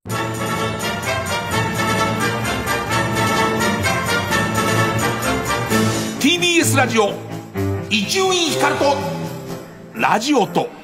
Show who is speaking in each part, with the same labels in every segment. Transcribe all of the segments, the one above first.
Speaker 1: TBS ラジオ伊集院光とラジオと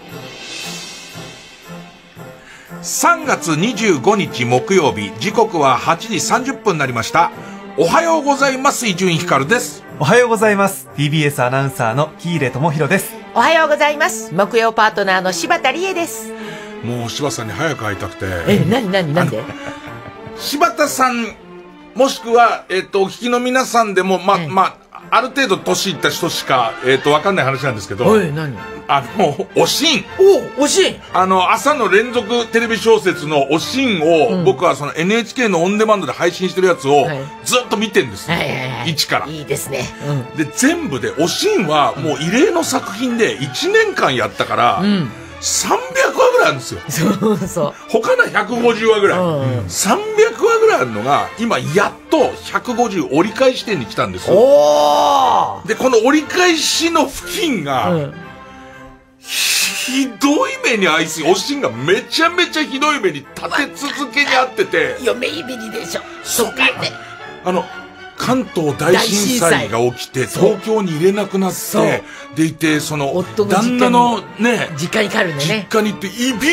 Speaker 1: 3月25日木曜日、時刻は8時30分になりました。おはようございます。伊集院光です。
Speaker 2: おはようございます。 TBS アナウンサーの喜入智弘です。
Speaker 3: おはようございます。木曜パートナーの柴田理恵です。
Speaker 1: もう柴田さんに早く会いたくて。
Speaker 3: なんで
Speaker 1: 柴田さんもしくはお聞きの皆さんでもある程度年いった人しかわかんない話なんですけど、
Speaker 3: 何？
Speaker 1: おしん。
Speaker 3: おしん。
Speaker 1: 朝の連続テレビ小説のおしんを、僕はその NHK のオンデマンドで配信してるやつをずっと見てんです。一から。
Speaker 3: いいですね。
Speaker 1: で、全部で、おしんはもう異例の作品で1年間やったから、300話ぐらいあるんですよ。
Speaker 3: そう。
Speaker 1: 他の150話ぐらい。300話ぐらいあるのが、今やっと150折り返し点に来たんです。で、この折り返しの付近が、ひどい目に遭いすぎ、おしんがめちゃめちゃひどい目に立て続けに遭ってて。
Speaker 3: 嫁いびりでしょ。そうかね。
Speaker 1: 関東大震災が起きて、東京に入れなくなって、でいて、旦那のね、
Speaker 3: 実家に帰るんだね。
Speaker 1: 実家に行って、いび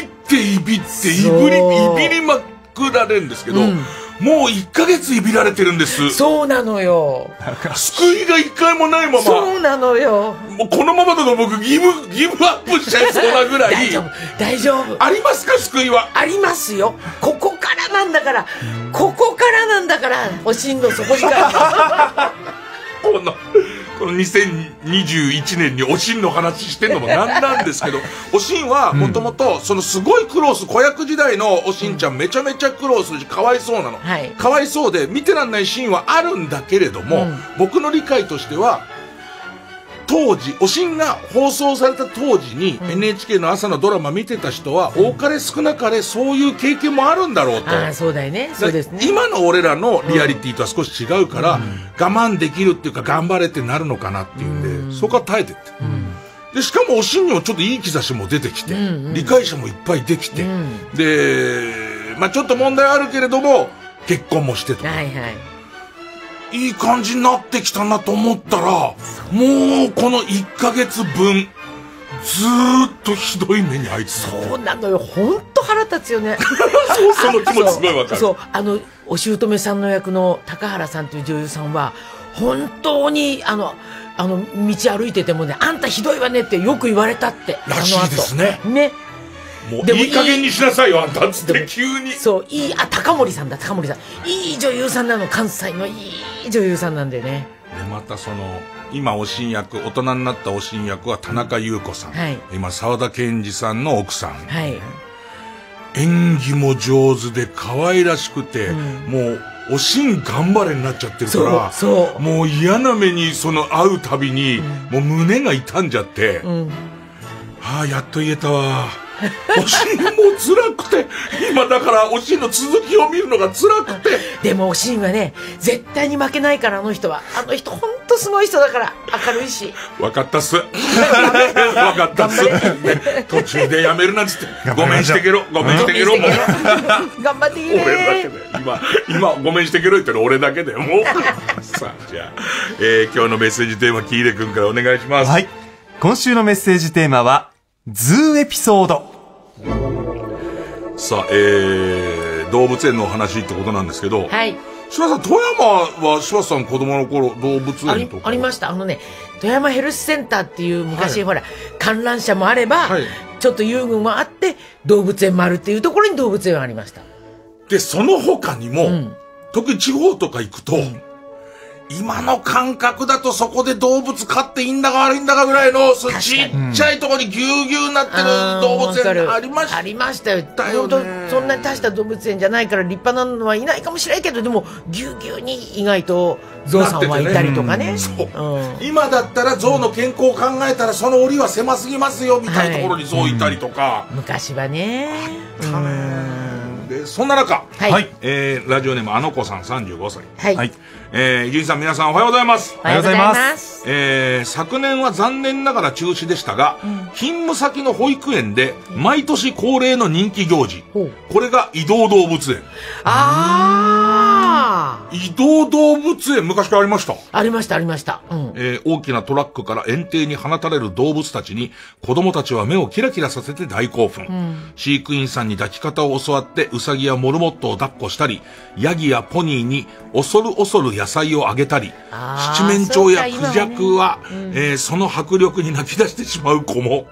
Speaker 1: りまくられるんですけど、もう1ヶ月いびられてるんです。
Speaker 3: そうなのよ。
Speaker 1: 救いが1回もないまま。
Speaker 3: そうなのよ。
Speaker 1: もうこのままだと僕ギブアップしちゃいそうなぐらい。
Speaker 3: 大丈夫。
Speaker 1: ありますか、救いは。
Speaker 3: ありますよ。ここからなんだから、おしんの底力。
Speaker 1: この2021年におしんの話してんのもなんなんですけど、おしんはもともとすごい苦労する、子役時代のおしんちゃんめちゃめちゃ苦労するし、かわいそうなの。かわいそうで見てらんないシーンはあるんだけれども、僕の理解としては、当時、おしんが放送された当時に NHK の朝のドラマ見てた人は、多かれ少なかれそういう経験もあるんだろうと。
Speaker 3: そうだよね。そうですね。
Speaker 1: 今の俺らのリアリティとは少し違うから、我慢できるっていうか頑張れってなるのかなっていうんで、そこは耐えてって。で、しかもおしんにもちょっといい兆しも出てきて、理解者もいっぱいできて、で、ちょっと問題あるけれども、結婚もしてとか。いい感じになってきたなと思ったら、もうこの1ヶ月分、ずーっとひどい目に遭い続けて。
Speaker 3: そうなのよ。ほんと腹立つよね。
Speaker 1: その気持ちすごいわかる。
Speaker 3: お姑さんの役の高原さんという女優さんは、本当に、道歩いててもね、あんたひどいわねってよく言われたって。
Speaker 1: らしいですね。
Speaker 3: ね。
Speaker 1: もういい加減にしなさいよ、あんたっつって急に。
Speaker 3: 高森さん。いい女優さんなの、関西のいい女優さんなんでね。
Speaker 1: で、また今おしん役、大人になったおしん役は田中優子さん。今、沢田研二さんの奥さん。演技も上手で可愛らしくて、もう、おしん頑張れになっちゃってるから、もう嫌な目に会うたびに、もう胸が痛んじゃって、やっと言えたわ。おしんも辛くて、今だからおしんの続きを見るのが辛くて。
Speaker 3: でもおしんはね、絶対に負けないから、あの人ほんとすごい人だから、明るいし。
Speaker 1: わかったっす。途中でやめるなんつって、ごめんしてけろ、もう。
Speaker 3: 頑張っていけろ。
Speaker 1: 俺だけで。今、ごめんしてけろ言ってる俺だけでもう。さあ、じゃあ、今日のメッセージテーマ、喜入くんからお願いします。
Speaker 2: はい。今週のメッセージテーマは、ズーエピソード。
Speaker 1: さあ、動物園のお話ってことなんですけど、柴田さん、富山は柴田さん子供の頃動物園とか
Speaker 3: ありました。富山ヘルスセンターっていう昔、ほら観覧車もあれば、ちょっと遊具もあって動物園もあるっていうところに動物園はありました。
Speaker 1: で、その他にも、特に地方とか行くと、今の感覚だとそこで動物飼っていいんだか悪いんだかぐらいの、ちっちゃいところにぎゅうぎゅうになってる動物園ありました。
Speaker 3: ありましたよ。そんなに大した動物園じゃないから立派なのはいないかもしれんけど、でもぎゅうぎゅうに意外とゾウさんはいたりとかね。
Speaker 1: 今だったらゾウの健康を考えたらその檻は狭すぎますよみたいなところにゾウいたりとか。
Speaker 3: 昔はね。
Speaker 1: でそんな中、
Speaker 3: はい、
Speaker 1: ラジオネームあの子さん35歳。
Speaker 3: はい。
Speaker 1: 伊集院さん皆さんおはようございます。
Speaker 3: おはようございます。
Speaker 1: 昨年は残念ながら中止でしたが、勤務先の保育園で毎年恒例の人気行事。これが移動動物園。移動動物園昔からありました。
Speaker 3: ありました、ありました。
Speaker 1: 大きなトラックから園庭に放たれる動物たちに子供たちは目をキラキラさせて大興奮。飼育員さんに抱き方を教わってウサギやモルモットを抱っこしたり、ヤギやポニーに恐る恐る野菜をあげたり、七面鳥やクジャクは、その迫力に泣き出してしまう子も。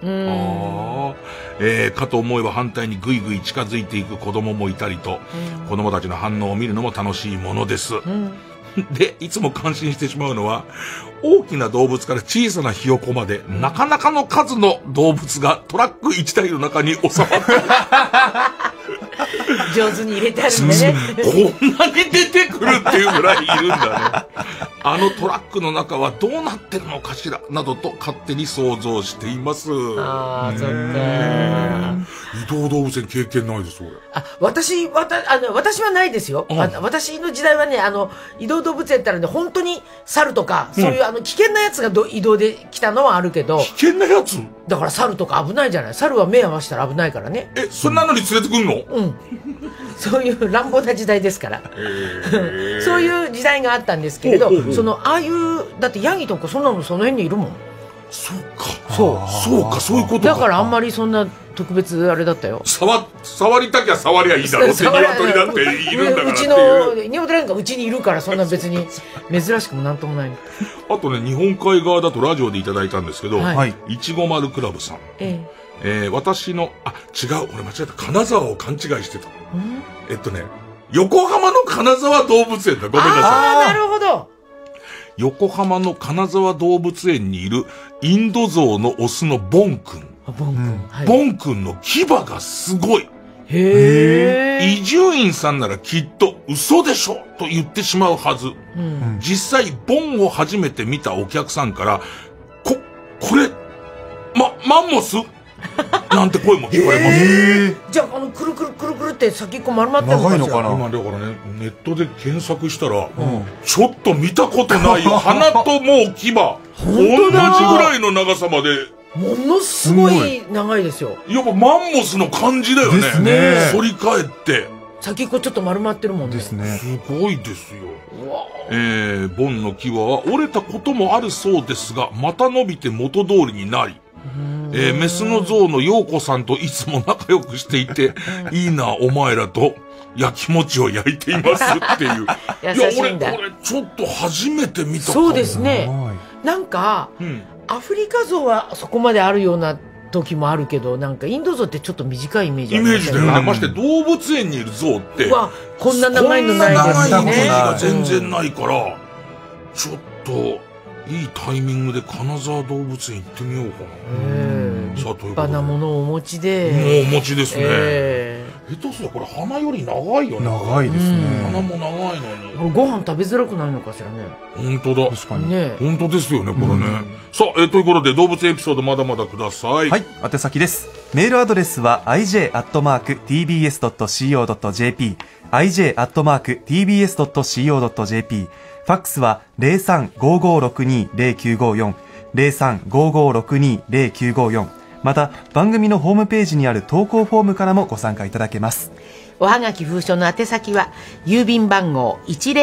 Speaker 1: かと思えば反対にぐいぐい近づいていく子供もいたりと、子供たちの反応を見るのも楽しいものです。で、いつも感心してしまうのは、大きな動物から小さなひよこまで、なかなかの数の動物がトラック1台の中に収まって
Speaker 3: 上手に入れてあるんでね。
Speaker 1: こんなに出てくるっていうぐらいいるんだね。あのトラックの中はどうなってるのかしらなどと勝手に想像しています。
Speaker 3: ああ、そっか。
Speaker 1: 移動動物園経験ないです、俺。
Speaker 3: 私はないですよ。私の時代はね、移動動物園ってあるんで、本当に猿とか、そういう危険なやつが移動で来たのはあるけど。
Speaker 1: 危険なやつ？
Speaker 3: だから猿とか危ないじゃない。猿は目合わせたら危ないからね。
Speaker 1: そんなのに連れてくんの？
Speaker 3: そういう乱暴な時代ですから。そういう時代があったんですけれど、ああいう、だってヤギとかその辺にいるもん。
Speaker 1: そうか、そういうことか。
Speaker 3: だからあんまりそんな特別あれだったよ。
Speaker 1: 触りたきゃ触りゃいいだろうって、鶏だっているんだからっていう。うち
Speaker 3: の、鶏なんかうちにいるから、そんな別に珍しくもなんともない。
Speaker 1: あとね、日本海側だとラジオでいただいたんですけど、いちご丸クラブさん。私の、違う、俺間違えた。金沢を勘違いしてた。横浜の金沢動物園だ。ごめんなさい。
Speaker 3: なるほど。
Speaker 1: 横浜の金沢動物園にいるインドゾウのオスのボン君。ボン君の牙がすごい。伊集院さんならきっと嘘でしょと言ってしまうはず。実際ボンを初めて見たお客さんから、これ、マンモスなんて声も聞こえます。
Speaker 3: じゃあ、くるくるくるくるって先っぽ丸まってるのかしら。
Speaker 1: 長いのかな。今だからね、ネットで検索したら、ちょっと見たことないよ。鼻ともう牙。同じぐらいの長さまで。
Speaker 3: ものすごい長いですよ。
Speaker 1: やっぱマンモスの感じだよね。ですね。反り返って。
Speaker 3: 先っぽちょっと丸まってるもんね。
Speaker 1: ですね。すごいですよ。ボンの牙は折れたこともあるそうですが、また伸びて元通りになり、メスのゾウのヨーコさんといつも仲良くしていて、いいな、お前らと、焼き餅を焼いていますっていう。
Speaker 3: 優しいんだ。
Speaker 1: 俺ちょっと初めて見た。
Speaker 3: そうですね。なんか、アフリカゾウはそこまであるような時もあるけど、なんかインドゾウってちょっと短いイメージありますよね。
Speaker 1: イメージだよね。まして動物園にいるゾウって、
Speaker 3: こんな長いのないですね。
Speaker 1: こんな長いイメージが全然ないから、ちょっと、いいタイミングで金沢動物園行ってみようかな。
Speaker 3: 立派なものをお持ちで。
Speaker 1: もうお持ちですね。下手すらこれ鼻より長いよね。
Speaker 2: 長いですね。
Speaker 1: 鼻も長いのに。
Speaker 3: ご飯食べづらくないのかしらね。
Speaker 1: 本当だ。
Speaker 2: 確かに。
Speaker 1: 本当ですよね、これね。さあ、ということで動物エピソードまだまだください。
Speaker 2: はい、宛先です。メールアドレスは ij@tbs.co.jp、ij@tbs.co.jp、ファックスは 03-5562-0954、03-5562-0954。また、番組のホームページにある投稿フォームからもご参加いただけます。
Speaker 3: おはがき封書の宛先は、郵便番号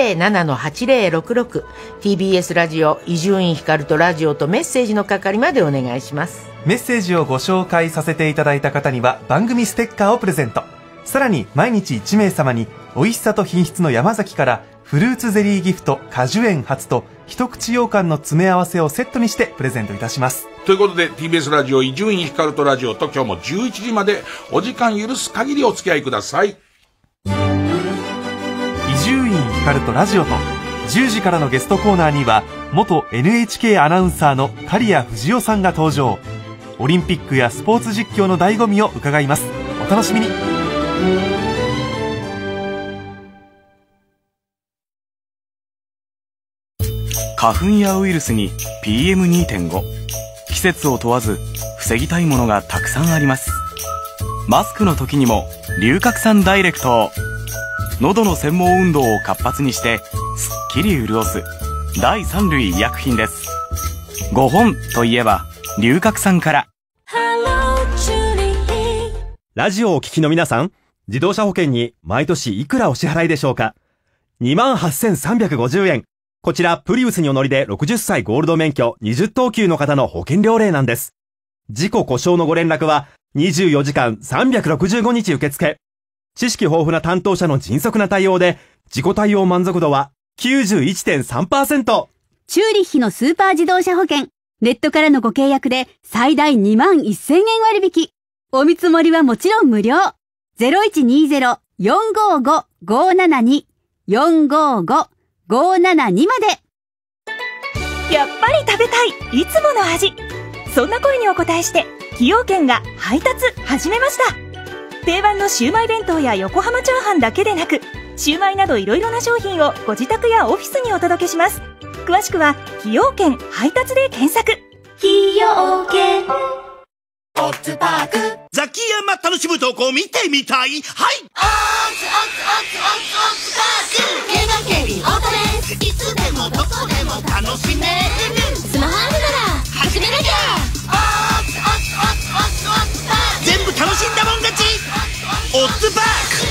Speaker 3: 107-8066、TBS ラジオ、伊集院光とラジオとメッセージの係までお願いします。
Speaker 2: メッセージをご紹介させていただいた方には、番組ステッカーをプレゼント。さらに、毎日1名様に、美味しさと品質の山崎から、フルーツゼリーギフト果樹園初と一口羊羹の詰め合わせをセットにしてプレゼントいたします。
Speaker 1: ということで TBS ラジオ伊集院光とラジオと今日も11時までお時間許す限りお付き合いください。
Speaker 2: 伊集院光とラジオと10時からのゲストコーナーには元 NHK アナウンサーの刈谷藤夫さんが登場。オリンピックやスポーツ実況の醍醐味を伺います。お楽しみに。
Speaker 4: 花粉やウイルスに PM2.5。 季節を問わず防ぎたいものがたくさんあります。 マスクの時にも龍角散ダイレクトを。喉の専門運動を活発にしてすっきり潤す第3類医薬品です。5本といえば龍角散から。
Speaker 5: ラジオをお聞きの皆さん、自動車保険に毎年いくらお支払いでしょうか。 28,350 円。こちらプリウスにお乗りで60歳ゴールド免許20等級の方の保険料例なんです。事故故障のご連絡は24時間365日受付。知識豊富な担当者の迅速な対応で事故対応満足度は 91.3%。
Speaker 6: チューリッヒのスーパー自動車保険、ネットからのご契約で最大21,000円割引。お見積もりはもちろん無料。0120-455-572 455-572まで。
Speaker 7: やっぱり食べたいいつもの味。そんな声にお応えして崎陽軒が配達始めました。定番のシウマイ弁当や横浜チャーハンだけでなく、シウマイなどいろいろな商品をご自宅やオフィスにお届けします。詳しくは崎陽軒配達で検索。崎陽軒
Speaker 8: オッズパークザキヤマ楽しむとこ見てみたい。はい、オッズパークゲーム警備オートです。いつでもどこでも楽しめる。スマホあるなら始めなきゃ。オッズパーク全部楽しんだもん勝ち。オッズパ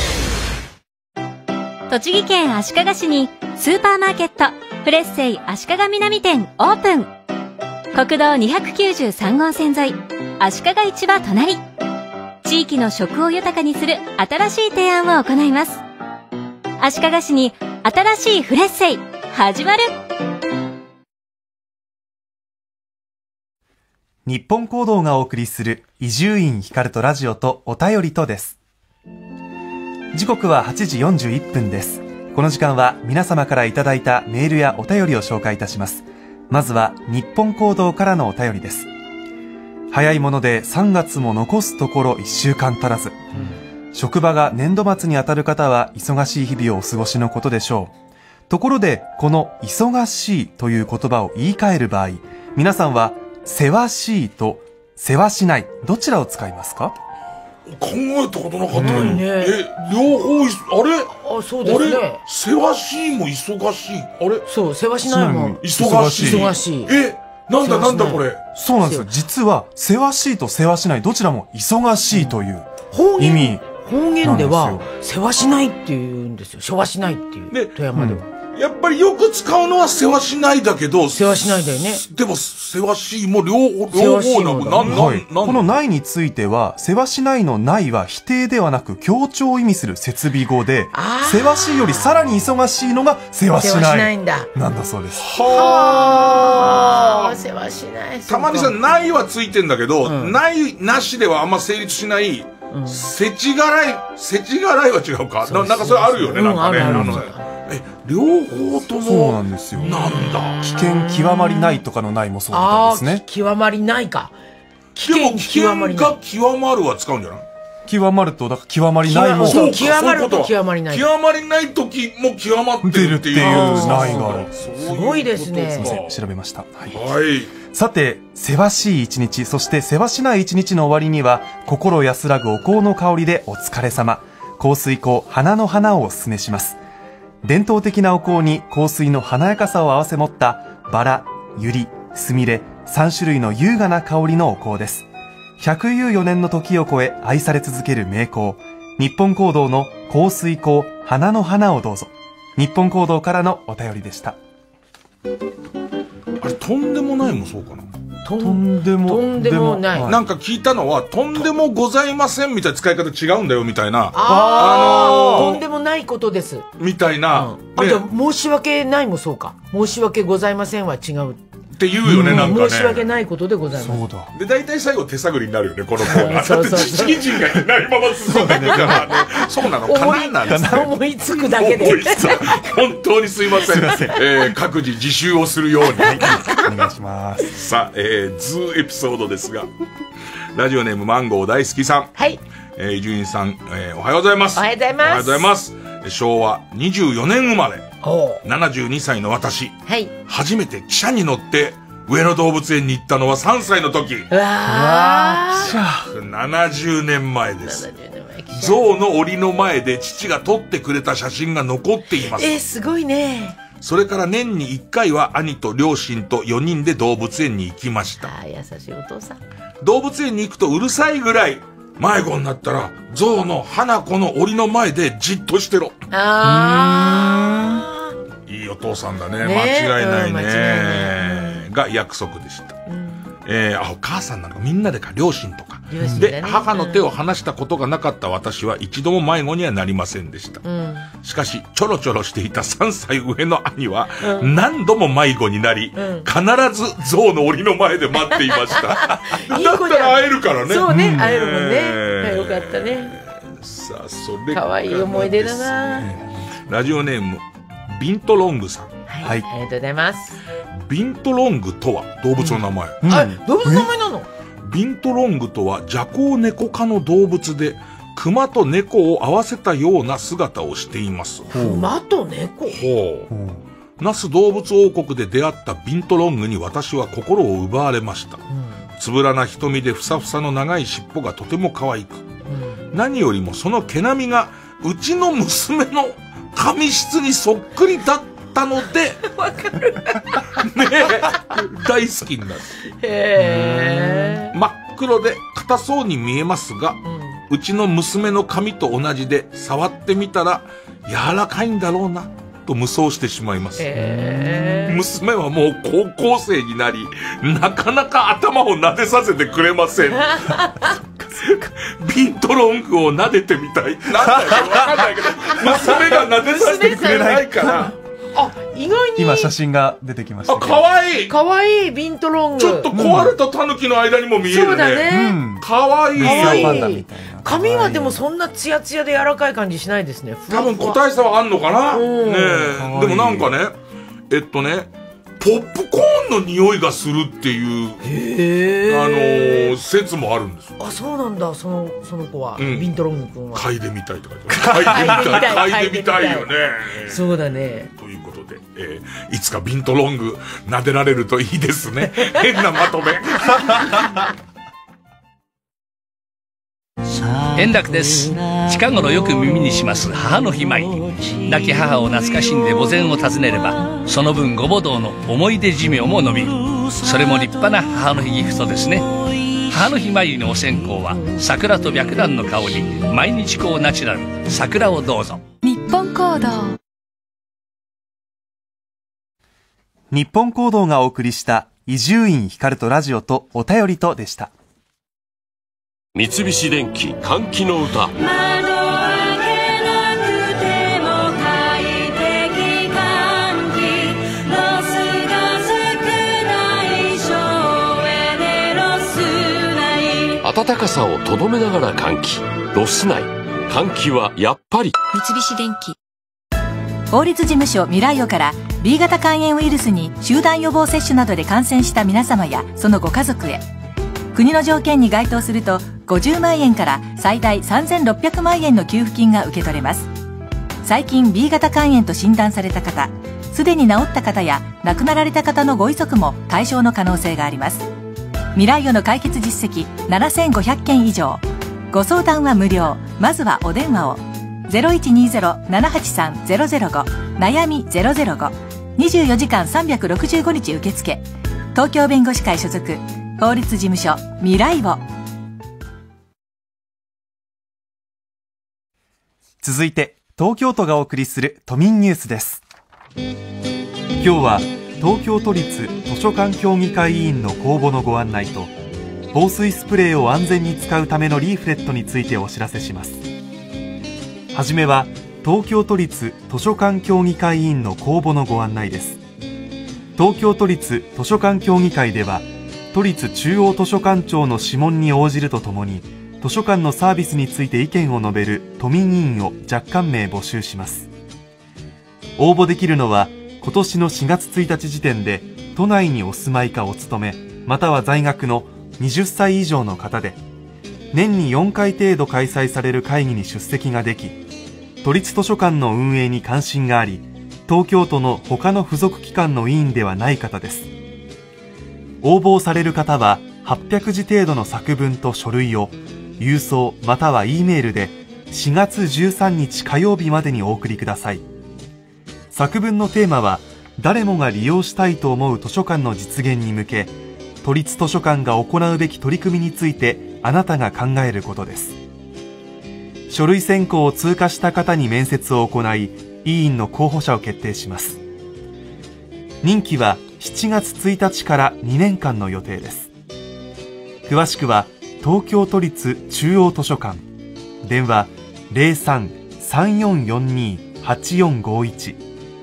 Speaker 9: ーク。栃木県足利市にスーパーマーケットフレッセイ足利南店オープン。国道293号線沿い足利市場隣。地域の食を豊かにする新しい提案を行います。足利市に新しいフレッセイ始まる。
Speaker 2: 日本公道がお送りする伊集院光とラジオとお便りとです。時刻は8時41分です。この時間は皆様からいただいたメールやお便りを紹介いたします。まずは日本公道からのお便りです。早いもので3月も残すところ1週間足らず、職場が年度末にあたる方は忙しい日々をお過ごしのことでしょう。ところでこの忙しいという言葉を言い換える場合、皆さんはせわしいとせわしないどちらを使いますか？
Speaker 1: 考えたことなかったね。両方あれ？
Speaker 3: あ、そうですね。
Speaker 1: あれ？せわしいも忙しい。あれ？
Speaker 3: そう、せわしないもん
Speaker 1: 忙しい。なんだこれ。
Speaker 2: そうなんですよ。実はせわしいとせわしないどちらも忙しいという意味。
Speaker 3: 方言ではせわしないって言うんですよ。しょわしないっていう。富山では。
Speaker 1: やっぱりよく使うのはせわしないだけど、
Speaker 3: せわしないだよね。
Speaker 1: でもせわしいも両方なの。
Speaker 2: このないについては、せわしないのないは否定ではなく強調を意味する設備語で、せわしいよりさらに忙しいのがせわしないなんだそうです。
Speaker 3: はあ、せわしない。
Speaker 1: たまにさ、ないはついてんだけど、ないなしではあんま成立しない。せちがらいは違うか。なんかそれあるよね、なんかね。両方とも。
Speaker 2: そうなんですよ。
Speaker 1: なんだ。
Speaker 2: 危険極まりないとかのないもそうなんですね。
Speaker 3: 極まりないか。
Speaker 1: でも危険が極まるは使うんじゃない？
Speaker 2: 極まると、だから極まりないも。
Speaker 3: そう、極まると極まりない。
Speaker 1: 極まりない時も極まってるっていう
Speaker 2: ないがある。
Speaker 3: すごいですね。
Speaker 2: 調べました。はい。
Speaker 1: さ
Speaker 2: て、せわしい一日、そしてせわしない一日の終わりには、心安らぐお香の香りでお疲れ様。香水香、花の花をお勧めします。伝統的なお香に香水の華やかさを合わせ持ったバラ、ユリ、スミレ、3種類の優雅な香りのお香です。114年の時を超え愛され続ける名香、日本香堂の香水香、花の花をどうぞ。日本香堂からのお便りでした。
Speaker 1: あれ、とんでもないもそうかな。
Speaker 2: とんでもない。
Speaker 1: なんか聞いたのは、とんでもございませんみたいな使い方違うんだよみたいな。
Speaker 3: とんでもないことです。
Speaker 1: みたいな。
Speaker 3: あと、申し訳ないもそうか。申し訳ございませんは違う。
Speaker 1: って言うよね、なんかね。
Speaker 3: 申し訳ないことでございます。
Speaker 2: そうだ。
Speaker 1: で、大体最後手探りになるよね、このコーナー。だって知識人がいないまま進んでいくからね。そうなのかななんて。
Speaker 3: 思いつくだけで。
Speaker 1: 本当にすいません。各自自習をするように。
Speaker 2: お願いします。
Speaker 1: さあ、ズーエピソードですが、ラジオネームマンゴー大好きさん。
Speaker 3: はい。
Speaker 1: 伊集院さん、おはようございます。
Speaker 3: おはようございます。
Speaker 1: おはようございます。昭和24年生まれ。72歳の私。
Speaker 3: はい。
Speaker 1: 初めて汽車に乗って、 上野動物園に行ったのは3歳の時。
Speaker 3: うわ
Speaker 1: ー。70年前です。象の檻の前で父が撮ってくれた写真が残っています。
Speaker 3: すごいね。
Speaker 1: それから年に1回は兄と両親と4人で動物園に行きました。
Speaker 3: 優しいお父さん。動
Speaker 1: 物園に行くとうるさいぐらい、迷子になったら象の花子の檻の前でじっとしてろ。いいお父さんだね。間違いないね。が約束でした。お母さんなんかみんなでか、両親とか。で、母の手を離したことがなかった私は一度も迷子にはなりませんでした。しかし、ちょろちょろしていた3歳上の兄は、何度も迷子になり、必ず象の檻の前で待っていました。だったら会えるからね。
Speaker 3: そうね、会えるもんね。よかったね。
Speaker 1: さあ、それから。
Speaker 3: かわいい思い出だな。
Speaker 1: ラジオネーム、ビントロングさん。
Speaker 3: はい。ありがとうございます。
Speaker 1: ビントロングとは動物の名前。
Speaker 3: 動物の名前なの？
Speaker 1: ビントロングとはジャコウネコ科の動物で、熊と猫を合わせたような姿をしています。
Speaker 3: 熊と猫？
Speaker 1: 那須動物王国で出会ったビントロングに私は心を奪われました。つぶらな瞳でふさふさの長い尻尾がとても可愛く、何よりもその毛並みがうちの娘の髪質にそっくりだったので、
Speaker 3: わかる。ね
Speaker 1: 大好きになる。真っ黒で硬そうに見えますが、うちの娘の髪と同じで触ってみたら柔らかいんだろうなと無双してしまいます。娘はもう高校生になり、なかなか頭を撫でさせてくれません。ビントロングを撫でてみたい。なんだかわかんないけど、娘が撫でさせてくれないから。
Speaker 3: 意外に
Speaker 2: 今写真が出てきました。
Speaker 1: かわいい。
Speaker 3: かわいいビントロング。
Speaker 1: ちょっと壊れたタヌキの間にも見えるね。
Speaker 3: そうだね。
Speaker 1: かわいいよ。
Speaker 3: 髪はでもそんなツヤツヤで柔らかい感じしないですね。
Speaker 1: 多分個体差はあんのかな。ねえ。でもなんかね、ポップコーンの匂いがするっていう、説もあるんです。
Speaker 3: そうなんだ。その子は、ビントロング君は。
Speaker 1: 嗅いでみたいって書いてある。嗅いでみたいよね。
Speaker 3: そうだね。
Speaker 1: ということで、いつかビントロング撫でられるといいですね。変なまとめ。
Speaker 10: 円楽です。近頃よく耳にします母の日参り。亡き母を懐かしんで墓前を訪ねれば、その分ごぼ堂の思い出寿命も伸びる。それも立派な母の日ギフトですね。母の日参りのお線香は桜と白檀の香り、毎日香ナチュラル桜をどうぞ。
Speaker 9: 日本行動。
Speaker 2: 日本行動がお送りした伊集院光とラジオとお便りとでした。
Speaker 11: 三菱電機歓喜の歌。暖かさをとどめながら換気、ロスない換気はやっぱり
Speaker 9: 三菱電機。
Speaker 12: 法律事務所ミライオから B 型肝炎ウイルスに集団予防接種などで感染した皆様やそのご家族へ、国の条件に該当すると50万円から最大3600万円の給付金が受け取れます。最近 B 型肝炎と診断された方、すでに治った方や亡くなられた方のご遺族も対象の可能性があります。ミライオの解決実績7500件以上。ご相談は無料。まずはお電話を。0120-783-005 悩み005。24時間365日受付。東京弁護士会所属法律事務所ミライオ。
Speaker 2: 続いて東京都がお送りする都民ニュースです。今日は東京都立図書館協議会委員の公募のご案内と、防水スプレーを安全に使うためのリーフレットについてお知らせします。はじめは東京都立図書館協議会委員の公募のご案内です。東京都立図書館協議会では、都立中央図書館長の諮問に応じるとともに、図書館のサービスについて意見を述べる都民委員を若干名募集します。応募できるのは今年の4月1日時点で都内にお住まいかお勤めまたは在学の20歳以上の方で、年に4回程度開催される会議に出席ができ、都立図書館の運営に関心があり、東京都の他の付属機関の委員ではない方です。 応募される方は800字程度の作文と書類を郵送または E メールで4月13日火曜日までにお送りください。作文のテーマは誰もが利用したいと思う図書館の実現に向け、都立図書館が行うべき取り組みについてあなたが考えることです。書類選考を通過した方に面接を行い、委員の候補者を決定します。任期は7月1日から2年間の予定です。詳しくは東京都立中央図書館、電話 03-3442-8451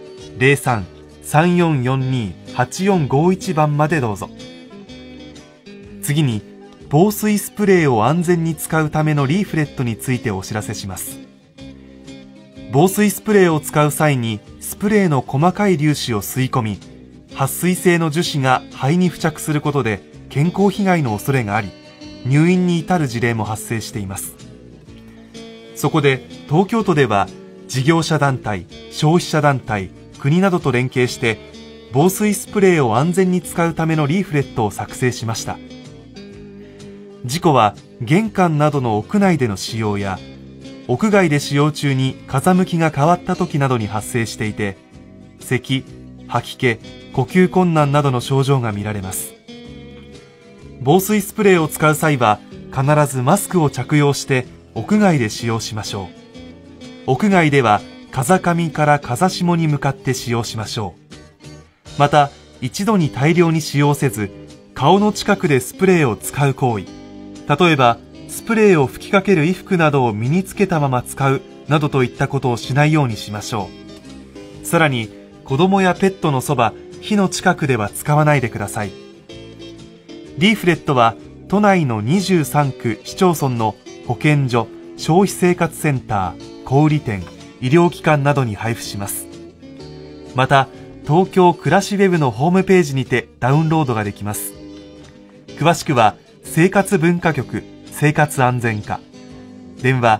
Speaker 2: 03-3442-8451 番までどうぞ。次に防水スプレーを安全に使うためのリーフレットについてお知らせします。防水スプレーを使う際にスプレーの細かい粒子を吸い込み、撥水性の樹脂が肺に付着することで健康被害の恐れがあり、入院に至る事例も発生しています。そこで東京都では事業者団体、消費者団体、国などと連携して防水スプレーを安全に使うためのリーフレットを作成しました。事故は玄関などの屋内での使用や屋外で使用中に風向きが変わった時などに発生していて、咳、吐き気、呼吸困難などの症状が見られます。防水スプレーを使う際は必ずマスクを着用して屋外で使用しましょう。屋外では風上から風下に向かって使用しましょう。また一度に大量に使用せず、顔の近くでスプレーを使う行為、例えばスプレーを吹きかける衣服などを身につけたまま使うなどといったことをしないようにしましょう。さらに子供やペットのそば、火の近くでは使わないでください。リーフレットは都内の23区市町村の保健所、消費生活センター、小売店、医療機関などに配布します。また東京暮らしウェブのホームページにてダウンロードができます。詳しくは生活文化局生活安全課、電話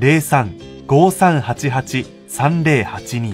Speaker 2: 03-5388-3082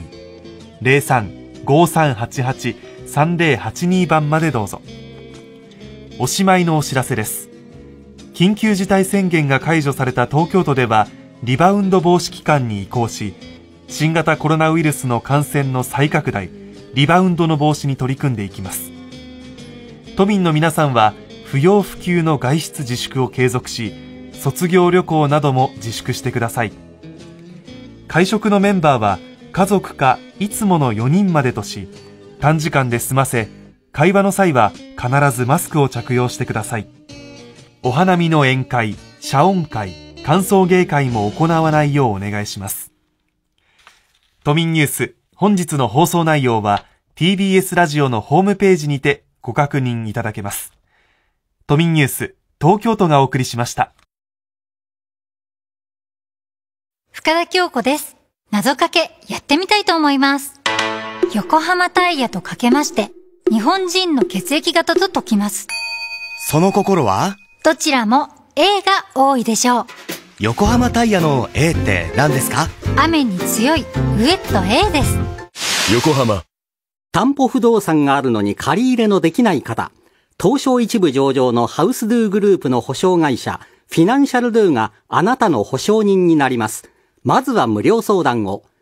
Speaker 2: 03-5388-3082 番までどうぞ。おしまいのお知らせです。緊急事態宣言が解除された東京都ではリバウンド防止期間に移行し、新型コロナウイルスの感染の再拡大、リバウンドの防止に取り組んでいきます。都民の皆さんは不要不急の外出自粛を継続し、卒業旅行なども自粛してください。会食のメンバーは家族かいつもの4人までとし、短時間で済ませ、会話の際は必ずマスクを着用してください。お花見の宴会、謝恩会、歓送迎会も行わないようお願いします。都民ニュース、本日の放送内容は TBS ラジオのホームページにてご確認いただけます。都民ニュース、東京都がお送りしました。
Speaker 13: 深田恭子です。謎かけやってみたいと思います。横浜タイヤとかけまして、日本人の血液型と解きます。
Speaker 14: その心は？
Speaker 13: どちらも A が多いでしょう。
Speaker 14: 横浜タイヤの A って何ですか？
Speaker 13: 雨に強いウエット A です。
Speaker 14: 横浜。
Speaker 15: 担保不動産があるのに借り入れのできない方、東証一部上場のハウスドゥグループの保証会社フィナンシャルドゥがあなたの保証人になります。まずは無料相談を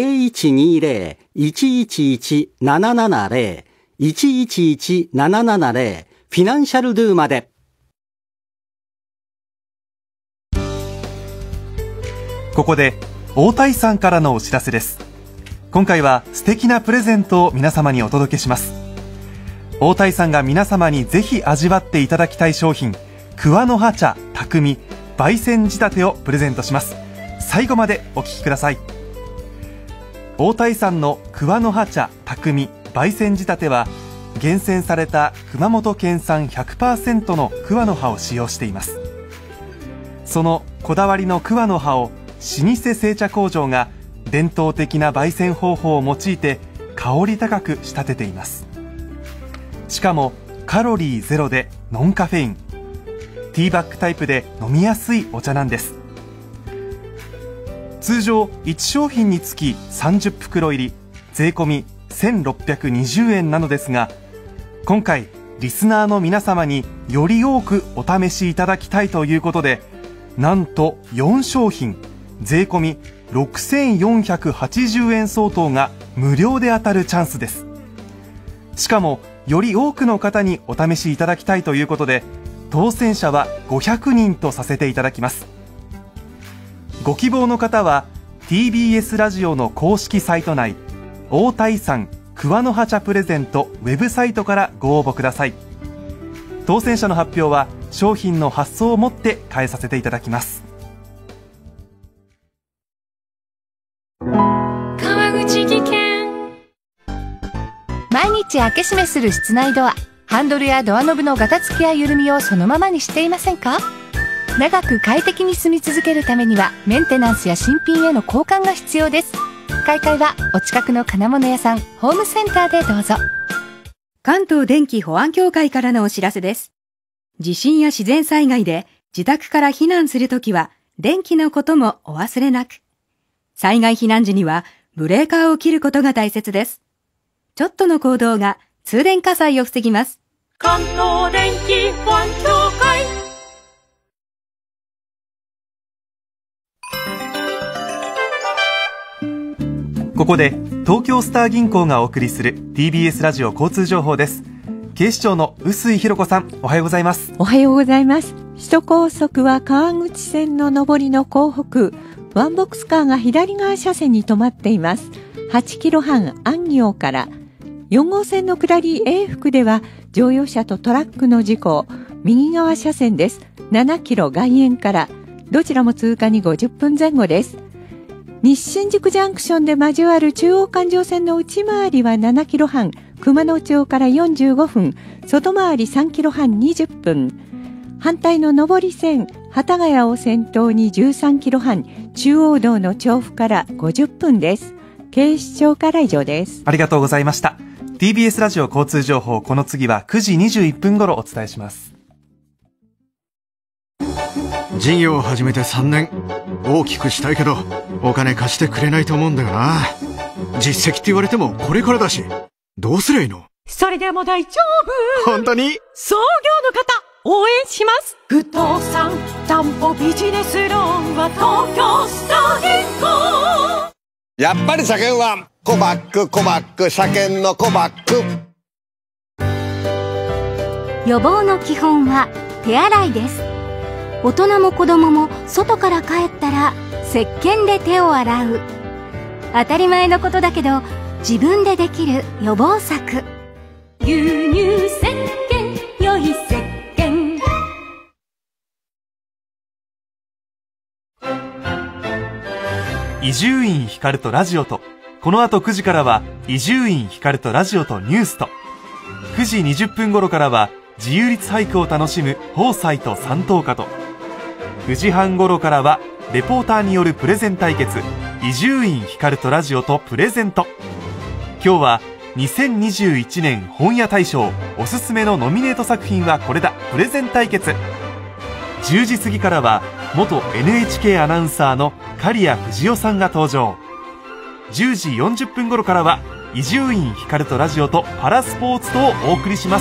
Speaker 15: 0120-111-770 111-770 フィナンシャルドゥまで。
Speaker 2: ここで大谷さんからのお知らせです。今回は素敵なプレゼントを皆様にお届けします。大谷さんが皆様にぜひ味わっていただきたい商品、桑の葉茶匠焙煎仕立てをプレゼントします。最後までお聞きください。大谷さんの桑の葉茶匠焙煎仕立ては厳選された熊本県産 100% の桑の葉を使用しています。そのこだわりの桑の葉を老舗製茶工場が伝統的な焙煎方法を用いて香り高く仕立てています。しかもカロリーゼロでノンカフェイン、ティーバッグタイプで飲みやすいお茶なんです。通常1商品につき30袋入り税込み1620円なのですが、今回リスナーの皆様により多くお試しいただきたいということで、なんと4商品税込み6480円相当が無料で当たるチャンスです。しかもより多くの方にお試しいただきたいということで、当選者は500人とさせていただきます。ご希望の方は TBS ラジオの公式サイト内、大田遺産桑の葉茶プレゼントウェブサイトからご応募ください。当選者の発表は商品の発送をもって返させていただきます。
Speaker 16: 川口技研。毎日開け閉めする室内ドア、ハンドルやドアノブのガタつきや緩みをそのままにしていませんか？長く快適に住み続けるためにはメンテナンスや新品への交換が必要です。買い替えはお近くの金物屋さん、ホームセンターでどうぞ。
Speaker 17: 関東電気保安協会からのお知らせです。地震や自然災害で自宅から避難するときは電気のこともお忘れなく。災害避難時にはブレーカーを切ることが大切です。ちょっとの行動が通電火災を防ぎます。
Speaker 8: 関東電気保安協会。
Speaker 2: ここで東京スター銀行がお送りする TBS ラジオ交通情報です。警視庁の臼井弘子さん、おはようございます。
Speaker 18: おはようございます。首都高速は川口線の上りの後北、ワンボックスカーが左側車線に止まっています。8キロ半安行から。4号線の下り永福では乗用車とトラックの事故、右側車線です。7キロ外苑から。どちらも通過に50分前後です。西新宿ジャンクションで交わる中央環状線の内回りは7キロ半、熊野町から45分、外回り3キロ半20分。反対の上り線、幡ヶ谷を先頭に13キロ半、中央道の調布から50分です。警視庁から以上です。
Speaker 2: ありがとうございました。TBS ラジオ交通情報、この次は9時21分頃お伝えします。
Speaker 19: 事業を始めて3年、大きくしたいけどお金貸してくれないと思うんだよな。実績って言われてもこれからだし、どうすりゃいいの？
Speaker 8: それでも大丈夫。
Speaker 19: 本当に？
Speaker 8: 創業の方応援します。不動産担保ビジネスローンは東京スター銀行。
Speaker 20: やっぱり車検はコバック、コバック、車検のコバック。
Speaker 6: 予防の基本は手洗いです。大人も子供も外から帰ったら石鹸で手を洗う。当たり前のことだけど自分でできる予防策。牛乳石鹸、良い石鹸。
Speaker 2: 伊集院光とラジオと、この後9時からは伊集院光とラジオとニュースと、9時20分頃からは自由律俳句を楽しむ宝斎と三等家と、9時半頃からはレポーターによるプレゼン対決、伊集院光とラジオとプレゼント。今日は2021年本屋大賞おすすめのノミネート作品はこれだプレゼン対決。10時過ぎからは元 NHK アナウンサーの刈谷藤代さんが登場。10時40分頃からは伊集院光とラジオとパラスポーツとをお送りします。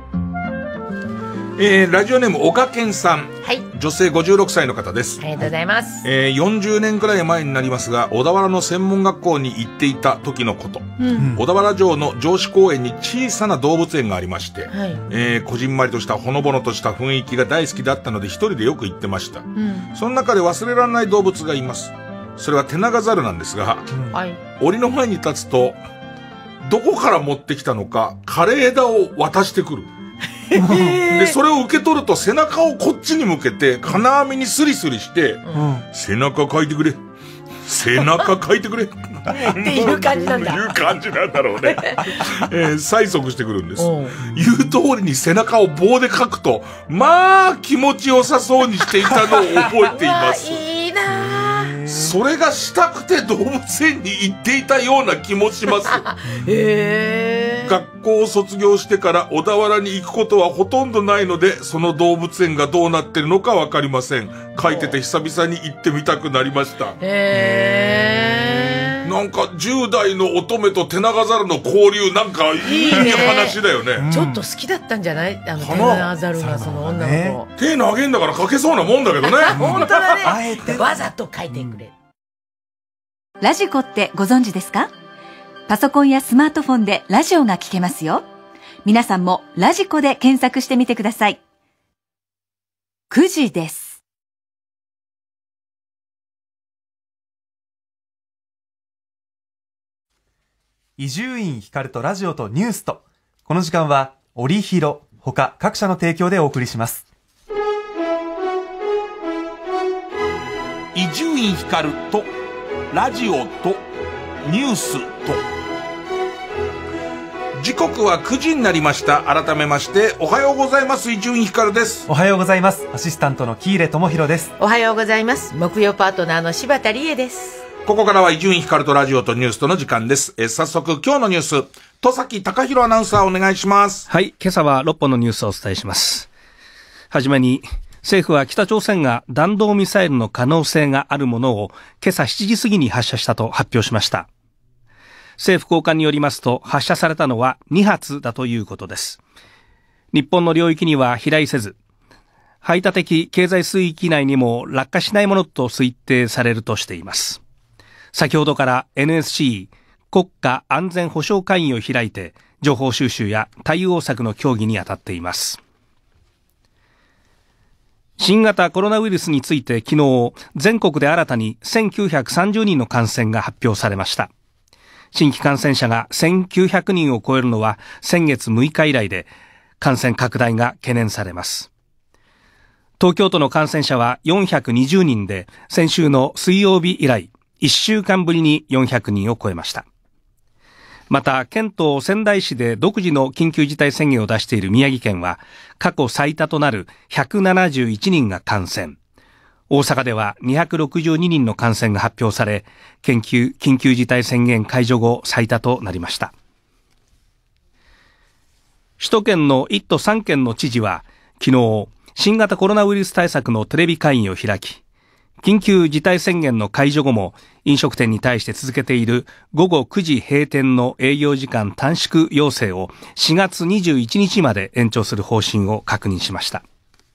Speaker 1: ラジオネーム岡健さん、
Speaker 3: はい、
Speaker 1: 女性56歳の方です。
Speaker 3: ありがとうございます。
Speaker 1: 40年くらい前になりますが、小田原の専門学校に行っていた時のこと、小田原城の城址公園に小さな動物園がありまして、こじんまりとしたほのぼのとした雰囲気が大好きだったので一人でよく行ってました、その中で忘れられない動物がいます。それはテナガザルなんですが、檻の前に立つとどこから持ってきたのか枯れ枝を渡してくる。で、それを受け取ると背中をこっちに向けて金網にスリスリして、背中描いてくれ、背中描いてくれって
Speaker 3: いう感じなんだ。
Speaker 1: いう感じなんだろうね。催促してくるんです。言う通りに背中を棒で描くと、まあ気持ちよさそうにしていたのを覚えています。
Speaker 3: いいなぁ。
Speaker 1: それがしたくて動物園に行っていたような気もします。学校を卒業してから小田原に行くことはほとんどないので、その動物園がどうなってるのかわかりません。書いてて久々に行ってみたくなりました。 なんか10代の乙女と手長猿の交流、なんかいい話だよね。
Speaker 3: ちょっと好きだったんじゃない？手長猿がその女の子。
Speaker 1: 手投げんだから書けそうなもんだけどね。
Speaker 3: 本当だね。あえてわざと書いてくれ。
Speaker 12: ラジコってご存知ですか？パソコンやスマートフォンでラジオが聞けますよ。皆さんもラジコで検索してみてください。9時です。
Speaker 2: 伊集院光とラジオとニュースと、この時間はオリヒロ他各社の提供でお送りします。
Speaker 1: 伊集院光とラジオとニュースと、時刻は9時になりました。改めましておはようございます。伊集院光です。
Speaker 2: おはようございます。アシスタントの喜入智弘です。
Speaker 3: おはようございます。木曜パートナーの柴田理恵です。
Speaker 1: ここからは伊集院光とラジオとニュースとの時間です。早速今日のニュース、戸崎貴弘アナウンサーお願いします。
Speaker 10: はい、今朝は6本のニュースをお伝えします。はじめに、政府は北朝鮮が弾道ミサイルの可能性があるものを今朝7時過ぎに発射したと発表しました。政府高官によりますと、発射されたのは2発だということです。日本の領域には飛来せず、排他的経済水域内にも落下しないものと推定されるとしています。先ほどから NSC 国家安全保障会議を開いて情報収集や対応策の協議に当たっています。新型コロナウイルスについて昨日全国で新たに1930人の感染が発表されました。新規感染者が1900人を超えるのは先月6日以来で、感染拡大が懸念されます。東京都の感染者は420人で、先週の水曜日以来1週間ぶりに400人を超えました。また、県と仙台市で独自の緊急事態宣言を出している宮城県は、過去最多となる171人が感染。大阪では262人の感染が発表され、緊急事態宣言解除後最多となりました。首都圏の1都3県の知事は、昨日、新型コロナウイルス対策のテレビ会議を開き、緊急事態宣言の解除後も飲食店に対して続けている午後9時閉店の営業時間短縮要請を4月21日まで延長する方針を確認しました。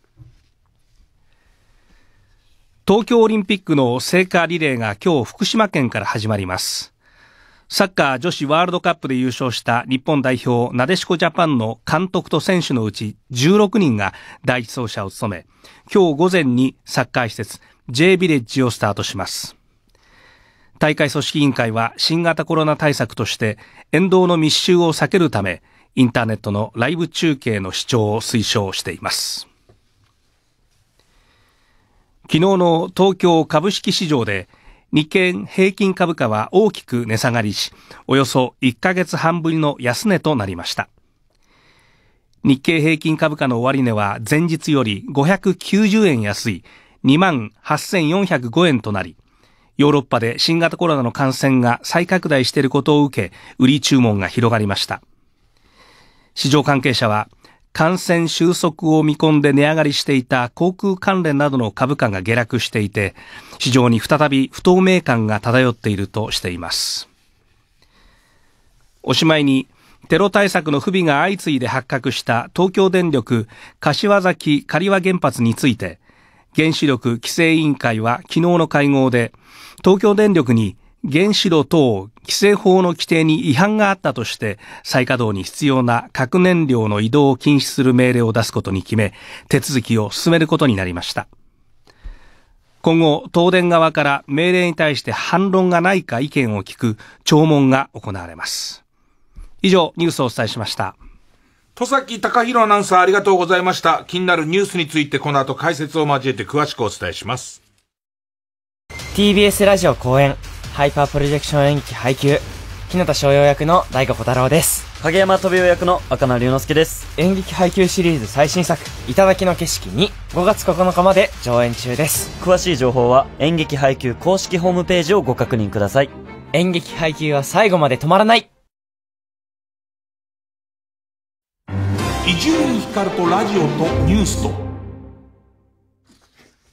Speaker 10: 東京オリンピックの聖火リレーが今日福島県から始まります。サッカー女子ワールドカップで優勝した日本代表なでしこジャパンの監督と選手のうち16人が第一走者を務め、今日午前にサッカー施設J ビレッジをスタートします。大会組織委員会は新型コロナ対策として沿道の密集を避けるため、インターネットのライブ中継の視聴を推奨しています。昨日の東京株式市場で日経平均株価は大きく値下がりし、およそ1ヶ月半ぶりの安値となりました。日経平均株価の終値は前日より590円安い28,405 円となり、ヨーロッパで新型コロナの感染が再拡大していることを受け、売り注文が広がりました。市場関係者は、感染収束を見込んで値上がりしていた航空関連などの株価が下落していて、市場に再び不透明感が漂っているとしています。おしまいに、テロ対策の不備が相次いで発覚した東京電力柏崎刈羽原発について、原子力規制委員会は昨日の会合で、東京電力に原子炉等規制法の規定に違反があったとして、再稼働に必要な核燃料の移動を禁止する命令を出すことに決め、手続きを進めることになりました。今後、東電側から命令に対して反論がないか意見を聞く聴聞が行われます。以上、ニュースをお伝えしました。
Speaker 1: 戸崎貴弘アナウンサーありがとうございました。気になるニュースについてこの後解説を交えて詳しくお伝えします。
Speaker 21: TBS ラジオ公演ハイパープロジェクション演劇配給、日向翔陽役の大吾小太郎です。
Speaker 22: 影山飛雄役の赤名龍之介です。
Speaker 21: 演劇配給シリーズ最新作頂の景色に5月9日まで上演中です。
Speaker 22: 詳しい情報は演劇配給公式ホームページをご確認ください。
Speaker 21: 演劇配給は最後まで止まらない。
Speaker 1: 伊集院光とラジオとニュースと、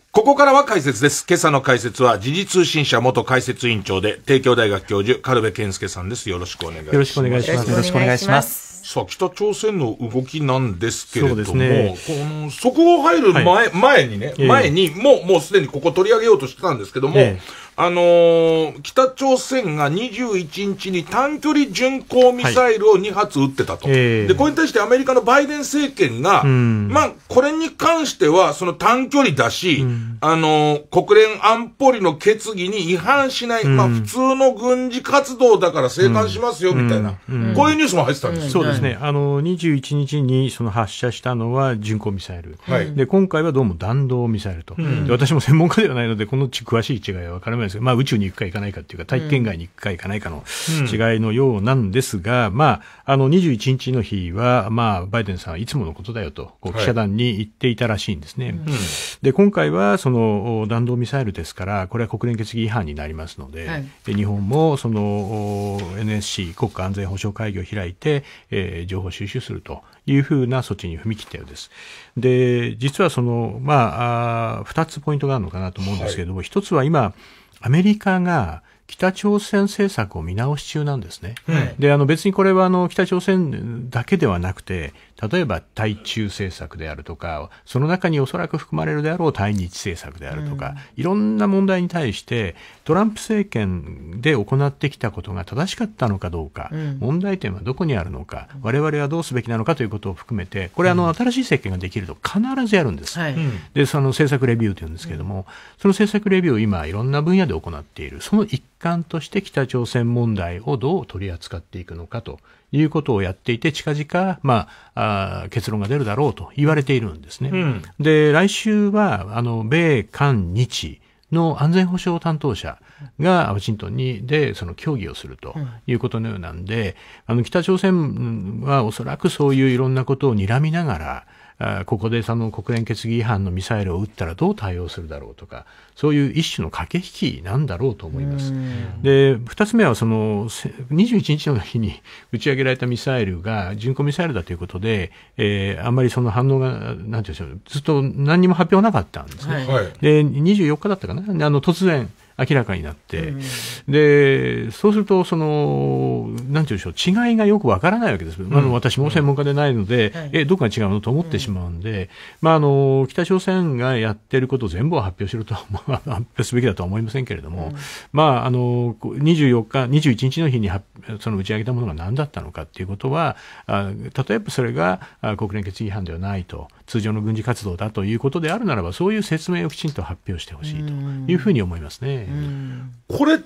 Speaker 1: ここからは解説です。今朝の解説は時事通信社元解説委員長で帝京大学教授軽部健介さんです。よろしくお願いします。
Speaker 2: よろしくお願いします。よろしくお願いします。
Speaker 1: さあ、北朝鮮の動きなんですけれども、
Speaker 2: そうですね、
Speaker 1: この速報入る前にね、前にもうすでにここ取り上げようとしてたんですけども、北朝鮮が21日に短距離巡航ミサイルを2発撃ってたと。で、これに対してアメリカのバイデン政権が、まあ、これに関しては、その短距離だし、国連安保理の決議に違反しない、まあ、普通の軍事活動だから生還しますよ、みたいな、こういうニュースも入ってたんですよ。
Speaker 2: そうですね。21日にその発射したのは巡航ミサイル。で、今回はどうも弾道ミサイルと。で、私も専門家ではないので、この詳しい違いは分からないですけど、まあ、宇宙に行くか行かないかっていうか、大気圏外に行くか行かないかの違いのようなんですが、まあ、21日の日は、まあ、バイデンさんはいつものことだよと、記者団に言っていたらしいんですね。で、今回は、その、弾道ミサイルですから、これは国連決議違反になりますので、日本も、その、NSC、国家安全保障会議を開いて、情報収集するというふうな措置に踏み切ったようです。で、実はその、まあ、2つポイントがあるのかなと思うんですけれども、1つは今、アメリカが北朝鮮政策を見直し中なんですね。で、別にこれは北朝鮮だけではなくて、例えば対中政策であるとか、その中におそらく含まれるであろう対日政策であるとか、いろんな問題に対してトランプ政権で行ってきたことが正しかったのかどうか、問題点はどこにあるのか、我々はどうすべきなのかということを含めて、これ新しい政権ができると必ずやるんです。で、その政策レビューというんですけれども、その政策レビューを今いろんな分野で行っている。その一環として北朝鮮問題をどう取り扱っていくのかということをやっていて、近々、まあ、結論が出るだろうと言われているんですね。で、来週は、米韓日の安全保障担当者がワシントンでその協議をするということのようなんで、北朝鮮はおそらくそういういろんなことを睨みながら、ここでその国連決議違反のミサイルを撃ったらどう対応するだろうとか、そういう一種の駆け引きなんだろうと思います。で、二つ目はその21日の日に打ち上げられたミサイルが巡航ミサイルだということで、あんまりその反応がなんていうんでしょう、ずっと何にも発表なかったんですね。で、24日だったかな、突然明らかになって、で、そうすると、その、なんていうんでしょう、違いがよくわからないわけです。私も専門家でないので、どこが違うのと思ってしまうんで、まあ、北朝鮮がやっていることを全部を発表しろと、発表すべきだとは思いませんけれども、まあ、24日、21日の日にその打ち上げたものが何だったのかっていうことは、例えばそれが国連決議違反ではないと、通常の軍事活動だということであるならば、そういう説明をきちんと発表してほしいというふうに思いますね。
Speaker 1: これって、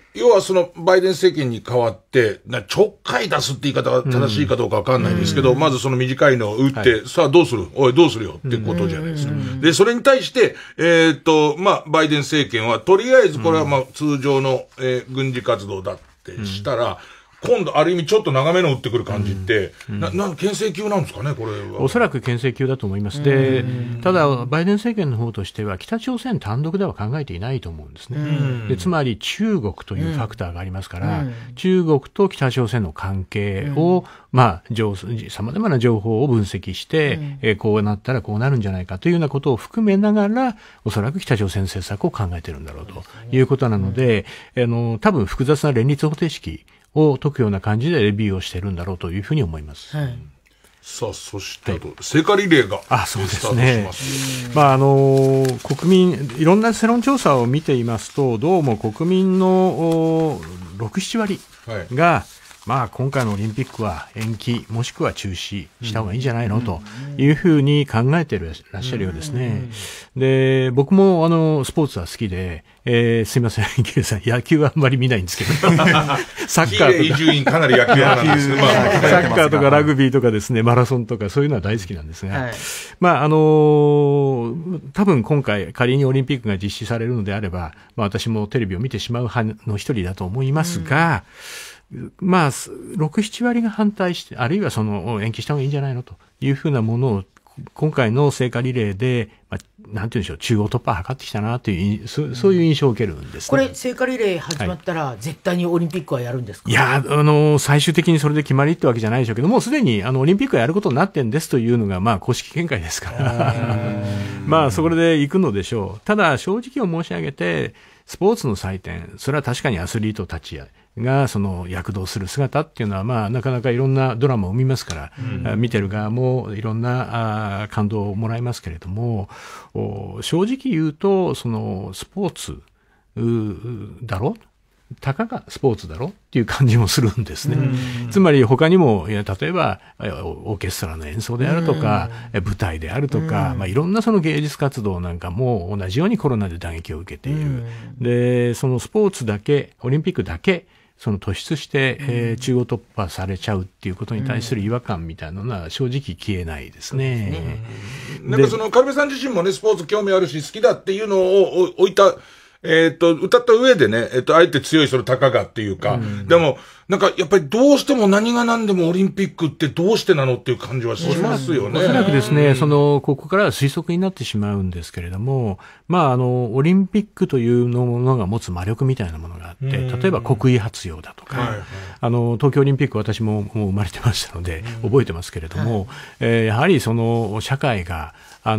Speaker 1: 要はそのバイデン政権に代わって、ちょっかい出すって言い方が正しいかどうかわかんないんですけど、まずその短いのを打って、さあどうする？おいどうするよってことじゃないですか。で、それに対して、まあ、バイデン政権はとりあえずこれはまあ通常の、軍事活動だってしたら、今度ある意味ちょっと長めの打ってくる感じって、牽制球なんですかね、これは。
Speaker 2: おそらく牽制球だと思います。で、ただ、バイデン政権の方としては、北朝鮮単独では考えていないと思うんですね。で、つまり中国というファクターがありますから、中国と北朝鮮の関係を、まあ、様々な情報を分析して、こうなったらこうなるんじゃないかというようなことを含めながら、おそらく北朝鮮政策を考えているんだろうということなので、多分複雑な連立方程式を解くような感じでレビューをしているんだろうというふうに思います。
Speaker 1: さあ、そして、聖火リレーが
Speaker 2: そうですね。まあ、国民、いろんな世論調査を見ていますと、どうも国民の6、7割が、まあ、今回のオリンピックは延期もしくは中止した方がいいんじゃないのというふうに考えていらっしゃるようですね。で、僕もスポーツは好きで、すいません、池江さん、野球はあんまり見ないんですけど、サッカーとか、
Speaker 1: 伊集院かなり野球なんですけど、
Speaker 2: サッカーとかラグビーとかですね、マラソンとかそういうのは大好きなんですが、まあ、多分今回仮にオリンピックが実施されるのであれば、まあ、私もテレビを見てしまう派の一人だと思いますが、まあ、6、7割が反対して、あるいはその延期した方がいいんじゃないのというふうなものを
Speaker 4: 今回の聖火リレーで、なんていうんでしょう、中央突破を図ってきたなという、そういう印象を受けるんですね。
Speaker 3: これ、聖火リレー始まったら、絶対にオリンピックはやるんですか？
Speaker 4: いや、最終的にそれで決まりってわけじゃないでしょうけども、すでに、オリンピックをやることになってんですというのが、公式見解ですから。それで行くのでしょう。ただ、正直を申し上げて、スポーツの祭典、それは確かにアスリートたちが躍動する姿っていうのは、なかなかいろんなドラマを見ますから、見てる側もいろんな感動をもらいますけれども、正直言うと、スポーツだろ、たかがスポーツだろっていう感じもするんですね。つまり他にも、例えばオーケストラの演奏であるとか、舞台であるとか、いろんなその芸術活動なんかも同じようにコロナで打撃を受けている。で、そのスポーツだけ、オリンピックだけ、突出して、中央突破されちゃうっていうことに対する違和感みたいなのは正直消えないですね。
Speaker 1: なんか軽部さん自身もね、スポーツ興味あるし好きだっていうのを置いた、歌った上でね、あえて強いたかがっていうか、でも、なんかやっぱりどうしても何が何でもオリンピックってどうしてなのっていう感じはしますよね。
Speaker 4: おそらくですね、ここからは推測になってしまうんですけれども、オリンピックというものが持つ魔力みたいなものがあって、例えば国威発揚だとか、東京オリンピック私ももう生まれてましたので、覚えてますけれども、やはり社会が、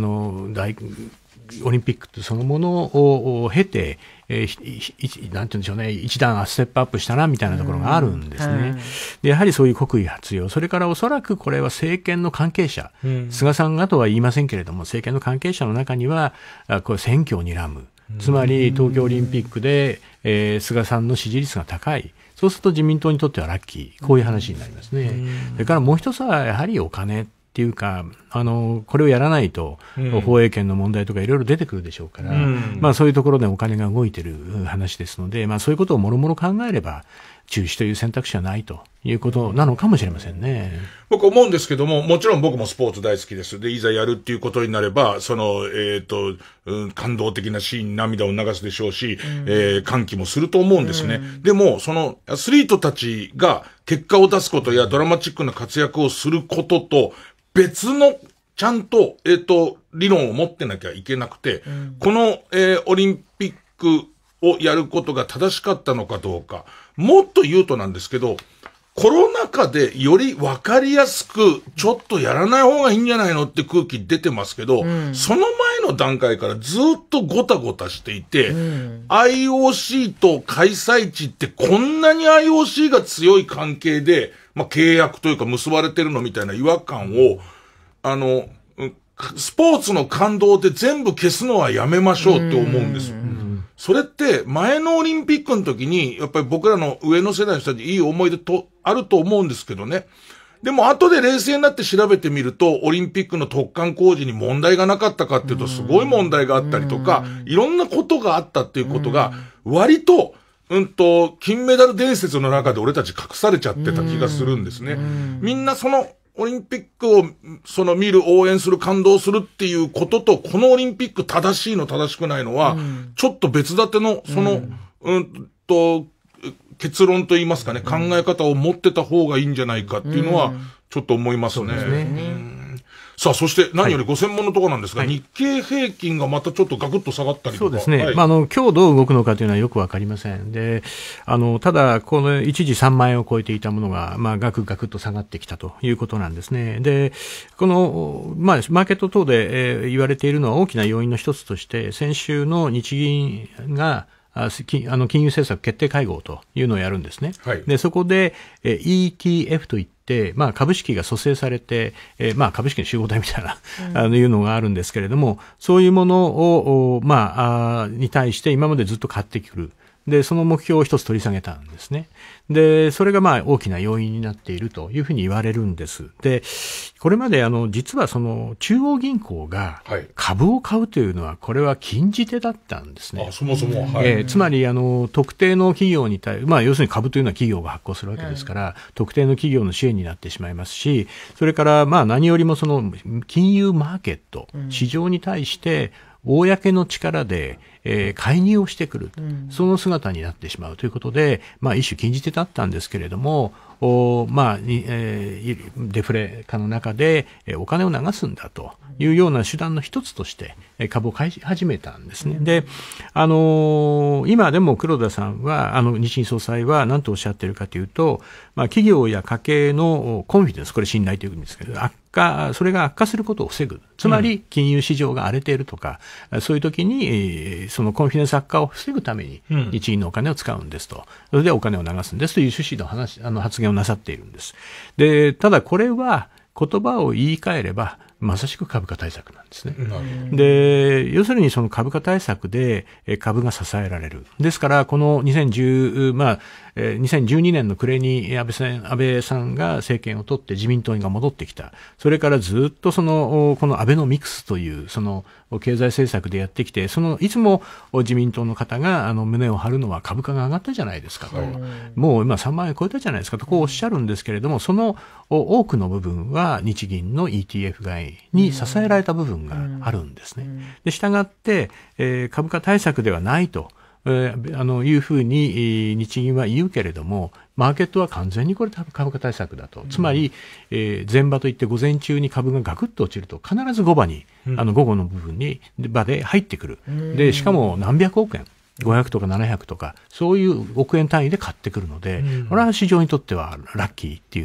Speaker 4: オリンピックそのものを経て、なんて言うんでしょうね、一段ステップアップしたなみたいなところがあるんですね。でやはりそういう国威発揚、それからおそらくこれは政権の関係者、菅さんがとは言いませんけれども、政権の関係者の中には、これ選挙を睨む。つまり東京オリンピックで、菅さんの支持率が高い。そうすると自民党にとってはラッキー。こういう話になりますね。それからもう一つはやはりお金。っていうか、これをやらないと、放映権の問題とかいろいろ出てくるでしょうから、そういうところでお金が動いてる話ですので、そういうことをもろもろ考えれば、中止という選択肢はないということなのかもしれませんね。
Speaker 1: 僕思うんですけども、もちろん僕もスポーツ大好きです。で、いざやるっていうことになれば、感動的なシーンに涙を流すでしょうし、歓喜もすると思うんですね。でも、アスリートたちが結果を出すことやドラマチックな活躍をすることと、別の、ちゃんと、理論を持ってなきゃいけなくて、この、オリンピックをやることが正しかったのかどうか、もっと言うとなんですけど、コロナ禍でより分かりやすく、ちょっとやらない方がいいんじゃないのって空気出てますけど、その前の段階からずっとごたごたしていて、IOC と開催地ってこんなに IOC が強い関係で、契約というか結ばれてるのみたいな違和感を、スポーツの感動で全部消すのはやめましょうって思うんです。それって前のオリンピックの時にやっぱり僕らの上の世代の人たちいい思い出とあると思うんですけどね。でも後で冷静になって調べてみるとオリンピックの突貫工事に問題がなかったかっていうとすごい問題があったりとか、いろんなことがあったっていうことが割と金メダル伝説の中で俺たち隠されちゃってた気がするんですね。みんなオリンピックを見る、応援する、感動するっていうことと、このオリンピック正しいの正しくないのは、ちょっと別立ての、結論といいますかね、考え方を持ってた方がいいんじゃないかっていうのは、ちょっと思いますね。さあ、そして何よりご専門のところなんですが、日経平均がまたちょっとガクッと下がったりとか。
Speaker 4: そうですね。今日どう動くのかというのはよくわかりません。で、ただ、この一時3万円を超えていたものが、ガクッと下がってきたということなんですね。で、この、マーケット等で、言われているのは大きな要因の一つとして、先週の日銀が、金融政策決定会合というのをやるんですね。で、そこで、ETF といって、株式が蘇生されて、株式の集合体みたいな、いうのがあるんですけれども、そういうものを、に対して今までずっと買ってくる。で、その目標を一つ取り下げたんですね。で、それが大きな要因になっているというふうに言われるんです。で、これまで実は中央銀行が株を買うというのは、これは禁じ手だったんですね。
Speaker 1: そもそも。
Speaker 4: つまり、特定の企業に対、要するに株というのは企業が発行するわけですから、特定の企業の支援になってしまいますし、それから、何よりも金融マーケット、市場に対して、公の力で、 介入をしてくる、その姿になってしまうということで、一種禁じ手だったんですけれども、デフレ化の中でお金を流すんだというような手段の一つとして株を買い始めたんですね。で、今でも黒田さんは、日銀総裁は何とおっしゃっているかというと、企業や家計のコンフィデンス、これ信頼というんですけど、それが悪化することを防ぐ。つまり、金融市場が荒れているとか、そういう時に、そのコンフィデンス悪化を防ぐために、日銀のお金を使うんですと。それでお金を流すんですという趣旨の発言をなさっているんです。で、ただこれは言葉を言い換えれば、まさしく株価対策なんですね。で、要するにその株価対策で株が支えられる。ですから、この2012年の暮れに安倍さんが政権を取って自民党が戻ってきた。それからずっとこのアベノミクスという、経済政策でやってきて、いつも自民党の方が胸を張るのは株価が上がったじゃないですかと。もう今3万円超えたじゃないですかと、こうおっしゃるんですけれども、その多くの部分は日銀の ETF 買いに支えられた部分があるんですね。で、したがって、株価対策ではないと。いうふうに日銀は言うけれども、マーケットは完全にこれ株価対策だと。つまり、前場といって午前中に株がガクッと落ちると必ず午後の部分に場で入ってくる。で、しかも何百億円。500とか700とか、そういう億円単位で買ってくるので、これは市場にとってはラッキーっていう、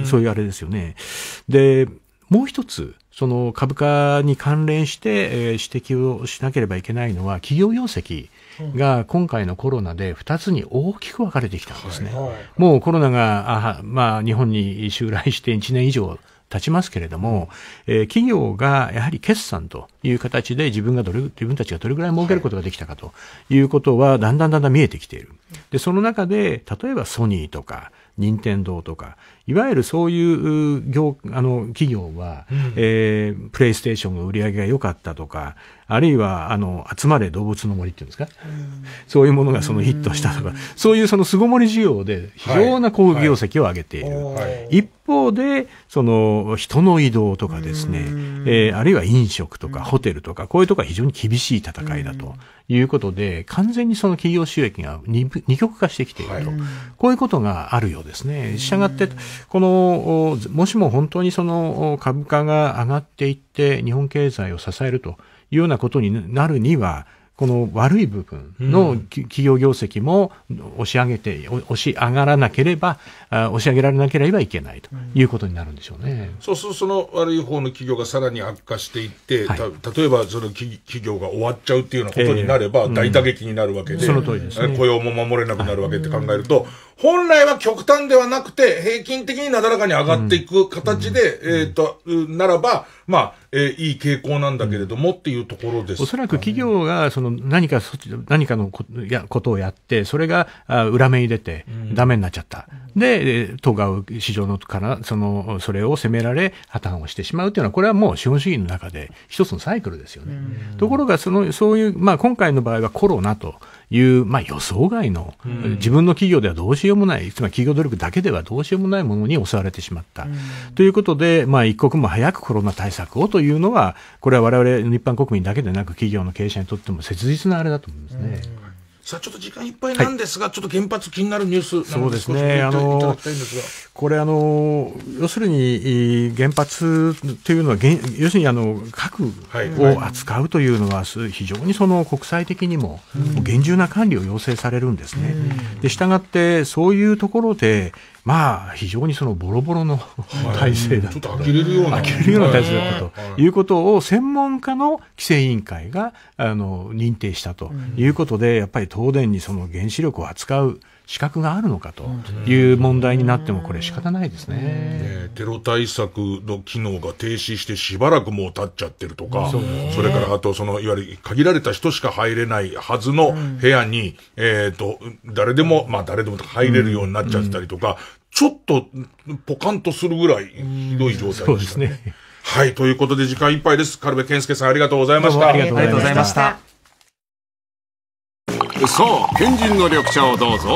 Speaker 4: そういうあれですよね。で、もう一つ、その株価に関連して、指摘をしなければいけないのは、企業業績が今回のコロナで2つに大きく分かれてきたんですね。もうコロナが、日本に襲来して1年以上経ちますけれども、企業がやはり決算という形で自分たちがどれぐらい儲けることができたかということはだんだん見えてきている。で、その中で、例えばソニーとか、任天堂とか、いわゆるそういう企業は、プレイステーションの売り上げが良かったとか、あるいは、集まれ動物の森っていうんですか、そういうものがヒットしたとか、そういう巣ごもり需要で非常な好業績を上げている。一方で、人の移動とかですね、あるいは飲食とかホテルとか、こういうところは非常に厳しい戦いだということで、完全に企業収益が二極化してきていると。こういうことがあるようですね。したがって、もしも本当に株価が上がっていって日本経済を支えるというようなことになるには、この悪い部分の企業業績も押し上げられなければいけないということになるんでしょうね。
Speaker 1: そうするとその悪い方の企業がさらに悪化していって、例えばその企業が終わっちゃうっていうようなことになれば大打撃になるわけで、
Speaker 4: その通りですね。
Speaker 1: 雇用も守れなくなるわけって考えると、本来は極端ではなくて平均的になだらかに上がっていく形で、ならば、いい傾向なんだけれどもっていうところですかね。
Speaker 4: おそらく企業が何かのことをやって、それが裏目に出てダメになっちゃった。で、とがう市場のからそれを責められ破綻をしてしまうというのは、これはもう資本主義の中で一つのサイクルですよね。ところがそういう今回の場合はコロナという予想外の、自分の企業ではどうしようもない、つまり企業努力だけではどうしようもないものに襲われてしまった。ということで、一刻も早くコロナ対策をというのは、これは我々一般国民だけでなく企業の経営者にとっても切実なあれだと思いますね。
Speaker 1: さあ、ちょっと時間いっぱいなんですが、ちょっと原発気になるニュース
Speaker 4: そうですね。これ要するに原発というのは要するに核を扱うというのは非常に国際的にも厳重な管理を要請されるんですね。で、したがってそういうところで非常にボロボロの体制だったと。
Speaker 1: 呆れるような
Speaker 4: 体制だったということを専門家の規制委員会が認定したということで、やっぱり東電に原子力を扱う資格があるのかという問題になってもこれ仕方ないですね。
Speaker 1: テロ対策の機能が停止してしばらくもう経っちゃってるとか、それからあといわゆる限られた人しか入れないはずの部屋に、誰でも入れるようになっちゃったりとか、ちょっとポカンとするぐらいひどい状態でしたね。
Speaker 4: そうですね。
Speaker 1: はい、ということで時間いっぱいです。軽部健介さんありがとうございました。
Speaker 2: ありがとうございました。
Speaker 11: さあ、賢人の緑茶をどうぞ。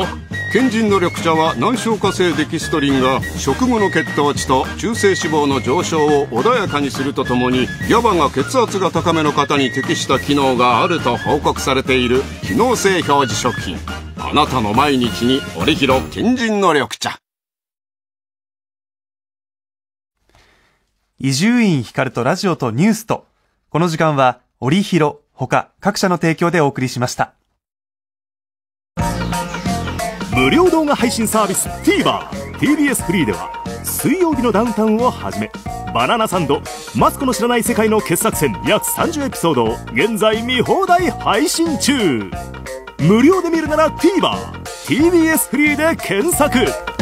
Speaker 5: 賢人の緑茶は難消化性デキストリンが食後の血糖値と中性脂肪の上昇を穏やかにするとともに、GABAが血圧が高めの方に適した機能があると報告されている機能性表示食品。あなたの毎日に折広賢人の緑茶。
Speaker 2: 伊集院光とラジオとニュースと、この時間は折広他各社の提供でお送りしました。
Speaker 7: 無料動画配信サービス TVer、TBS フリーでは水曜日のダウンタウンをはじめ、バナナサンド、マツコの知らない世界の傑作選約30エピソードを現在見放題配信中。無料で見るなら TVer、TBS フリーで検索。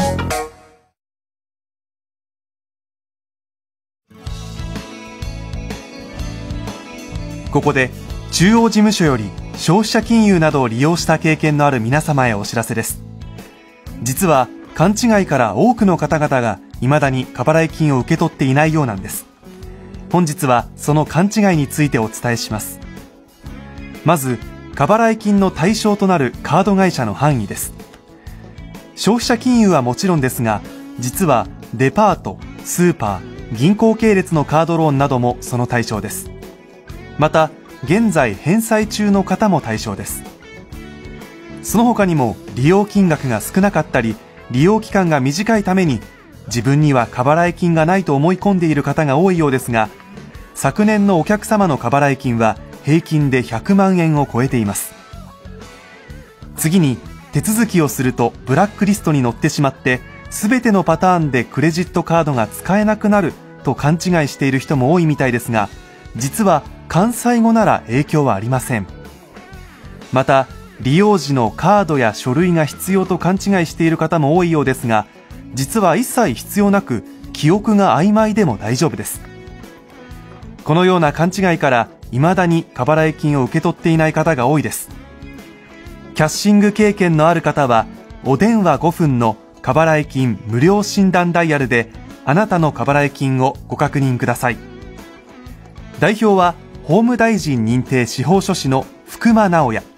Speaker 2: ここで中央事務所より消費者金融などを利用した経験のある皆様へお知らせです。実は勘違いから多くの方々が未だに過払い金を受け取っていないようなんです。本日はその勘違いについてお伝えします。まず過払い金の対象となるカード会社の範囲です。消費者金融はもちろんですが、実はデパート、スーパー、銀行系列のカードローンなどもその対象です。また現在返済中の方も対象です。その他にも利用金額が少なかったり利用期間が短いために自分には過払い金がないと思い込んでいる方が多いようですが、昨年のお客様の過払い金は平均で100万円を超えています。次に手続きをするとブラックリストに載ってしまって全てのパターンでクレジットカードが使えなくなると勘違いしている人も多いみたいですが、実は完済後なら影響はありません。また利用時のカードや書類が必要と勘違いしている方も多いようですが、実は一切必要なく記憶が曖昧でも大丈夫です。このような勘違いから未だに過払い金を受け取っていない方が多いです。キャッシング経験のある方はお電話5分の過払い金無料診断ダイヤルであなたの過払い金をご確認ください。代表は法務大臣認定司法書士の福間直也。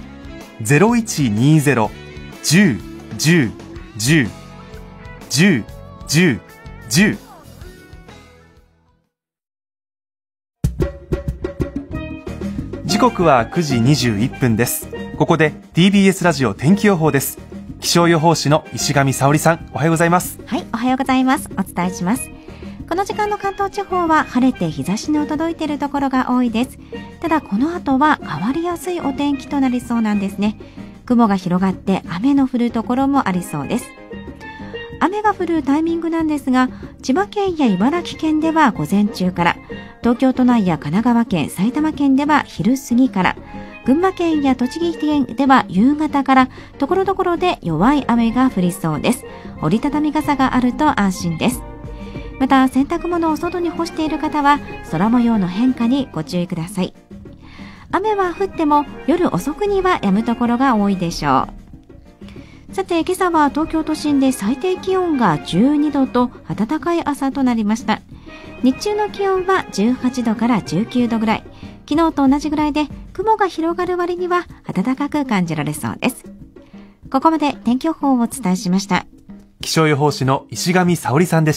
Speaker 2: 0120-10-10-10-10-10-10。時刻は9時21分です。ここで TBS ラジオ天気予報です。気象予報士の石上沙織さん、おはようございます。
Speaker 23: はい、おはようございます。お伝えします。この時間の関東地方は晴れて日差しの届いているところが多いです。ただこの後は変わりやすいお天気となりそうなんですね。雲が広がって雨の降るところもありそうです。雨が降るタイミングなんですが、千葉県や茨城県では午前中から、東京都内や神奈川県、埼玉県では昼過ぎから、群馬県や栃木県では夕方からところどころで弱い雨が降りそうです。折りたたみ傘があると安心です。また洗濯物を外に干している方は空模様の変化にご注意ください。雨は降っても夜遅くには止むところが多いでしょう。さて今朝は東京都心で最低気温が12度と暖かい朝となりました。日中の気温は18度から19度ぐらい、昨日と同じぐらいで雲が広がる割には暖かく感じられそうです。ここまで天気予報をお伝えしました。
Speaker 2: 気象予報士の石上沙織さんでした。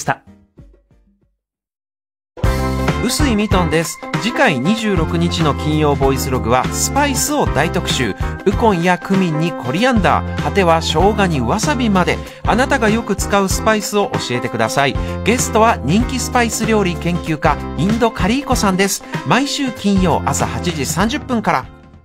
Speaker 24: 臼井ミトンです。次回26日の金曜ボイスログはスパイスを大特集。ウコンやクミンにコリアンダー、果ては生姜にわさびまで、あなたがよく使うスパイスを教えてください。ゲストは人気スパイス料理研究家インドカリーコさんです。毎週金曜朝8時30分から。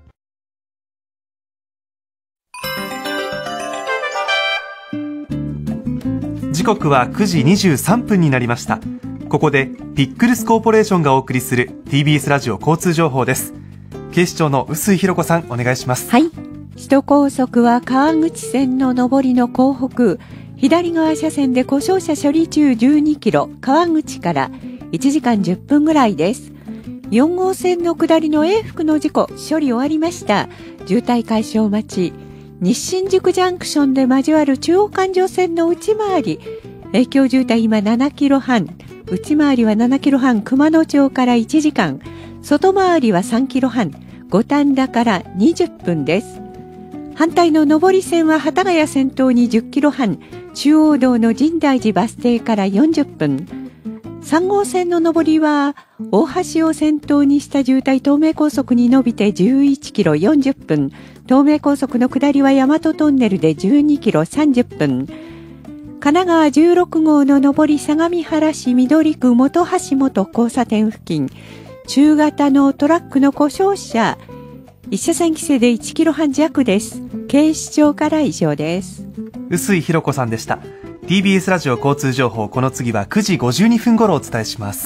Speaker 2: 時刻は9時23分になりました。ここでピックルスコーポレーションがお送りする TBS ラジオ交通情報です。警視庁の臼井弘子さん、お願いします。
Speaker 18: はい、首都高速は川口線の上りの港北左側車線で故障車処理中12キロ、川口から1時間10分ぐらいです。4号線の下りの永福の事故処理終わりました。渋滞解消待ち。日新宿ジャンクションで交わる中央環状線の内回り、影響渋滞今7キロ半、内回りは7キロ半、熊野町から1時間、外回りは3キロ半、五反田から20分です。 反対の上り線は幡ヶ谷先頭に10キロ半、中央道の深大寺バス停から40分。3号線の上りは大橋を先頭にした渋滞、東名高速に伸びて11キロ40分。東名高速の下りは大和トンネルで12キロ30分。神奈川16号の上り相模原市緑区元橋本交差点付近、中型のトラックの故障車、一車線規制で1キロ半弱です。警視庁から以上です。
Speaker 2: 臼井弘子さんでした。 TBS ラジオ交通情報、この次は9時52分頃お伝えします。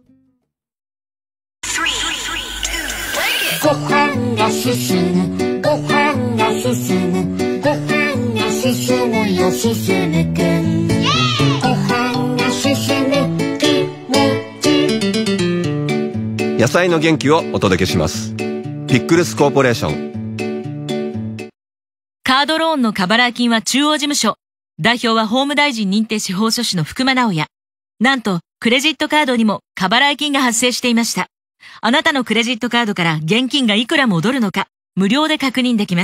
Speaker 8: ご飯が進む、ご飯が進む、ご飯が進むよ、進むくん。ご飯が進む気持ち。
Speaker 9: 野菜の元気をお届けします。ピックルスコーポレーション。
Speaker 13: カードローンの過払い金は中央事務所。代表は法務大臣認定司法書士の福間直也。なんと、クレジットカードにも過払い金が発生していました。あなたのクレジットカードから現金がいくら戻るのか、無料で確認できます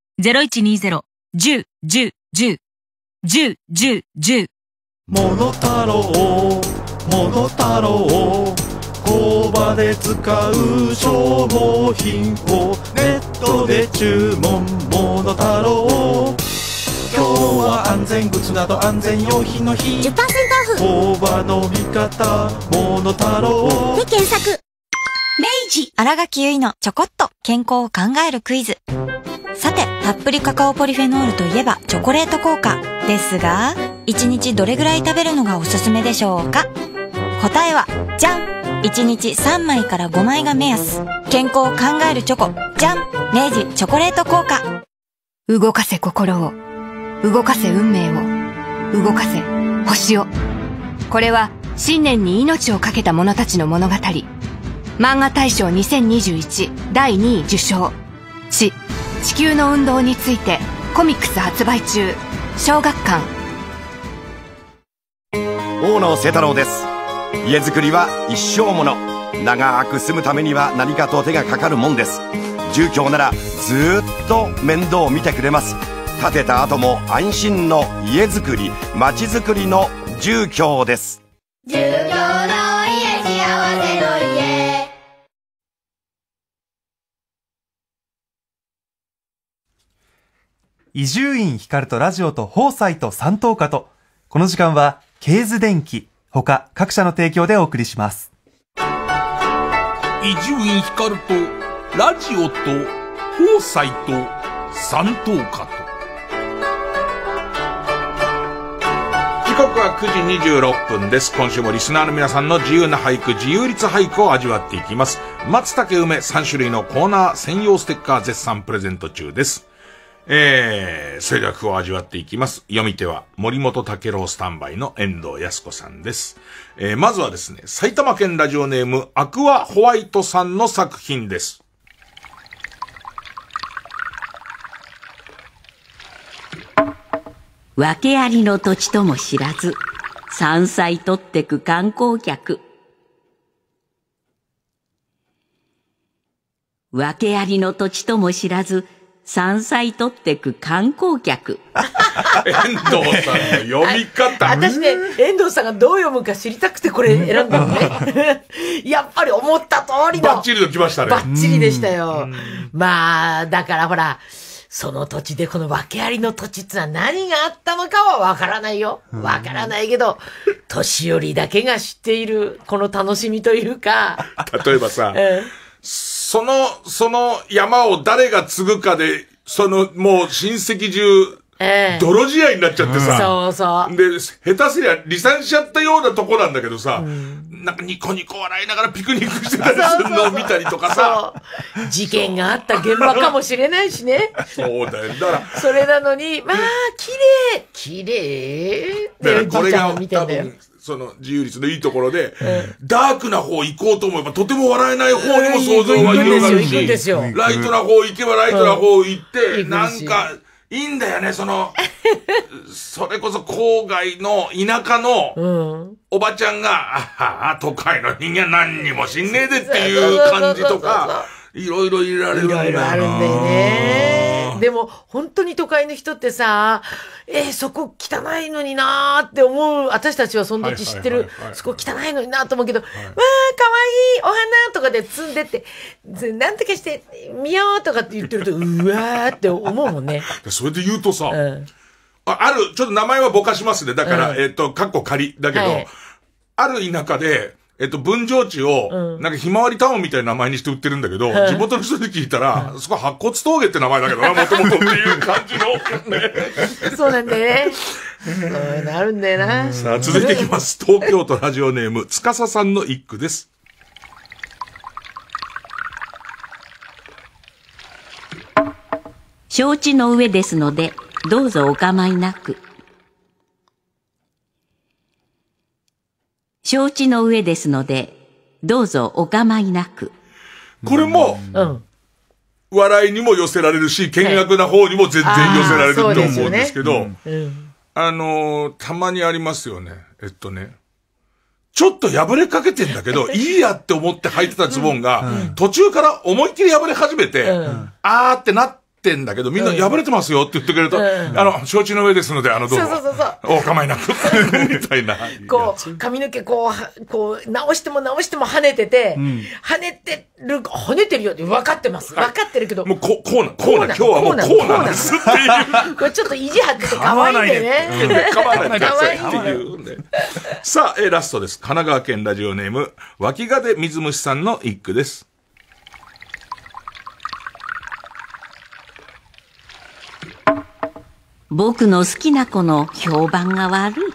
Speaker 13: 。0120-10-10-10。
Speaker 14: モノタロウ、モノタロウ。工場で使う消耗品をネットで注文、モノタロウ。今日は安全靴など安全用品の日、 10% オフ。工場の味方、モノタロウ
Speaker 15: で検索。明治新垣結衣のちょこっと健康を考えるクイズ。さて、たっぷりカカオポリフェノールといえばチョコレート効果ですが、1日どれぐらい食べるのがおすすめでしょうか？答えはじゃん、1日3枚から5枚が目安。健康を考えるチョコ、じゃん、明治チョコレート効果。
Speaker 25: 動かせ心を、動かせ運命を、動かせ星を。これは信念に命をかけた者たちの物語。漫画大賞2021第2位受賞。地球の運動についてコミックス発売中。小学館。
Speaker 26: 大野清太郎です。家づくりは一生もの。長く住むためには何かと手がかかるもんです。住居ならずっと面倒を見てくれます。建てた後も安心の家づくり、街づくりの住居です。
Speaker 8: 住居の家、幸せの家。
Speaker 2: 伊集院光とラジオと放送と三等価と。この時間はケーズ電機他各社の提供でお送りします。
Speaker 1: 伊集院光とラジオと放送と三等価と。時刻は9時26分です。今週もリスナーの皆さんの自由な俳句、自由律俳句を味わっていきます。松茸梅3種類のコーナー専用ステッカー絶賛プレゼント中です。それでは句を味わっていきます。読み手は森本武郎スタンバイの遠藤康子さんです。まずはですね、埼玉県ラジオネームアクアホワイトさんの作品です。
Speaker 27: 訳ありの土地とも知らず山菜取ってく観光客。訳ありの土地とも知らず山菜取ってく観光客。
Speaker 1: 遠藤さんの読み方。
Speaker 3: 私ね、遠藤さんがどう読むか知りたくてこれ選んだのね。やっぱり思った通りの。
Speaker 1: バッチリときましたね。
Speaker 3: バッチリでしたよ。まあ、だからほら、その土地でこの訳ありの土地ってのは何があったのかはわからないよ。わからないけど、年寄りだけが知っているこの楽しみというか。
Speaker 1: 例えばさ、その山を誰が継ぐかで、もう親戚中、泥仕合になっちゃってさ。
Speaker 3: そうそう。
Speaker 1: で、下手すりゃ離散しちゃったようなとこなんだけどさ、なんかニコニコ笑いながらピクニックしてたりするのを見たりとかさ。
Speaker 3: そう事件があった現場かもしれないしね。
Speaker 1: そうだよ。だから。
Speaker 3: それなのに、まあ、綺麗
Speaker 1: だからこれが多分、自由律のいいところで、ダークな方行こうと思えばとても笑えない方にも想像が広がるし、ライトな方行けばライトな方行って、なんか、いいんだよね、それこそ郊外の田舎のおばちゃんが、都会の人間何にも知んねえでっていう感じとか、いろいろ入れられるんだよな。
Speaker 3: いろいろあるんだよね。 でも、本当に都会の人ってさ、そこ汚いのになーって思う、私たちはその時知ってる、そこ汚いのになーと思うけど、わー、かわいい、お花とかで摘んでって、なんとかしてみようとかって言ってると、うわーって思うもんね。
Speaker 1: それで言うとさ、ある、ちょっと名前はぼかしますね。だから、かっこ仮。だけど、ある田舎で、分譲地を、なんかひまわりタウンみたいな名前にして売ってるんだけど、地元の人に聞いたら、そこは白骨峠って名前だけどな、もともとっていう感じの、ね。
Speaker 3: そうなんだよね。なるんだよな。
Speaker 1: さあ、続いていきます。東京都ラジオネーム、つかささんの一句です。
Speaker 27: 承知の上ですので、どうぞお構いなく。承知の上ですので、どうぞお構いなく。
Speaker 1: これも、笑いにも寄せられるし、見学な方にも全然寄せられると思うんですけど、たまにありますよね。ちょっと破れかけてんだけど、いいやって思って履いてたズボンが、途中から思いっきり破れ始めて、あーってなってんだけど、みんな破れてますよって言ってくれると、承知の上ですので、どうぞ。お構いなく。みたいな。
Speaker 3: こう、髪の毛こう、直しても跳ねてて、跳ねてるよって分かってます。分かってるけど。
Speaker 1: もうこうな、今日はもうこうなんですっていう。
Speaker 3: これちょっと意地張ってて可愛いんでね。
Speaker 1: 可愛いっていうね。さあ、ラストです。神奈川県ラジオネーム、脇がで水虫さんの一句です。
Speaker 27: 僕の好きな子の評判が悪い。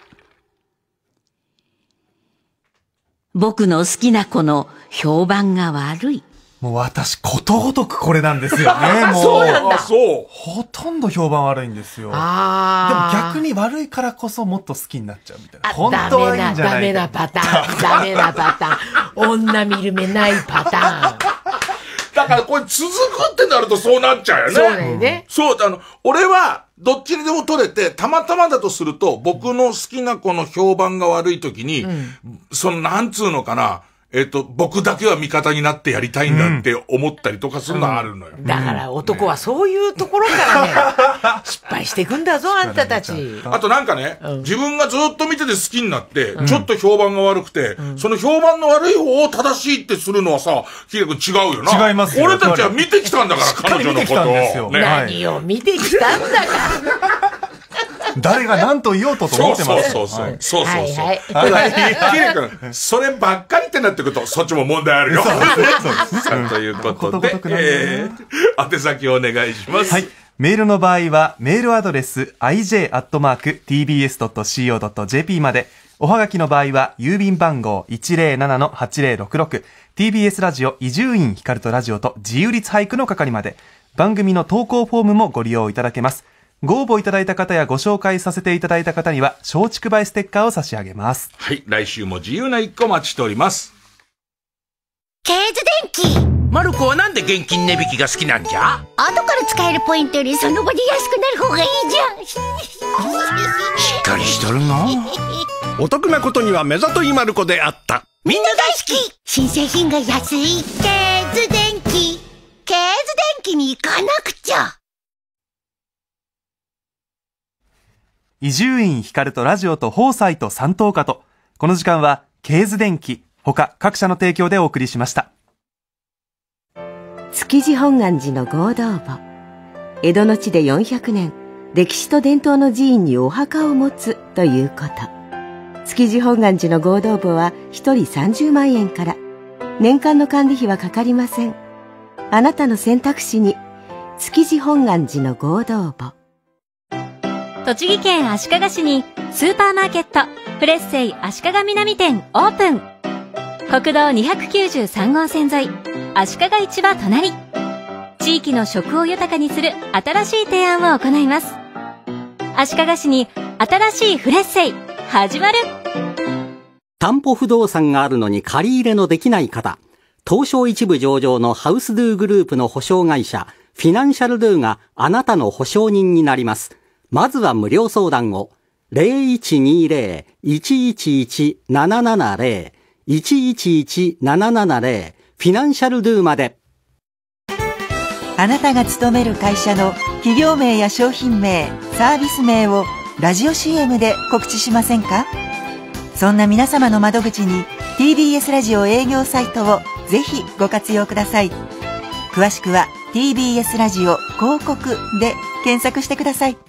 Speaker 27: 僕の好きな子の評判が悪い。
Speaker 2: もう私、ことごとくこれなんですよね、もう。
Speaker 3: そうなんだ。
Speaker 2: ほとんど評判悪いんですよ。でも逆に悪いからこそもっと好きになっちゃうみたいな。本当はいいんじゃないか。
Speaker 3: ダメなパターン。ダメなパターン。女見る目ないパターン。
Speaker 1: だからこれ続くってなるとそうなっちゃうよね。
Speaker 3: そうだよね。
Speaker 1: そう、俺は、どっちにでも取れて、たまたまだとすると、僕の好きな子の評判が悪い時に、なんつうのかな、僕だけは味方になってやりたいんだって思ったりとかするのはあるのよ。
Speaker 3: だから男はそういうところからね、失敗していくんだぞ、あんたたち。
Speaker 1: あとなんかね、自分がずっと見てて好きになって、ちょっと評判が悪くて、その評判の悪い方を正しいってするのはさ、キレ君違うよな。
Speaker 2: 違いますよ。
Speaker 1: 俺たちは見てきたんだから、彼女のことを。
Speaker 3: 何を見てきたんだか。
Speaker 2: 誰が何と言おうと思ってます。
Speaker 1: そう。キレ君、そればっかりってなってくると、そっちも問題あるよ。ということで、宛先お願いします。
Speaker 2: はい。メールの場合は、メールアドレス、ij@tbs.co.jp まで、おはがきの場合は、郵便番号 107-8066、TBS ラジオ伊集院光とラジオと自由律俳句の係まで、番組の投稿フォームもご利用いただけます。ご応募いただいた方やご紹介させていただいた方には、松竹梅ステッカーを差し上げます。
Speaker 1: はい、来週も自由な一個待ちしております。
Speaker 8: ケーズ電気。
Speaker 6: マルコはなんで現金値引きが好きなんじゃ？
Speaker 8: 後から使えるポイントよりその場で安くなる方がいいじゃん。し
Speaker 6: っかりしとるの。
Speaker 10: お得なことには目ざといマルコであった。
Speaker 8: みんな大好き。新製品が安い。ケーズ電気。ケーズ電気に行かなくちゃ。
Speaker 2: 伊集院光とラジオと放送と三等価と、この時間はケーズ電機他各社の提供でお送りしました。
Speaker 12: 築地本願寺の合同墓。江戸の地で400年歴史と伝統の寺院にお墓を持つということ。築地本願寺の合同墓は1人30万円から。年間の管理費はかかりません。あなたの選択肢に築地本願寺の合同墓。
Speaker 16: 栃木県足利市にスーパーマーケットプレッセイ足利南店オープン。国道293号線沿い足利市場隣。地域の食を豊かにする新しい提案を行います。足利市に新しいフレッセイ始まる。
Speaker 17: 担保不動産があるのに借り入れのできない方、東証一部上場のハウスドゥグループの保証会社フィナンシャルドゥがあなたの保証人になります。まずは無料相談を 0120-111-770 111-770 フィナンシャルドゥまで。
Speaker 4: あなたが勤める会社の企業名や商品名、サービス名をラジオ CM で告知しませんか？そんな皆様の窓口に TBS ラジオ営業サイトをぜひご活用ください。詳しくは TBS ラジオ広告で検索してください。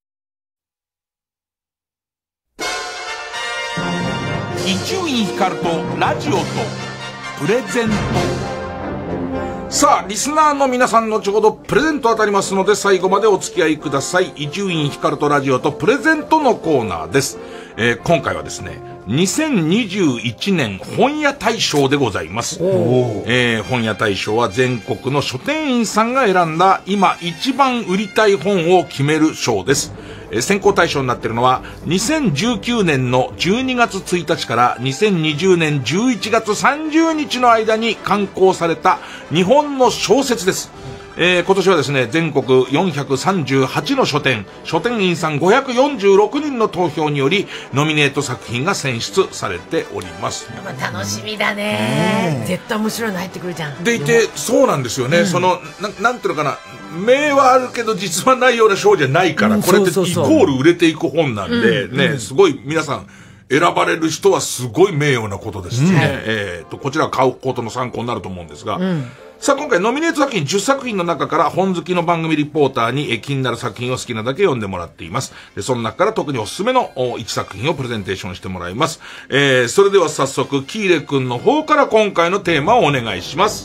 Speaker 1: 伊集院光とラジオとプレゼント。さあ、リスナーの皆さんのちょうどプレゼント当たりますので、最後までお付き合いください。伊集院光とラジオとプレゼントのコーナーです。今回はですね、2021年本屋大賞でございます。本屋大賞は全国の書店員さんが選んだ今一番売りたい本を決める賞です。選考対象になっているのは2019年の12月1日から2020年11月30日の間に刊行された日本の小説です。今年はですね、全国438の書店員さん546人の投票によりノミネート作品が選出されております。
Speaker 3: 楽しみだね。絶対面白いの入ってくるじゃん。
Speaker 1: でいて、そうなんですよね。なんていうのかな、名はあるけど実はないような賞じゃないから、これってイコール売れていく本なんで、ね、すごい皆さん選ばれる人はすごい名誉なことですね。こちらは買うことの参考になると思うんですが、さあ今回ノミネート作品10作品の中から本好きの番組リポーターに気になる作品を好きなだけ読んでもらっています。でその中から特におすすめの1作品をプレゼンテーションしてもらいます。それでは早速キーレ君の方から今回のテーマをお願いします。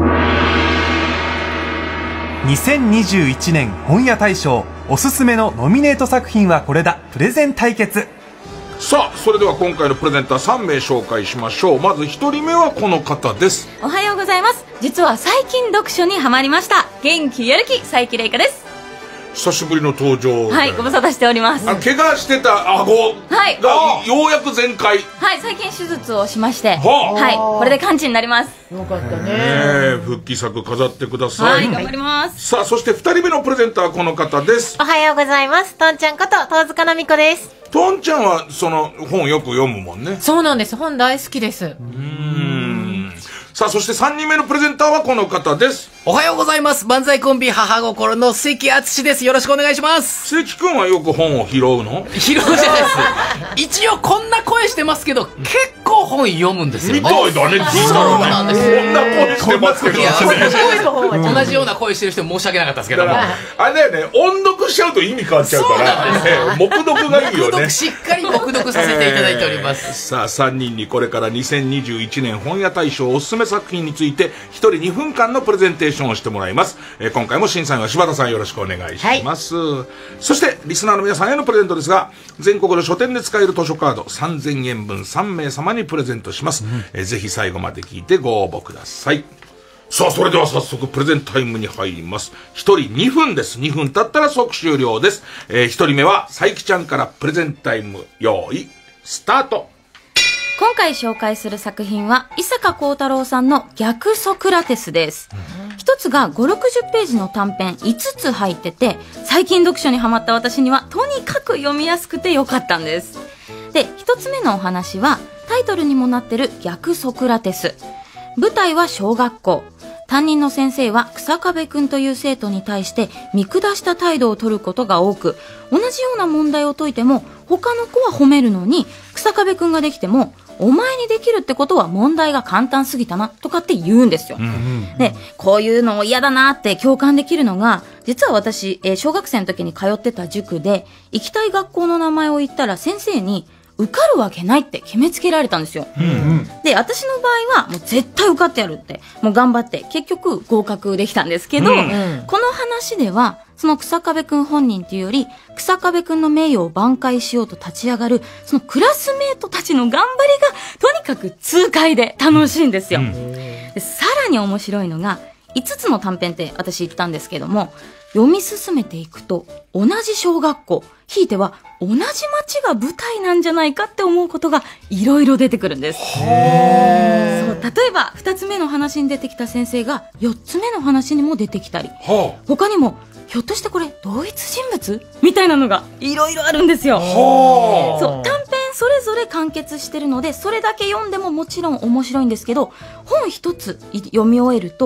Speaker 2: 2021年本屋大賞おすすめのノミネート作品はこれだプレゼン対決。
Speaker 1: さあそれでは今回のプレゼンター3名紹介しましょう。まず1人目はこの方です。
Speaker 5: おはようございます。実は最近読書にハマりました。元気やる気佐伯玲香です。
Speaker 1: 久しぶりの登場。
Speaker 5: はい、ご無沙汰しております。
Speaker 1: 怪我してた顎がようやく全開。
Speaker 5: はい、最近手術をしまして、はい、これで完治になります。
Speaker 3: よかったね。
Speaker 1: 復帰作飾ってください。
Speaker 5: はい、頑張ります。
Speaker 1: さあそして2人目のプレゼンターはこの方です。
Speaker 11: おはようございます。とんちゃんこと遠塚奈美子です。
Speaker 1: とんちゃんはその本よく読むもんね。
Speaker 11: そうなんです。本大好きです。
Speaker 1: さあそして3人目のプレゼンターはこの方です。
Speaker 19: おはようございます。漫才コンビ母心の関敦です。よろしくお願いします。
Speaker 1: 関くんはよく本を拾うの？
Speaker 19: 拾うじゃないです一応こんな声してますけど結構本読むんですよ。
Speaker 1: みたいだね。
Speaker 19: そうなんです。
Speaker 1: こんな声してますけど、
Speaker 19: 同じような声してる人申し訳なかったですけども、
Speaker 1: あれだよね、音読しちゃうと意味変わっちゃうから黙読がいいよね。
Speaker 19: しっかり黙読させていただいております。
Speaker 1: さあ3人にこれから2021年本屋大賞おすすめ作品について1人2分間のプレゼンテーションをしてもらいます。今回も審査員は柴田さんよろしくお願いします、そしてリスナーの皆さんへのプレゼントですが、全国の書店で使える図書カード3000円分3名様にプレゼントします、ぜひ最後まで聞いてご応募ください。さあそれでは早速プレゼンタイムに入ります。1人2分です。2分経ったら即終了です。1人目は佐伯ちゃんからプレゼンタイム用意スタート。
Speaker 5: 今回紹介する作品は伊坂幸太郎さんの逆ソクラテスです。一つが5、60ページの短編5つ入ってて、最近読書にハマった私にはとにかく読みやすくてよかったんです。で、一つ目のお話はタイトルにもなってる逆ソクラテス。舞台は小学校。担任の先生は草壁くんという生徒に対して見下した態度を取ることが多く、同じような問題を解いても他の子は褒めるのに、草壁くんができてもお前にできるってことは問題が簡単すぎたなとかって言うんですよ、でこういうの嫌だなって共感できるのが、実は私、小学生の時に通ってた塾で行きたい学校の名前を言ったら先生に受かるわけないって決めつけられたんですよ、で私の場合はもう絶対受かってやるってもう頑張って結局合格できたんですけど、この話ではその草壁くん本人っていうより草壁くんの名誉を挽回しようと立ち上がるそのクラスメートたちの頑張りがとにかく痛快で楽しいんですよ、でさらに面白いのが5つの短編って私言ったんですけども、読み進めていくと同じ小学校、ひいては同じ町が舞台なんじゃないかって思うことがいろいろ出てくるんです。そう、例えば2つ目の話に出てきた先生が4つ目の話にも出てきたり、他にもひょっとしてこれ同一人物みたいなのがいろいろあるんですよ。そう、短編それぞれ完結してるのでそれだけ読んでももちろん面白いんですけど、本一つ読み終えると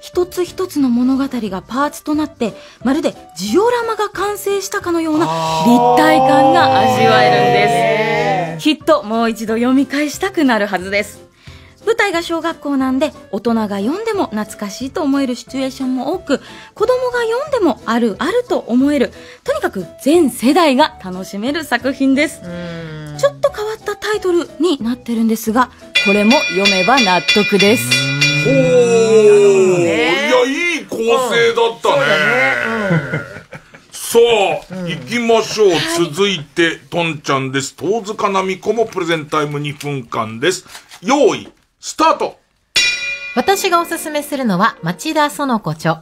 Speaker 5: 一つ一つの物語がパーツとなって、まるでジオラマが完成したかのような立体感が味わえるんです。きっともう一度読み返したくなるはずです。舞台が小学校なんで、大人が読んでも懐かしいと思えるシチュエーションも多く、子供が読んでもあるあると思える、とにかく全世代が楽しめる作品です。ちょっと変わったタイトルになってるんですが、これも読めば納得です。
Speaker 1: ほー、いや、いい構成だったね。さあ、行きましょう。続いて、とんちゃんです。遠塚奈美子もプレゼンタイム2分間です。用意、スタート。
Speaker 11: 私がおすすめするのは、町田園子著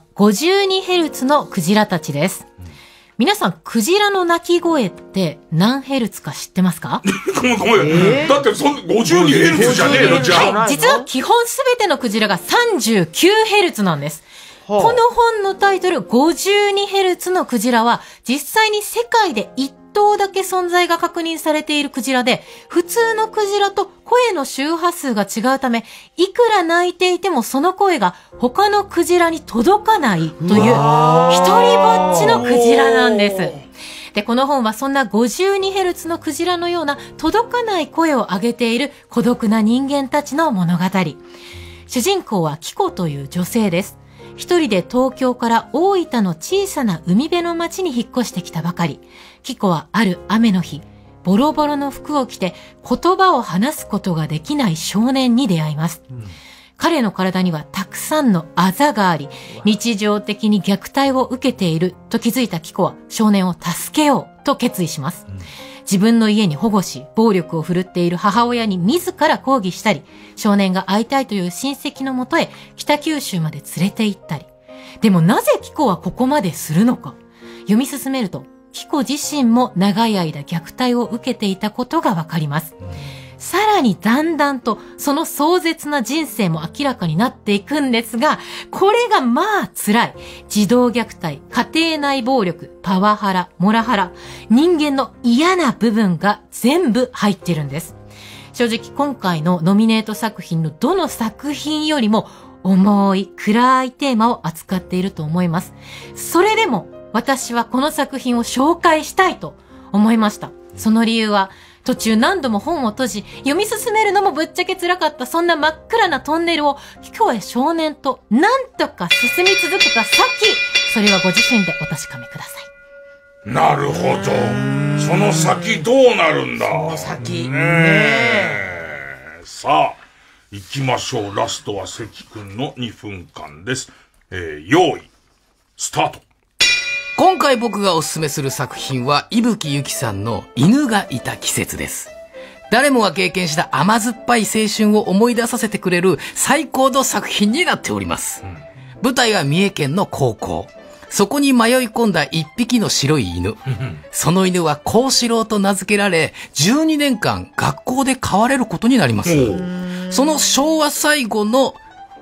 Speaker 11: 52Hz のクジラたちです。皆さん、クジラの鳴き声って何ヘルツか知ってますか？
Speaker 1: ごめん。だって52ヘルツじゃねえのじゃあ。
Speaker 11: 実は基本すべてのクジラが39ヘルツなんです。この本のタイトル 52Hz のクジラは実際に世界で1頭だけ存在が確認されているクジラで、普通のクジラと声の周波数が違うため、いくら鳴いていてもその声が他のクジラに届かないという一人ぼっちのクジラなんです。で、この本はそんな 52Hz のクジラのような届かない声を上げている孤独な人間たちの物語。主人公はキコという女性です。一人で東京から大分の小さな海辺の町に引っ越してきたばかり。キコはある雨の日、ボロボロの服を着て言葉を話すことができない少年に出会います。彼の体にはたくさんのあざがあり、日常的に虐待を受けていると気づいたキコは少年を助けようと決意します。自分の家に保護し、暴力を振るっている母親に自ら抗議したり、少年が会いたいという親戚のもとへ北九州まで連れて行ったり。でもなぜキコはここまでするのか。読み進めると、キコ自身も長い間虐待を受けていたことがわかります。さらにだんだんとその壮絶な人生も明らかになっていくんですが、これがまあ辛い。児童虐待、家庭内暴力、パワハラ、モラハラ、人間の嫌な部分が全部入ってるんです。正直今回のノミネート作品のどの作品よりも重い暗いテーマを扱っていると思います。それでも私はこの作品を紹介したいと思いました。その理由は、途中何度も本を閉じ、読み進めるのもぶっちゃけ辛かったそんな真っ暗なトンネルを、今日へ少年となんとか進み続けた先、それはご自身でお確かめください。
Speaker 1: なるほど。その先どうなるんだ。そ
Speaker 3: の先。
Speaker 1: さあ、行きましょう。ラストは関くんの2分間です。用意、スタート。
Speaker 19: 今回僕がおすすめする作品は、伊吹ゆきさんの犬がいた季節です。誰もが経験した甘酸っぱい青春を思い出させてくれる最高の作品になっております。舞台は三重県の高校。そこに迷い込んだ一匹の白い犬。その犬は幸四郎と名付けられ、12年間学校で飼われることになります。その昭和最後の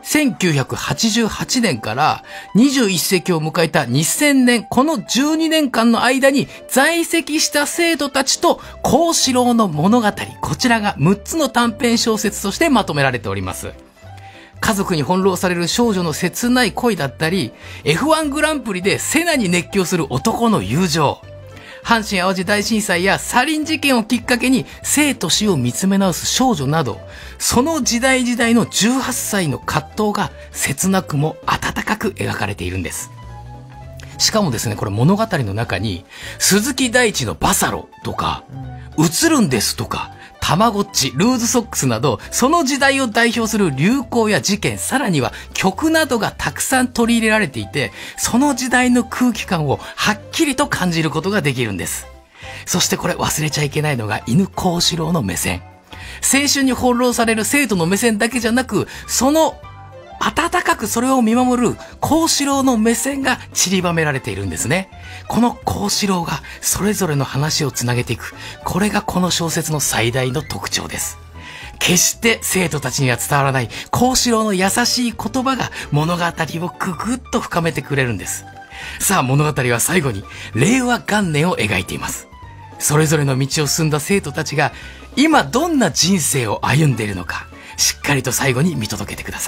Speaker 19: 1988年から21世紀を迎えた2000年、この12年間の間に在籍した生徒たちと幸四郎の物語、こちらが6つの短編小説としてまとめられております。家族に翻弄される少女の切ない恋だったり、F1 グランプリでセナに熱狂する男の友情、阪神淡路大震災やサリン事件をきっかけに生と死を見つめ直す少女など、その時代時代の18歳の葛藤が切なくも温かく描かれているんです。しかもですね、これ物語の中に鈴木大地のバサロとか、映るんですとか、たまごっち、ルーズソックスなど、その時代を代表する流行や事件、さらには曲などがたくさん取り入れられていて、その時代の空気感をはっきりと感じることができるんです。そしてこれ忘れちゃいけないのが犬幸四郎の目線。青春に翻弄される生徒の目線だけじゃなく、その温かくそれを見守る幸四郎の目線が散りばめられているんですね。この幸四郎がそれぞれの話をつなげていく。これがこの小説の最大の特徴です。決して生徒たちには伝わらない幸四郎の優しい言葉が物語をぐぐっと深めてくれるんです。さあ物語は最後に令和元年を描いています。それぞれの道を進んだ生徒たちが今どんな人生を歩んでいるのか、しっかりと最後に見届けてください。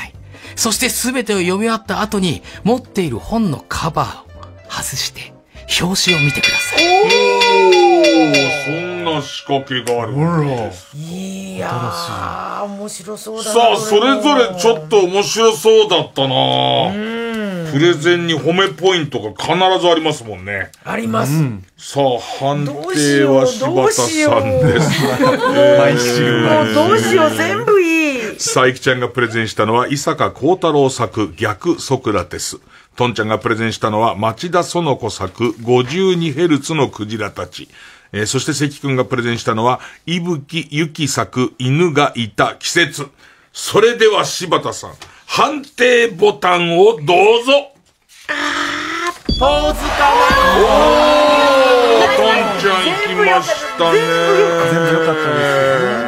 Speaker 19: そして全てを読み終わった後に、持っている本のカバーを外して、表紙を見てください。
Speaker 1: そんな仕掛けがあるんです。
Speaker 3: いやー、面白そうだな。
Speaker 1: さあ、それぞれちょっと面白そうだったな。プレゼンに褒めポイントが必ずありますもんね。
Speaker 3: あります。
Speaker 1: さあ、判定は柴田さんです。
Speaker 3: 毎週もうどうしよう、全部いい。
Speaker 1: 佐伯ちゃんがプレゼンしたのは伊坂幸太郎作逆ソクラテス。トンちゃんがプレゼンしたのは町田園子作 52Hz のクジラたち。そして関くんがプレゼンしたのは伊吹ゆき作犬がいた季節。それでは柴田さん、判定ボタンをどうぞ。
Speaker 3: ポーズかわいい。
Speaker 1: トンちゃん行きましたね。
Speaker 2: 全部良かったです。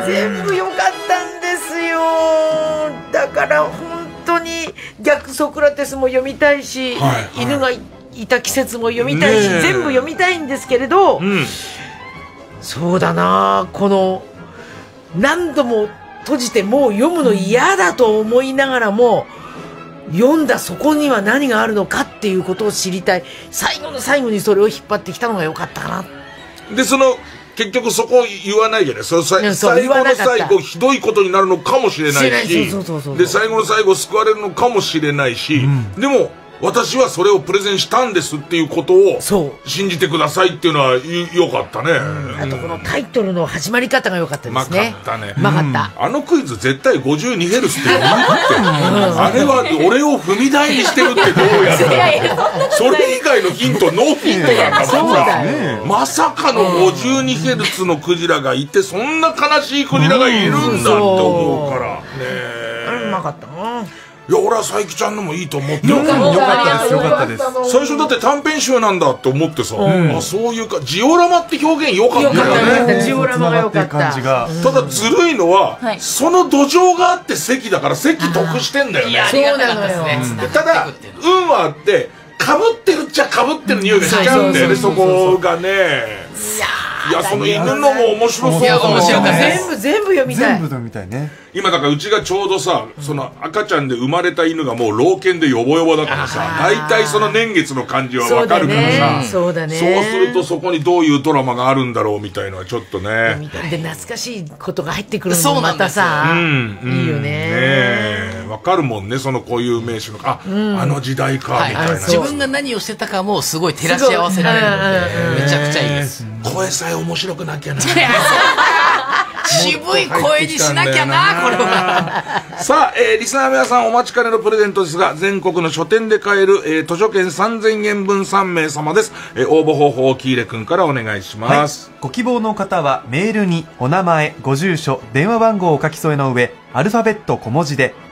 Speaker 3: 全部良かったんですよ。だから本当に逆ソクラテスも読みたいし、犬がいた季節も読みたいし、全部読みたいんですけれど、そうだな、この何度も閉じてもう読むの嫌だと思いながらも、読んだそこには何があるのかっていうことを知りたい。最後の最後にそれを引っ張ってきたのが良かったかな。
Speaker 1: で、結局そこ言わないじゃない。最後の最後ひどいことになるのかもしれないし、で、最後の最後救われるのかもしれないし、でも、私はそれをプレゼンしたんですっていうことを信じてくださいっていうのは良かったね。
Speaker 3: あとこのタイトルの始まり方が良かったですね。
Speaker 1: うまかったね。
Speaker 3: うまかった。
Speaker 1: あのクイズ絶対 52Hz って言わなくて、あれは俺を踏み台にしてるってどうやったの？それ以外のヒントノーヒントなんだもんさ。まさかの 52Hz のクジラがいて、そんな悲しいクジラがいるんだって思うから。
Speaker 3: うまかったな。
Speaker 1: いや、俺は佐伯ちゃんのもいいと思って。
Speaker 2: よかったです、よかったです。
Speaker 1: 最初だって短編集なんだって思ってさ、あ、そういうか、ジオラマって表現良かったよね。
Speaker 3: ジオラマが良かった。
Speaker 1: ただずるいのは、その土壌があって席だから席得してんだよね。
Speaker 3: そうなのよ。
Speaker 1: ただ、運はあって、被ってるっちゃ被ってる匂いがしちゃうんだよね、そこがね。いや、その犬のも面白そうだな。
Speaker 3: 全部読みたい。
Speaker 2: 全部読みたいね。
Speaker 1: 今だからうちがちょうどさ、その赤ちゃんで生まれた犬がもう老犬でヨボヨボだからさ、大体その年月の感じはわかるからさ、
Speaker 3: そうだね。
Speaker 1: そうするとそこにどういうドラマがあるんだろうみたいのはちょっとね。
Speaker 3: で、懐かしいことが入ってくるのもまたさ、いいよね。
Speaker 1: わかるもんね、その固有名詞の、あの時代か、みたいな。
Speaker 19: 自分が何をしてたかもすごい照らし合わせられるので、めちゃくちゃいいです。
Speaker 1: 声さえ面白くなきゃな。
Speaker 19: 渋い声にしなきゃな、これは。
Speaker 1: さあ、リスナーの皆さんお待ちかねのプレゼントですが、全国の書店で買える、図書券3000円分3名様です。応募方法を喜入くんからお願いします。
Speaker 2: ご希望の方はメールにお名前、ご住所、電話番号を書き添えの上、アルファベット小文字で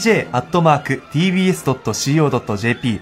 Speaker 2: ij@tbs.co.jp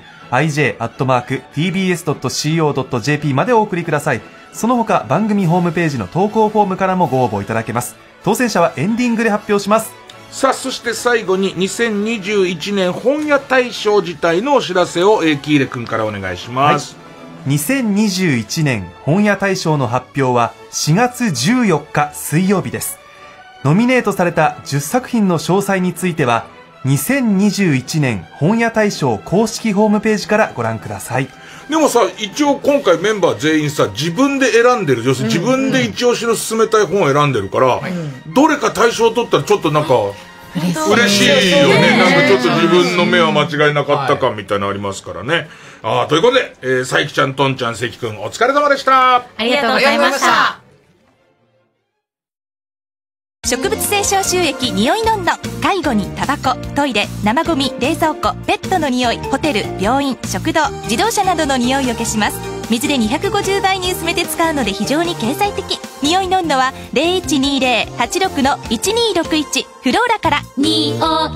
Speaker 2: ij@tbs.co.jp までお送りください。その他番組ホームページの投稿フォームからもご応募いただけます。当選者はエンディングで発表します。
Speaker 1: さあ、そして最後に2021年本屋大賞自体のお知らせを喜入くんからお願いします。
Speaker 2: 2021年本屋大賞の発表は4月14日水曜日です。ノミネートされた10作品の詳細については2021年本屋大賞公式ホームページからご覧ください。
Speaker 1: でもさ、一応今回メンバー全員さ、自分で選んでる、要するに自分で一押しの勧めたい本を選んでるから、どれか大賞取ったらちょっとなんか嬉しいよね。なんかちょっと自分の目は間違いなかったかみたいなのありますからね。ということで、佐伯ちゃん、とんちゃん、関くん、お疲れ様でした。
Speaker 5: ありがとうございました。
Speaker 15: 植物性消臭液匂いのんの。介護にタバコ、トイレ、生ゴミ、冷蔵庫、ペットの匂い、ホテル、病院、食堂、自動車などの匂いを消します。水で250倍に薄めて使うので非常に経済的。匂いのんのは 0120-86-1261 フローラから。匂いのんの。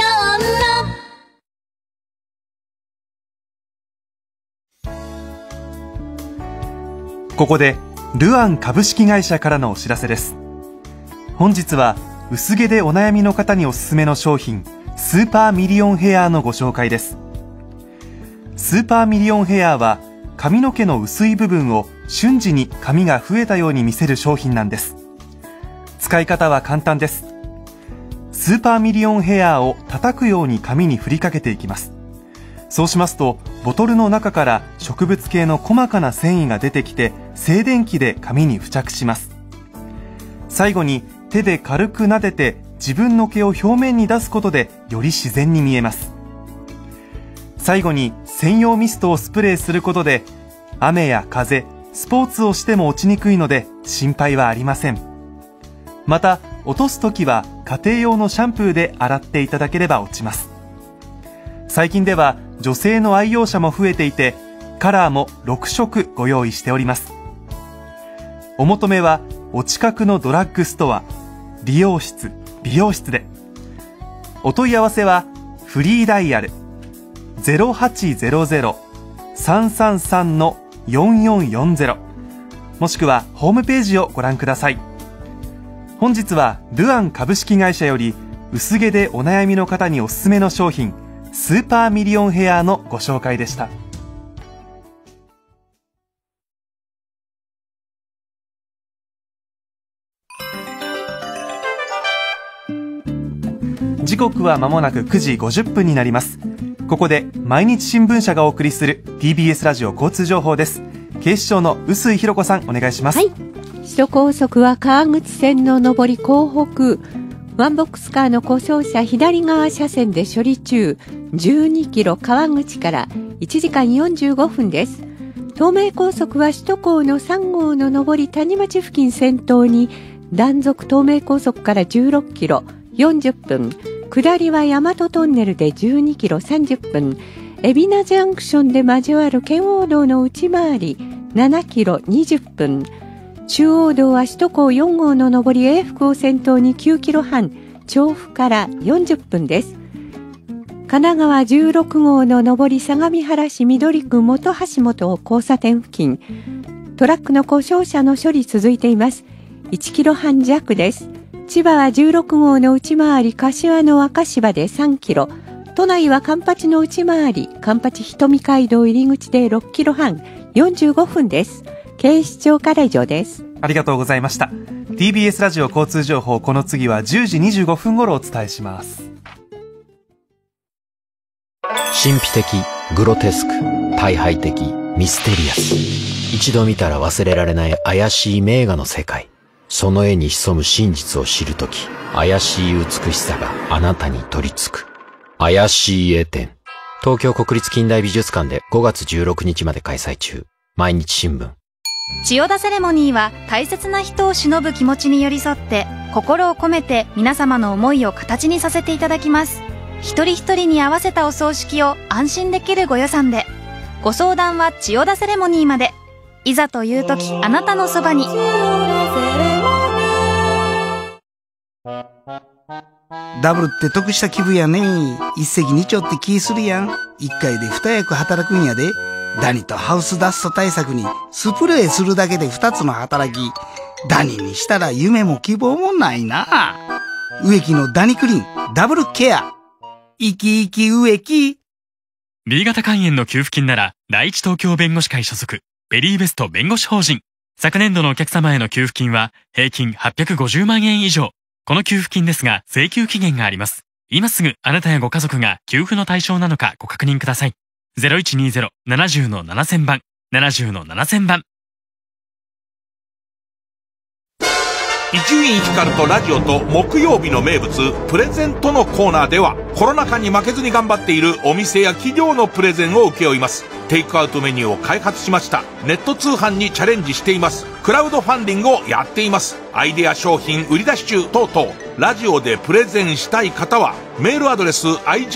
Speaker 2: ここでルアン株式会社からのお知らせです。本日は薄毛でお悩みの方におすすめの商品スーパーミリオンヘアのご紹介です。スーパーミリオンヘアは髪の毛の薄い部分を瞬時に髪が増えたように見せる商品なんです。使い方は簡単です。ススーパーミリオンヘアを叩くように紙に振りかけていきます。そうしますとボトルの中から植物系の細かな繊維が出てきて静電気で紙に付着します。最後に手で軽く撫でて自分の毛を表面に出すことでより自然に見えます。最後に専用ミストをスプレーすることで雨や風、スポーツをしても落ちにくいので心配はありません。また落とすときは家庭用のシャンプーで洗っていただければ落ちます。最近では女性の愛用者も増えていてカラーも6色ご用意しております。お求めはお近くのドラッグストア、理容室、美容室で。お問い合わせはフリーダイヤル 0800-333-4440 もしくはホームページをご覧ください。本日はルアン株式会社より薄毛でお悩みの方におすすめの商品スーパーミリオンヘアのご紹介でした。時刻は間もなく9時50分になります。ここで毎日新聞社がお送りする TBS ラジオ交通情報です。警視庁の臼井弘子さんお願いします。
Speaker 7: はい、首都高速は川口線の上り港北ワンボックスカーの故障車左側車線で処理中、12キロ川口から1時間45分です。東名高速は首都高の3号の上り谷町付近先頭に断続東名高速から16キロ40分、下りは大和トンネルで12キロ30分、海老名ジャンクションで交わる圏央道の内回り7キロ20分、中央道は首都高4号の上り永福を先頭に9キロ半、調布から40分です。神奈川16号の上り相模原市緑区元橋本交差点付近、トラックの故障車の処理続いています。1キロ半弱です。千葉は16号の内回り柏の若芝で3キロ、都内は環八の内回り環八瞳街道入り口で6キロ半45分です。警視庁から以上です。
Speaker 2: ありがとうございました。 TBS ラジオ交通情報、この次は10時25分頃お伝えします。
Speaker 18: 神秘的、グロテスク、退廃的、ミステリアス、一度見たら忘れられない怪しい名画の世界。その絵に潜む真実を知るとき、怪しい美しさがあなたに取り付く。怪しい絵展。東京国立近代美術館で5月16日まで開催中。毎日新聞。
Speaker 15: 千代田セレモニーは大切な人を偲ぶ気持ちに寄り添って心を込めて皆様の思いを形にさせていただきます。一人一人に合わせたお葬式を安心できるご予算で。ご相談は千代田セレモニーまで。いざという時あなたのそばに。
Speaker 20: ダブルって得した気分やね。一石二鳥って気するやん。一回で二役働くんやで。ダニとハウスダスト対策にスプレーするだけで2つの働き。ダニにしたら夢も希望もないな。植木のダニクリーンダブルケア。生き生き植木。
Speaker 21: B 型肝炎の給付金なら第一東京弁護士会所属ベリーベスト弁護士法人。昨年度のお客様への給付金は平均850万円以上。この給付金ですが請求期限があります。今すぐあなたやご家族が給付の対象なのかご確認ください。0120-70-7000番 70-7000番。
Speaker 1: 伊集院光とラジオと木曜日の名物プレゼントのコーナーでは、コロナ禍に負けずに頑張っているお店や企業のプレゼンを請け負います。テイクアウトメニューを開発しました。ネット通販にチャレンジしています。クラウドファンディングをやっています。アイデア商品売り出し中等々。ラジオでプレゼンしたい方はメールアドレス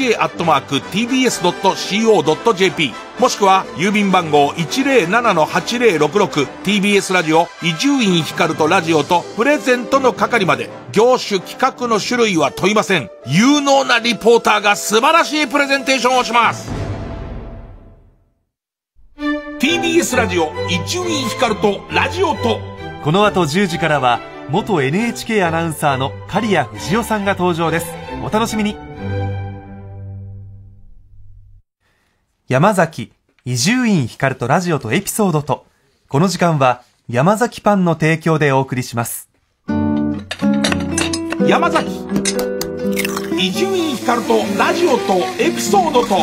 Speaker 1: ij@tbs.co.jp もしくは郵便番号 107-8066 TBS ラジオ伊集院光とラジオとプレゼントの係まで。業種企画の種類は問いません。有能なリポーターが素晴らしいプレゼンテーションをします。TBS ラジオ伊集院光とラジオと。
Speaker 2: この後10時からは元 NHK アナウンサーの刈谷藤代さんが登場です。お楽しみに。山崎伊集院光とラジオとエピソードと。この時間は山崎パンの提供でお送りします。
Speaker 1: 山崎伊集院光とラジオとエピソードと。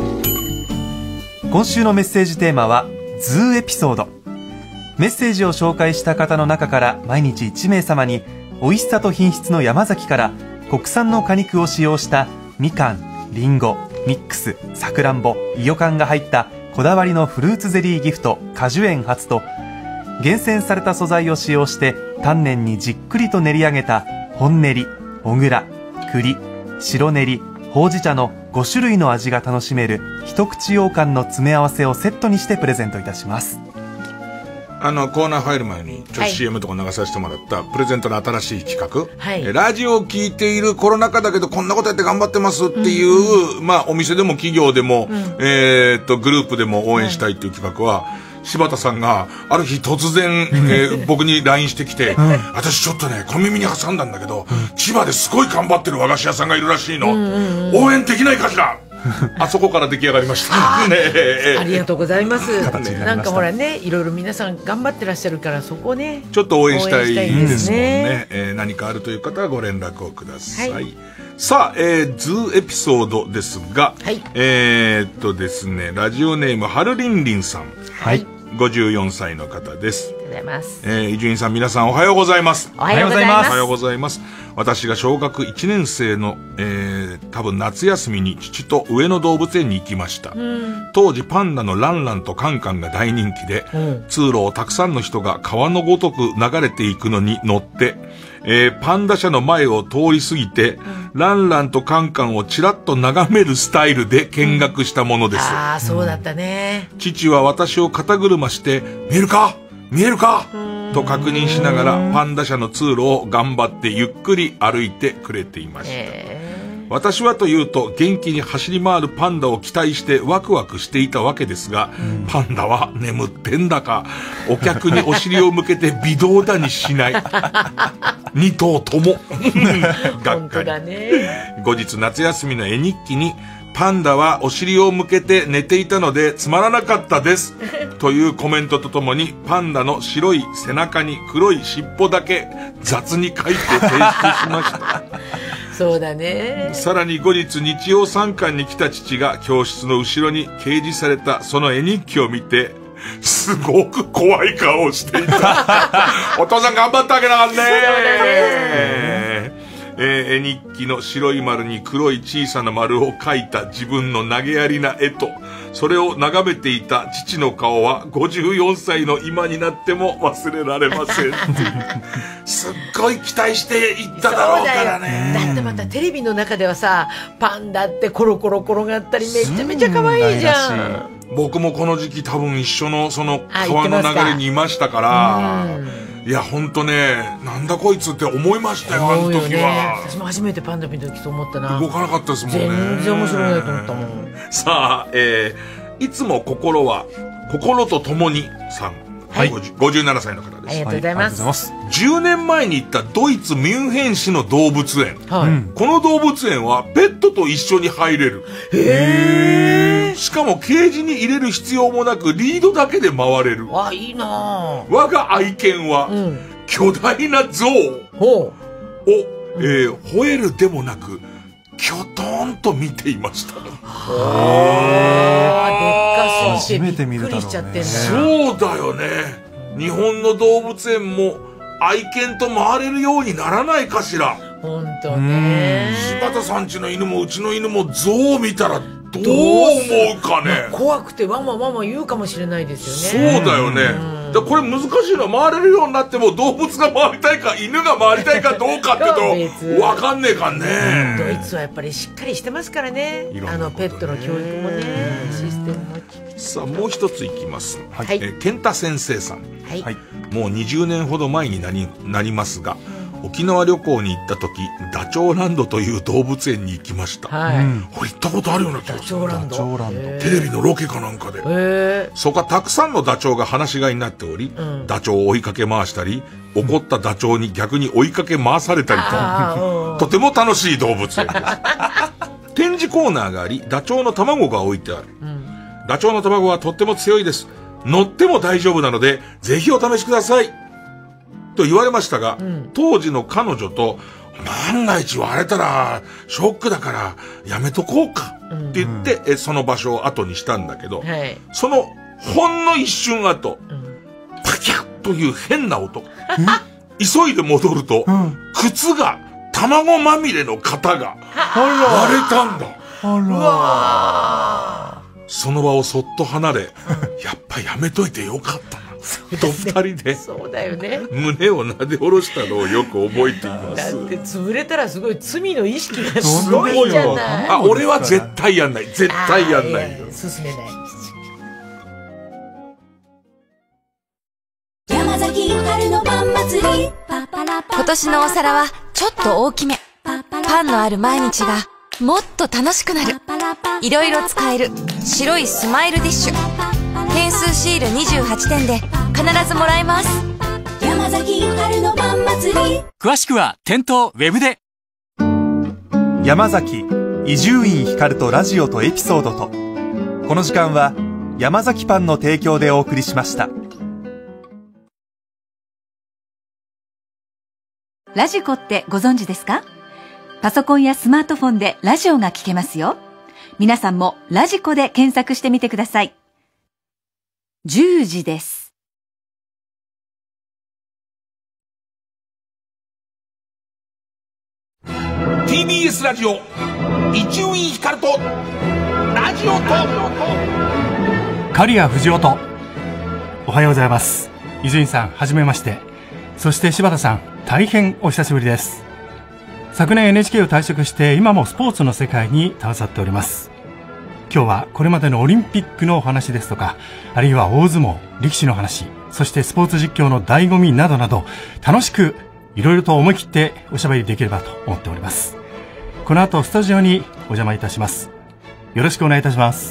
Speaker 2: 今週のメッセージテーマはズーエピソード。メッセージを紹介した方の中から毎日1名様に美味しさと品質の山崎から国産の果肉を使用したみかん、りんご、ミックス、さくらんぼ、いよかんが入ったこだわりのフルーツゼリーギフト果樹園初と、厳選された素材を使用して丹念にじっくりと練り上げた本練り、小倉、栗、白練り、ほうじ茶の5種類の味が楽しめる一口羊羹の詰め合わせをセットにしてプレゼントいたします。
Speaker 1: コーナー入る前にちょっと CM とか流させてもらったプレゼントの新しい企画、はい、ラジオを聞いているコロナ禍だけどこんなことやって頑張ってますっていう、まあお店でも企業でも、グループでも応援したいっていう企画は、柴田さんがある日突然、僕に LINE してきて、私ちょっとね小耳に挟んだんだけど、千葉ですごい頑張ってる和菓子屋さんがいるらしいの、応援できないかしら。あそこから出来上がりましたね。
Speaker 3: ありがとうございます。なんかほらね、いろいろ皆さん頑張ってらっしゃるから、そこをね
Speaker 1: ちょっと応援したいですもんね。何かあるという方はご連絡をください。はい、さあ、ズーエピソードですが、はい、ですね、ラジオネームはるりんりんさん、はい、54歳の方です。
Speaker 3: ありがとうございます。
Speaker 1: 伊集院さん、皆さんおはようございます。
Speaker 3: おはようございます。
Speaker 1: おはようございます。私が小学1年生の、多分夏休みに父と上野動物園に行きました。当時パンダのランランとカンカンが大人気で、通路をたくさんの人が川のごとく流れていくのに乗って、パンダ車の前を通り過ぎて、ランランとカンカンをちらっと眺めるスタイルで見学したものです。
Speaker 3: ああ、そうだったね。
Speaker 1: 父は私を肩車して、見えるか見えるかと確認しながらパンダ車の通路を頑張ってゆっくり歩いてくれていました。私はというと元気に走り回るパンダを期待してワクワクしていたわけですが、パンダは眠ってんだかお客にお尻を向けて微動だにしない2頭ともがっかり。後日夏休みの絵日記に、パンダはお尻を向けて寝ていたのでつまらなかったですというコメントとともに、パンダの白い背中に黒い尻尾だけ雑に書いて提出しました
Speaker 3: そうだね。
Speaker 1: さらに後日日曜参観に来た父が教室の後ろに掲示されたその絵日記を見て、すごく怖い顔をしていたお父さん頑張ったわけだからね。絵日記の白い丸に黒い小さな丸を描いた自分の投げやりな絵と、それを眺めていた父の顔は54歳の今になっても忘れられませんすっごい期待していっただろうからね。
Speaker 3: だってまたテレビの中ではさ、パンダってコロコロ転がったりめちゃめちゃ可愛いじゃん。
Speaker 1: 僕もこの時期多分一緒のその川の流れにいましたから、いやほんとね、なんだこいつって思いましたよ、あの時は。
Speaker 3: 私も初めてパンダ見た時そう思ったな。
Speaker 1: 動かなかったですもんね。
Speaker 3: 全然面白いなと思ったもん。
Speaker 1: さあ、いつも心と共にさん、はい、57歳の方です。
Speaker 3: ありがとうございます。
Speaker 1: 10年前に行ったドイツミュンヘン市の動物園、はい、この動物園はペットと一緒に入れる。しかもケージに入れる必要もなくリードだけで回れる。
Speaker 3: あ、いいな。
Speaker 1: 我が愛犬は、巨大な象を、吠えるでもなくキョトンと見ていました。でっ
Speaker 3: かすぎてびっくりしちゃってんだ。
Speaker 1: そうだよね。日本の動物園も愛犬と回れるようにならないかしら。
Speaker 3: ほんとね。
Speaker 1: 柴田さんちの犬もうちの犬も象を見たらどう思うかね。
Speaker 3: 怖くてワンワンワンワン言うかもしれないですよね。
Speaker 1: そうだよね。これ難しいのは、回れるようになっても動物が回りたいか犬が回りたいかどうかってと分かんねえかんね。
Speaker 3: ドイツはやっぱりしっかりしてますからね。ペットの教育もね、システムも。
Speaker 1: さあもう一ついきます。
Speaker 3: はい、
Speaker 1: 健太先生さん、
Speaker 3: はい、
Speaker 1: もう20年ほど前になりますが、沖縄旅行に行った時、ダチョウランドという動物園に行きました。
Speaker 3: はい、
Speaker 1: これ行ったことあるような気がする。
Speaker 3: ダチョウランド。
Speaker 1: テレビのロケかなんかで。そこはたくさんのダチョウが放し飼いになっており、ダチョウを追いかけ回したり、怒ったダチョウに逆に追いかけ回されたりと、とても楽しい動物園です。展示コーナーがあり、ダチョウの卵が置いてある。ダチョウの卵はとっても強いです。乗っても大丈夫なので、ぜひお試しください。と言われましたが、当時の彼女と万が一割れたらショックだからやめとこうかって言って、その場所を後にしたんだけど、そのほんの一瞬後、パキャッという変な音。急いで戻ると、靴が卵まみれの型が割れたんだ。
Speaker 3: うわ
Speaker 1: その場をそっと離れ、やっぱやめといてよかったな。と二人で
Speaker 3: そうだよね。
Speaker 1: 胸をなで下ろしたのをよく覚えています。
Speaker 3: だって潰れたらすごい罪の意識がすごいじゃない。
Speaker 1: あ、俺は絶対やんない。絶対やんないよ。
Speaker 3: 進めない。
Speaker 8: 山崎春のパン祭り。
Speaker 15: 今年のお皿はちょっと大きめ。パンのある毎日がもっと楽しくなる。いろいろ使える白いスマイルディッシュ。点数シール28点で必ずもらえます。
Speaker 8: 山崎春のパン祭り。
Speaker 21: 詳しくは店頭ウェブで。
Speaker 2: 山崎伊集院光とラジオとエピソードと。この時間は山崎パンの提供でお送りしました。
Speaker 4: ラジコってご存知ですか？パソコンやスマートフォンでラジオが聞けますよ。皆さんもラジコで検索してみてください。10時です。
Speaker 1: TBS ラジオ伊集院光とラジオと
Speaker 9: 刈谷藤音、おはようございます。伊集院さん、はじめまして。そして柴田さん、大変お久しぶりです。昨年 NHK を退職して今もスポーツの世界に携わっております。今日はこれまでのオリンピックのお話ですとか、あるいは大相撲、力士の話、そしてスポーツ実況の醍醐味などなど、楽しくいろいろと思い切っておしゃべりできればと思っております。この後スタジオにお邪魔いたします。よろしくお願いいたします。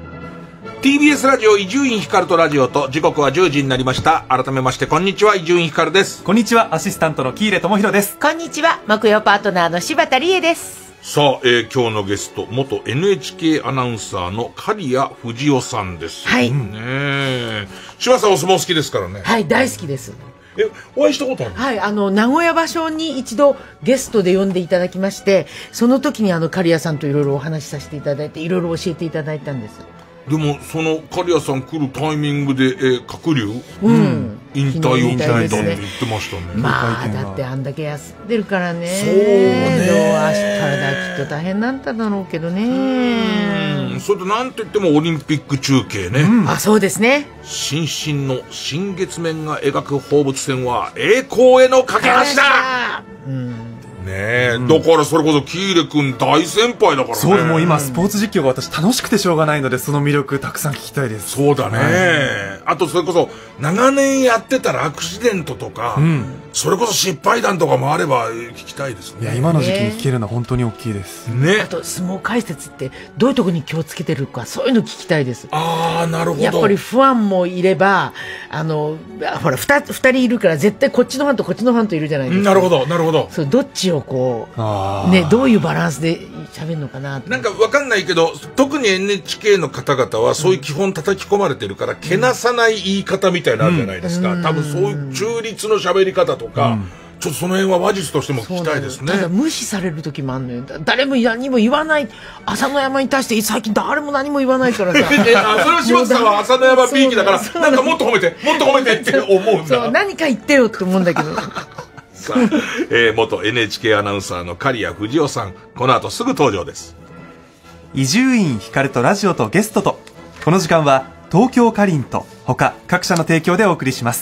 Speaker 1: TBS ラジオ伊集院光とラジオと、時刻は10時になりました。改めましてこんにちは、伊集院光です。
Speaker 2: こんにちは、アシスタントの喜入智弘です。
Speaker 3: こんにちは、木曜パートナーの柴田理恵です。
Speaker 1: さあ、今日のゲスト、元 NHK アナウンサーの刈谷藤夫さんです。
Speaker 3: はい。
Speaker 1: 柴田さんお相撲好きですからね。
Speaker 3: はい、大好きです。
Speaker 1: お会いしたことある？
Speaker 3: はい、名古屋場所に一度ゲストで呼んでいただきまして、その時に刈谷さんといろいろお話しさせていただいて、いろいろ教えていただいたんです。
Speaker 1: でもその刈谷さん来るタイミングで、鶴竜、引退を聞いたって言ってましたね。
Speaker 3: まあだってあんだけ休んでるからね。そうね。どう明日からきっと大変なんだろうけどね。
Speaker 1: それとなんと言ってもオリンピック中継ね。
Speaker 3: あ、そうですね。
Speaker 1: 新進の新月面が描く放物線は栄光への架け橋だ。ねえ、だからそれこそ喜入君大先輩だからね。
Speaker 2: そう、もう今スポーツ実況が私楽しくてしょうがないので、その魅力たくさん聞きたいです。
Speaker 1: そうだね、あとそれこそ長年やってたらアクシデントとか、それこそ失敗談とかもあれば聞きたいですね。
Speaker 2: いや、今の時期に聞けるのは本当に大きいです
Speaker 1: ね。
Speaker 3: あと相撲解説ってどういうところに気をつけてるか、そういうの聞きたいです。
Speaker 1: ああ、なるほど。
Speaker 3: やっぱりファンもいれば、ほら二人いるから絶対こっちのファンとこっちのファンといるじゃないですか。
Speaker 1: なるほどなるほど。
Speaker 3: そう、どっちをこうね、どういうバランスで喋るのかな。
Speaker 1: なんかわかんないけど、特に NHK の方々はそういう基本叩き込まれてるから、けなさない言い方みたいなのあるじゃないですか。多分そういう中立の喋り方とか、ちょっとその辺は話術としても聞きたいですね。
Speaker 3: ただ無視される時もあるのよ。誰も何も言わない。朝乃山に対して最近誰も何も言わないからさ。
Speaker 1: それは柴田さんは朝乃山ビーキだから、なんかもっと褒めてもっと褒めてって思うんだ。
Speaker 3: そう、何か言ってよって思うんだけど。
Speaker 1: さあ、元 NHK アナウンサーの刈谷藤夫さん、この後すぐ登場です。
Speaker 2: 伊集院光とラジオとゲストと。この時間は東京カリンと他各社の提供でお送りします。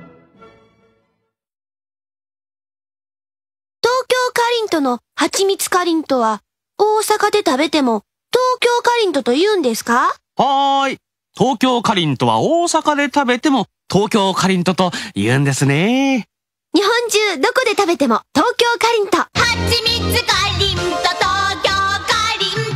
Speaker 13: 東京カリントの蜂蜜カリントは大阪で食べても東京カリントと言うんですか？
Speaker 14: はーい。東京カリントは大阪で食べても東京カリントと言うんですね。
Speaker 13: 日本中どこで食べても東京カリント。
Speaker 8: はちみつカリント、東京カリン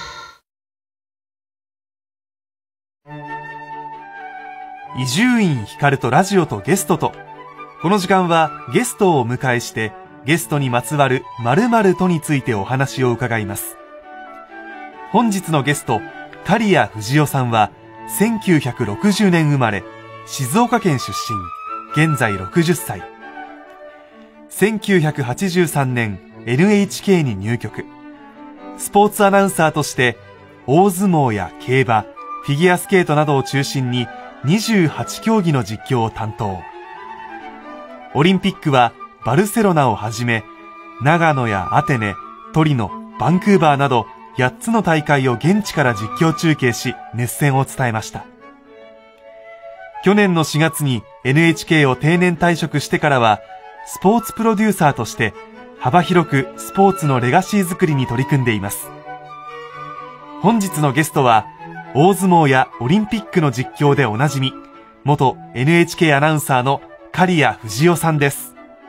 Speaker 8: ト。
Speaker 2: 伊集院光とラジオとゲストと。この時間はゲストをお迎えして、ゲストにまつわる〇〇とについてお話を伺います。本日のゲスト、刈谷藤夫さんは1960年生まれ、静岡県出身、現在60歳。 1983年 NHK に入局。スポーツアナウンサーとして大相撲や競馬、フィギュアスケートなどを中心に28競技の実況を担当。オリンピックはバルセロナをはじめ、長野やアテネ、トリノ、バンクーバーなど8つの大会を現地から実況中継し、熱戦を伝えました。去年の4月に NHK を定年退職してからは、スポーツプロデューサーとして幅広くスポーツのレガシー作りに取り組んでいます。本日のゲストは、大相撲やオリンピックの実況でおなじみ、元 NHK アナウンサーの刈谷藤代さんです。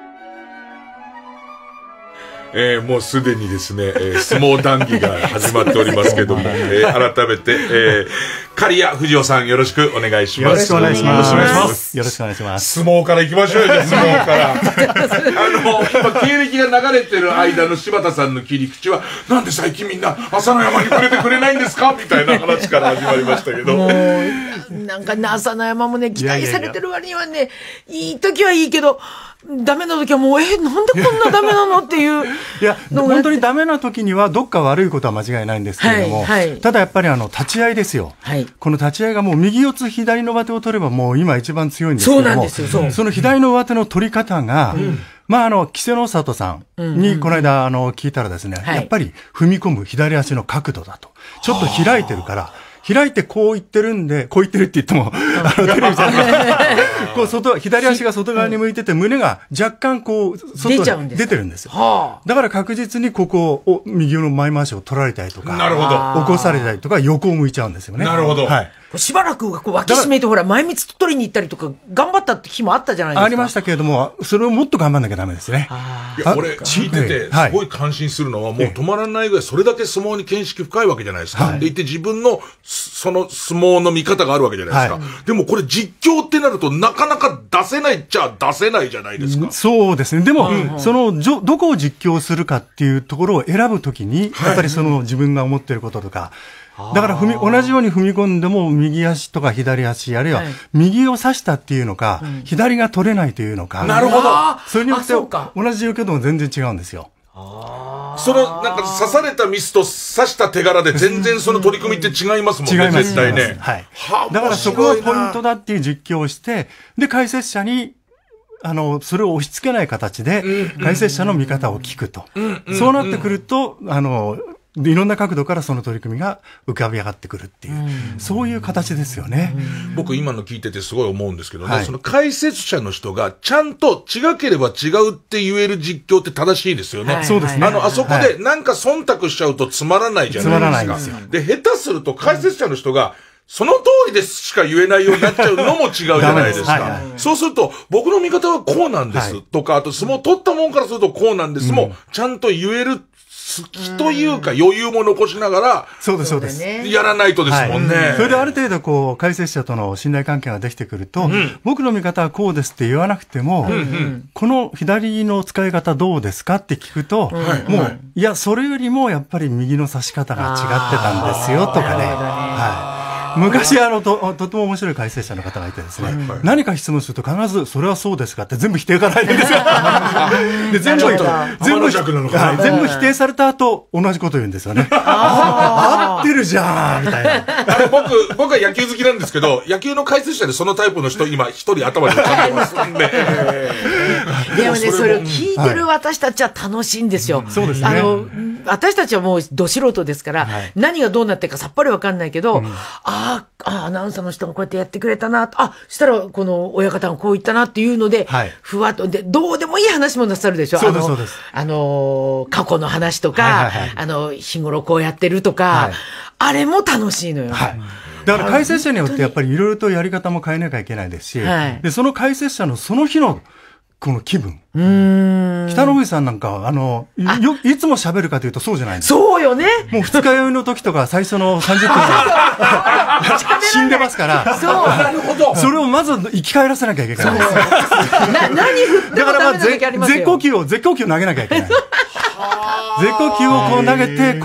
Speaker 1: もうすでにですね、相撲談義が始まっておりますけども、改めて、刈谷藤代さんよろしくお願いします。
Speaker 9: よろしくお願いします。よろしくお願いします。
Speaker 1: 相撲から行きましょうよ、相撲から。今、経歴が流れてる間の柴田さんの切り口は、なんで最近みんな朝の山に触れてくれないんですかみたいな話から始まりましたけど。
Speaker 3: もう、なんかね、朝の山もね、期待されてる割にはね、いい時はいいけど、ダメな時はもう、なんでこんなダメなのっていう。
Speaker 9: いや、本当にダメな時にはどっか悪いことは間違いないんですけれども、ただやっぱり立ち合いですよ。この立ち合いがもう右四つ左の上手を取ればもう今一番強いんですけども、その左の上手の取り方が、稀勢の里さんにこの間聞いたらですね、やっぱり踏み込む左足の角度だと。ちょっと開いてるから、開いてこう言ってるんで、こう言ってるって言っても、テレビじゃないこう左足が外側に向いてて、胸が若干こう、外に出てるんですよ。だから確実にここを、右の前回しを取られたりとか、
Speaker 1: なるほど。
Speaker 9: 起こされたりとか、横を向いちゃうんですよね。
Speaker 1: なるほど。はい。
Speaker 3: しばらく脇締めてほら、前密取りに行ったりとか、頑張った日もあったじゃないですか。
Speaker 9: ありましたけれども、それをもっと頑張んなきゃダメですね。
Speaker 1: いや、俺、聞いてて、すごい感心するのは、もう止まらないぐらい、それだけ相撲に見識深いわけじゃないですか。でいて自分の、その相撲の見方があるわけじゃないですか。でもこれ実況ってなると、なかなか出せないっちゃ出せないじゃないですか。
Speaker 9: そうですね。でも、どこを実況するかっていうところを選ぶときに、やっぱり自分が思っていることとか、だから同じように踏み込んでも右足とか左足、あるいは右を刺したっていうのか、左が取れないというのか。
Speaker 1: なるほど。
Speaker 9: それによって同じ状況でも全然違うんですよ。
Speaker 1: なんか刺されたミスと刺した手柄で全然その取り組みって違いますもんね。
Speaker 9: 違います。
Speaker 1: 絶対ね。
Speaker 9: はい。だからそこがポイントだっていう実況をして、で、解説者に、それを押し付けない形で、解説者の見方を聞くと。そうなってくると、いろんな角度からその取り組みが浮かび上がってくるっていう、そういう形ですよね。
Speaker 1: 僕今の聞いててすごい思うんですけどね、その解説者の人がちゃんと違ければ違うって言える実況って正しいですよね。
Speaker 9: そうですね。
Speaker 1: あそこでなんか忖度しちゃうとつまらないじゃないですか。つまらないんですよ。で、下手すると解説者の人が、その通りですしか言えないようになっちゃうのも違うじゃないですか。そうすると、僕の見方はこうなんですとか、あと相撲取ったもんからするとこうなんですも、ちゃんと言える好きというか余裕も残しながら、
Speaker 9: そうです、そうです。
Speaker 1: やらないとですもんね。
Speaker 9: それである程度解説者との信頼関係ができてくると、僕の見方はこうですって言わなくても、この左の使い方どうですかって聞くと、もう、いや、それよりもやっぱり右の指し方が違ってたんですよとかね。昔とても面白い解説者の方がいてですね、何か質問すると必ずそれはそうですかって全部否定から入るんですよ。で全部否定された後同じこと言うんですよね。合ってるじゃんみたいな。
Speaker 1: 僕は野球好きなんですけど、野球の解説者でそのタイプの人今一人頭に浮かんでますんで。
Speaker 3: でもね、それを聞いてる私たちは楽しいんですよ。
Speaker 9: そうですね。
Speaker 3: 私たちはもうど素人ですから、何がどうなってるかさっぱりわかんないけど、アナウンサーの人もこうやってやってくれたな、したらこの親方がこう言ったなっていうので、ふわっと、で、どうでもいい話もなさるでしょ。
Speaker 9: そうです、そうです。
Speaker 3: 過去の話とか、日頃こうやってるとか、あれも楽しいのよ。
Speaker 9: だから解説者によってやっぱりいろいろとやり方も変えなきゃいけないですし、で、その解説者のその日のこの気分。北の上さんなんか、いつも喋るかというとそうじゃないんです。
Speaker 3: そうよね。
Speaker 9: もう二日酔いの時とか最初の30分で死んでますから、
Speaker 3: なるほど。
Speaker 9: それをまず生き返らせなきゃいけない。
Speaker 3: 何振ってもダメな時ありますよ。
Speaker 9: 絶好球投げなきゃいけない。絶好球をこう投げて、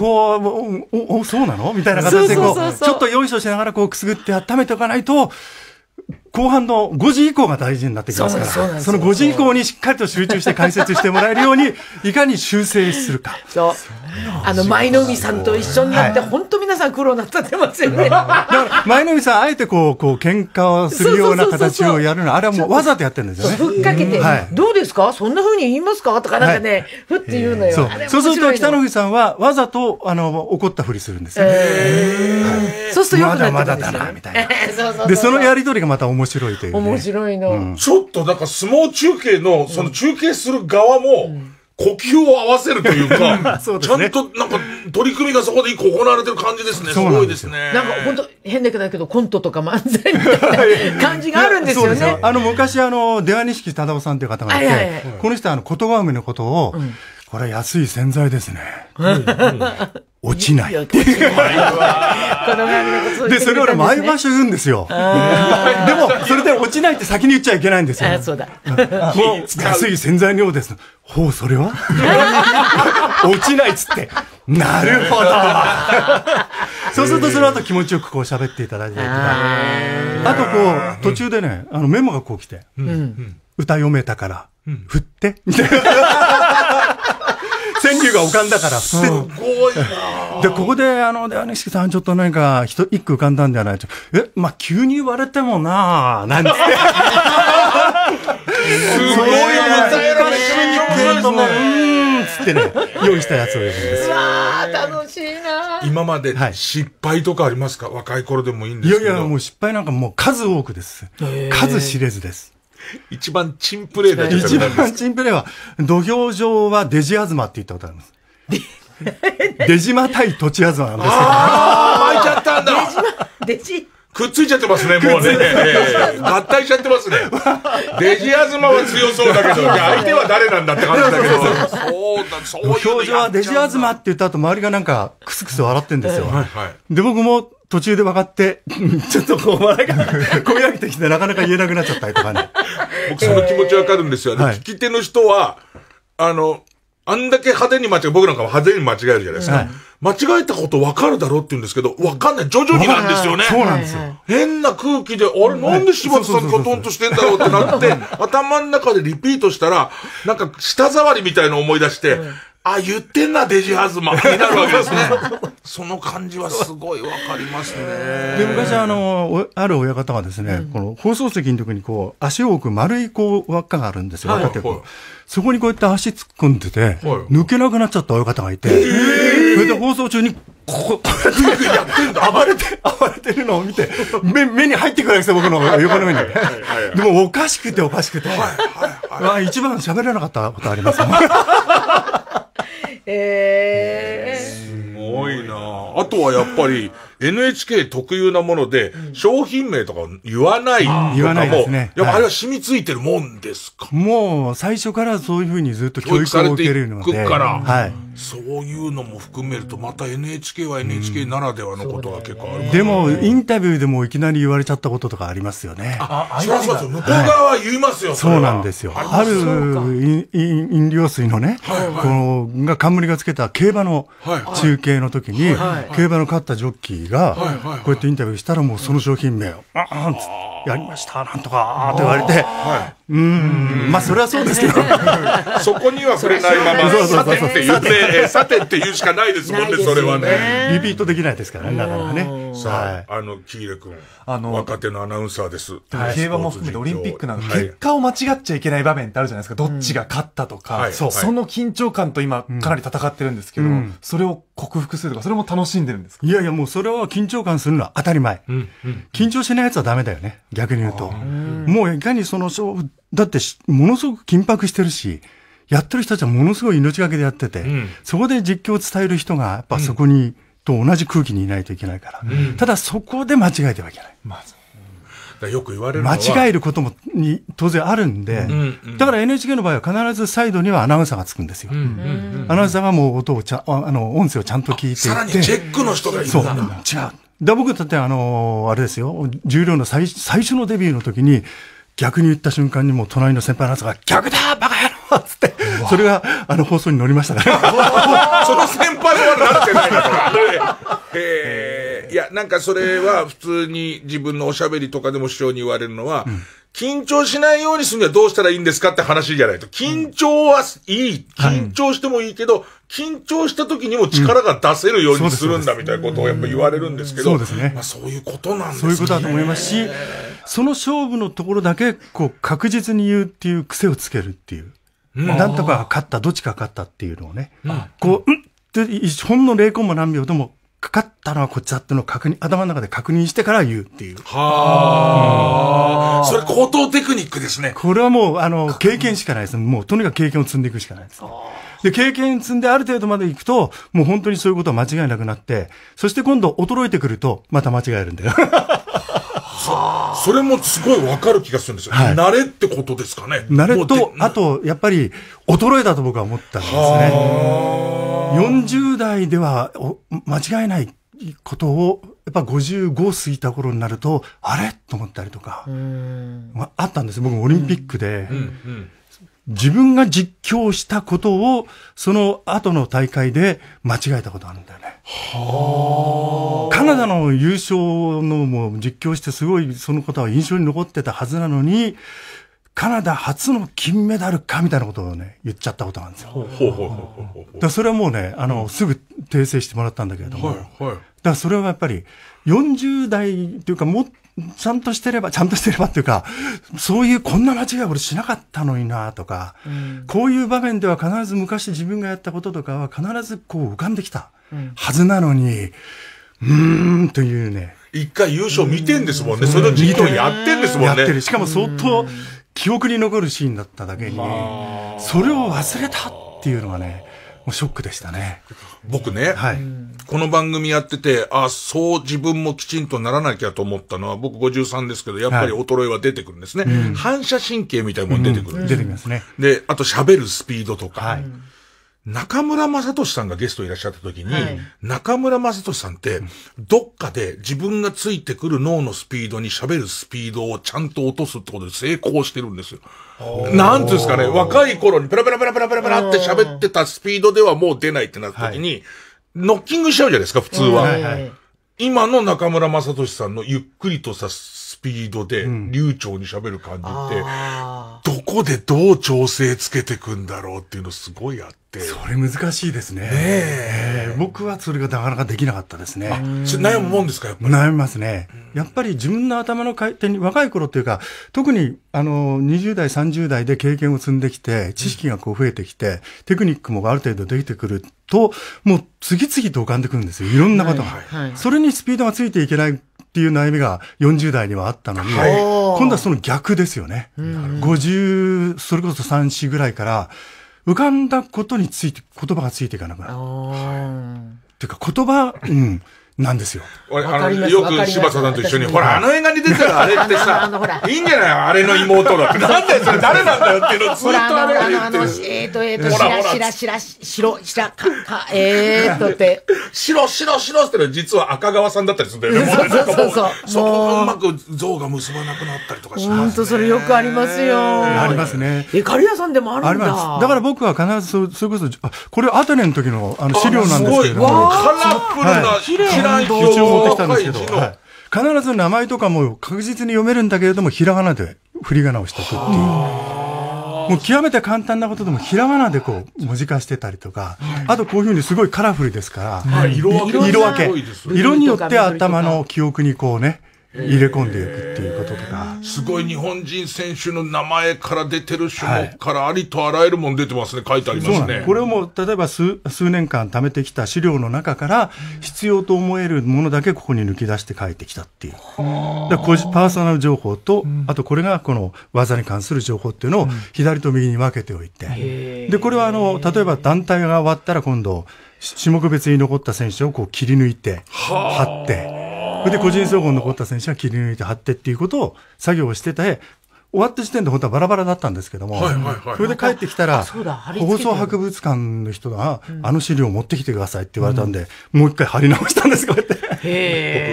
Speaker 9: そうなのみたいな形でちょっと用意ししながらくすぐって温めておかないと、 後半の5時以降が大事になってきますから、その5時以降にしっかりと集中して解説してもらえるように、いかに修正するか。
Speaker 3: そう。舞の海さんと一緒になって、本当皆さん苦労なさってますよね。だか
Speaker 9: ら、舞の海さん、あえてこう、喧嘩をするような形をやるの、あれはもうわざとやってるんですよね。
Speaker 3: ふっかけて、どうですかそんな風に言いますかとかなんかね、ふって言うのよ。
Speaker 9: そうすると、北の富士さんはわざと、怒ったふりするんですよ。
Speaker 3: そうするとよくなってくるんですよ。
Speaker 9: まだまだだな、みたいな。で、そのやりとりがまた面白いという。
Speaker 3: 面白いの。
Speaker 1: ちょっとなんか相撲中継の、その中継する側も、呼吸を合わせるというか、ちゃんとなんか取り組みがそこで一個行われてる感じですね。すごいですね。
Speaker 3: なんか本当変だけどコントとか漫才みたいな感じがあるんですよね。
Speaker 9: 昔出羽錦忠夫さんという方がいて、この人は言葉梅のことを、これ安い洗剤ですね。落ちない。で、それを毎場所言うんですよ。でも、それで落ちないって先に言っちゃいけないんですよ。
Speaker 3: そうだ。
Speaker 9: もう、安い洗剤のようです。ほう、それは落ちないっつって。なるほど。そうすると、その後気持ちよくこう喋っていただいたりとか。あとこう、途中でね、メモがこう来て、歌読めたから、振って、みたいな。川柳が浮かんだから、すご
Speaker 1: いな
Speaker 9: で、ここで、出羽錦さん、ちょっと何か、一句浮かんだんじゃないと。まあ、急に言われてもなぁ、なんて。
Speaker 1: すごい歌えられてる
Speaker 9: とね、つってね、用意したやつをやるんですよ。
Speaker 3: うわー、楽しいな
Speaker 1: 今まで失敗とかありますか？若い頃でもいいんですけど。
Speaker 9: いやいや、もう失敗なんかもう数多くです。数知れずです。
Speaker 1: 一番チンプレーだった
Speaker 9: 一番チンプレーは、土俵上はデジ東って言ったことあります。出島対土地東なんですよ。
Speaker 1: 巻いちゃったんだ。
Speaker 3: デジ
Speaker 1: くっついちゃってますね、もうね。合体しちゃってますね。デジ東は強そうだけど、じゃあ相手は誰なんだって感じだけど。そうだ、そういう。
Speaker 9: 土俵上はデジ東って言った後、周りがなんか、クスクス笑ってんですよ。で、僕も、途中で分かって、ちょっとこう、笑いが、こみ上げてきてなかなか言えなくなっちゃったりとかね。
Speaker 1: 僕その気持ちわかるんですよ。聞き手の人は、あんだけ派手に間違え、僕なんかも派手に間違えるじゃないですか。間違えたこと分かるだろうって言うんですけど、分かんない。徐々になんですよね。
Speaker 9: そうなんですよ。
Speaker 1: 変な空気で、あれなんで柴田さんコトンとしてんだろうってなって、頭の中でリピートしたら、なんか舌触りみたいのを思い出して、あ、言ってんな、デジハズマになるわけですね。その感じはすごいわかりますね。
Speaker 9: で、昔ある親方がですね、この放送席の時にこう、足を置く丸いこう、輪っかがあるんですよ。そこにこうやって足突っ込んでて、抜けなくなっちゃった親方がいて、それで放送中に、こうやってんだ。暴れてるのを見て、目に入ってくるわけですよ、僕の横の目に。でもおかしくて、一番喋れなかったことあります。
Speaker 1: すごいなあとはやっぱり NHK 特有なもので、商品名とか言わないとかも、
Speaker 9: ですね。
Speaker 1: やっぱあれは染みついてるもんですか？
Speaker 9: もう最初からそういうふうにずっと教育を受けるので。
Speaker 1: そういうのも含めると、また NHK は NHK ならではのことが結構ある。
Speaker 9: でも、インタビューでもいきなり言われちゃったこととかありますよね。
Speaker 1: そうそうそう。向こう側は言いますよ、
Speaker 9: そうなんですよ。ある飲料水のね、冠がつけた競馬の中継の時に、競馬の勝ったジョッキーが、こうやってインタビューしたらもうその商品名を、やりました、なんとか、って言われて、まあそれはそうですけど。
Speaker 1: そこには触れないまま、さてって言って、さてって言うしかないですもんね、それはね。
Speaker 9: リピートできないですからね、なかなかね。
Speaker 1: さあ、喜入君、若手のアナウンサーです。
Speaker 2: 競馬も含めてオリンピックなんか結果を間違っちゃいけない場面ってあるじゃないですか。どっちが勝ったとか。その緊張感と今かなり戦ってるんですけど、それを克服するとか、それも楽しんでるんですか？
Speaker 9: いやいや、もうそれは緊張感するのは当たり前。緊張しないやつはダメだよね、逆に言うと。もういかにその勝負、だってものすごく緊迫してるし、やってる人たちはものすごい命がけでやってて、そこで実況を伝える人がやっぱそこに、と同じ空気にいないといけないから。ただそこで間違えてはいけない。
Speaker 1: よく言われるのは
Speaker 9: 間違えることも当然あるんで、だから NHK の場合は必ずサイドにはアナウンサーがつくんですよ。アナウンサーがもう音を音声をちゃんと聞いていて。
Speaker 1: さらにチェックの人がいるんだ。
Speaker 9: そう、違う。僕だってあれですよ、重量の最初のデビューの時に、逆に言った瞬間にもう隣の先輩アナウンサーが、逆だバカ野郎つって、それが放送に乗りましたから。
Speaker 1: その先輩は慣れてないんだから。 いや、なんかそれは普通に自分のおしゃべりとかでも師匠に言われるのは、緊張しないようにするにはどうしたらいいんですかって話じゃないと。緊張はいい。緊張してもいいけど、緊張した時にも力が出せるようにするんだみたいなことをやっぱ言われるんですけど。
Speaker 9: そうですね。
Speaker 1: まあそういうことなんですね。
Speaker 9: そういうことだと思いますし、その勝負のところだけ、こう、確実に言うっていう癖をつけるっていう。なんとか勝った、どっちか勝ったっていうのをね。こう、ってほんの0コンマ何秒でも、かかったのはこっちだっていうのを頭の中で確認してから言うっていう。
Speaker 1: はあ。それ高等テクニックですね。
Speaker 9: これはもう、経験しかないです。もうとにかく経験を積んでいくしかないです。で、経験積んである程度までいくと、もう本当にそういうことは間違いなくなって、そして今度衰えてくると、また間違えるんだよ。
Speaker 1: それもすごいわかる気がするんですよ。はい、慣れってことですかね。
Speaker 9: 慣れと、あと、やっぱり、衰えだと僕は思ったんですね。40代では間違いないことを、やっぱ55過ぎた頃になると、あれと思ったりとか、あったんです。僕もオリンピックで、自分が実況したことを、その後の大会で間違えたことあるんだよね。カナダの優勝のも実況してすごいそのことは印象に残ってたはずなのに、カナダ初の金メダルかみたいなことをね、言っちゃったことなんですよ。だそれはもうね、すぐ訂正してもらったんだけれども。だからそれはやっぱり、40代っていうか、もう、ちゃんとしてればっていうか、そういうこんな間違い俺しなかったのになとか、こういう場面では必ず昔自分がやったこととかは必ずこう浮かんできたはずなのに、というね。
Speaker 1: 一回優勝見てんですもんね。その実況やってんですもんね。
Speaker 9: やってる。しかも相当記憶に残るシーンだっただけに、それを忘れたっていうのがね、もうショックでしたね。
Speaker 1: 僕ね、この番組やってて、そう自分もきちんとならなきゃと思ったのは、僕53ですけど、やっぱり衰えは出てくるんですね。反射神経みたいなもん出てくるんです。
Speaker 9: 出てきますね。
Speaker 1: で、あと喋るスピードとか。中村雅俊さんがゲストいらっしゃった時に、中村雅俊さんって、どっかで自分がついてくる脳のスピードに喋るスピードをちゃんと落とすってことで成功してるんですよ。なんていうんですかね、若い頃にペラペラペラペラペラペラって喋ってたスピードではもう出ないってなった時に、ノッキングしちゃうじゃないですか、普通は。今の中村雅俊さんのゆっくりとしたスピードで流暢に喋る感じって、どこでどう調整つけてくんだろうっていうのすごいあって。
Speaker 9: それ難しいですね。僕はそれがなかなかできなかったですね。
Speaker 1: 悩むもんですか、やっぱり。
Speaker 9: 悩みますね。やっぱり自分の頭の回転に、若い頃っていうか、特に20代、30代で経験を積んできて、知識がこう増えてきて、テクニックもある程度できてくると、もう次々と浮かんでくるんですよ。いろんなことが。それにスピードがついていけないっていう悩みが40代にはあったのに、今度はその逆ですよね。50、それこそ3、4ぐらいから、浮かんだことについて、言葉がついていかなくなる。っていうか言葉、なんですよ。
Speaker 1: よく柴田さんと一緒に、ほら、映画に出てるあれってさ、いいんじゃないあれの妹だって。なんだよ、それ誰なんだよっていうのをずっとあれが言ってる。白って実は赤川さんだったりするんだよね。そこがうまく像が結ばなくなったりとかしますね。
Speaker 3: ほんとそれよくありますよ。
Speaker 9: ありますね。
Speaker 3: 刈谷さんでもあるんだ。あります。
Speaker 9: だから僕は必ずそれこそ、これアテネの時の資料なんですけれども。
Speaker 1: カラフルな、
Speaker 9: 一応持ってきたんですけど、必ず名前とかも確実に読めるんだけれども、ひらがなで振り仮名をしておくっていう。もう極めて簡単なことでもひらがなでこう文字化してたりとか、あとこういうふうにすごいカラフルですから、色分け。色によって頭の記憶にこうね、入れ込んでいくっていうこととか。
Speaker 1: すごい日本人選手の名前から出てる種目からありとあらゆるもの出てますね。書いてありますね。
Speaker 9: これをもう例えば数年間貯めてきた資料の中から必要と思えるものだけここに抜き出して書いてきたっていう。パーソナル情報と、あとこれがこの技に関する情報っていうのを左と右に分けておいて。で、これは例えば団体が終わったら今度種目別に残った選手をこう切り抜いて貼って、それで個人総合に残った選手は切り抜いて貼ってっていうことを作業をしてて、終わった時点で本当はバラバラだったんですけども、それで帰ってきたら、放送博物館の人が、資料を持ってきてくださいって言われたんで、もう一回貼り直したんです、こうやって。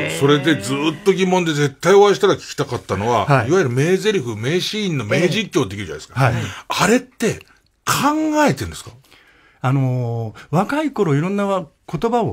Speaker 1: 僕、それでずっと疑問で絶対お会いしたら聞きたかったのは、いわゆる名台詞、名シーンの名実況できるじゃないですか。あれって考えてるんですか？
Speaker 9: 若い頃いろんな言葉を、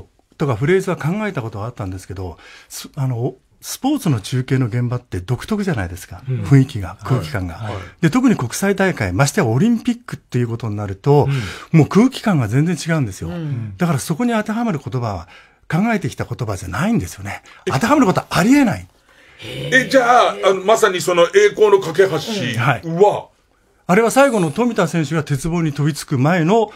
Speaker 6: とかフレーズは考えたことはあったんですけど、スポーツの中継の現場って独特じゃないですか。雰囲気が、空気感が。で、特に国際大会、ましてやオリンピックっていうことになると、もう空気感が全然違うんですよ。だからそこに当てはまる言葉は、考えてきた言葉じゃないんですよね。当てはまることはありえない。
Speaker 1: じゃあ、まさにその栄光の架け橋は、
Speaker 6: あれは最後の富田選手が鉄棒に飛びつく前の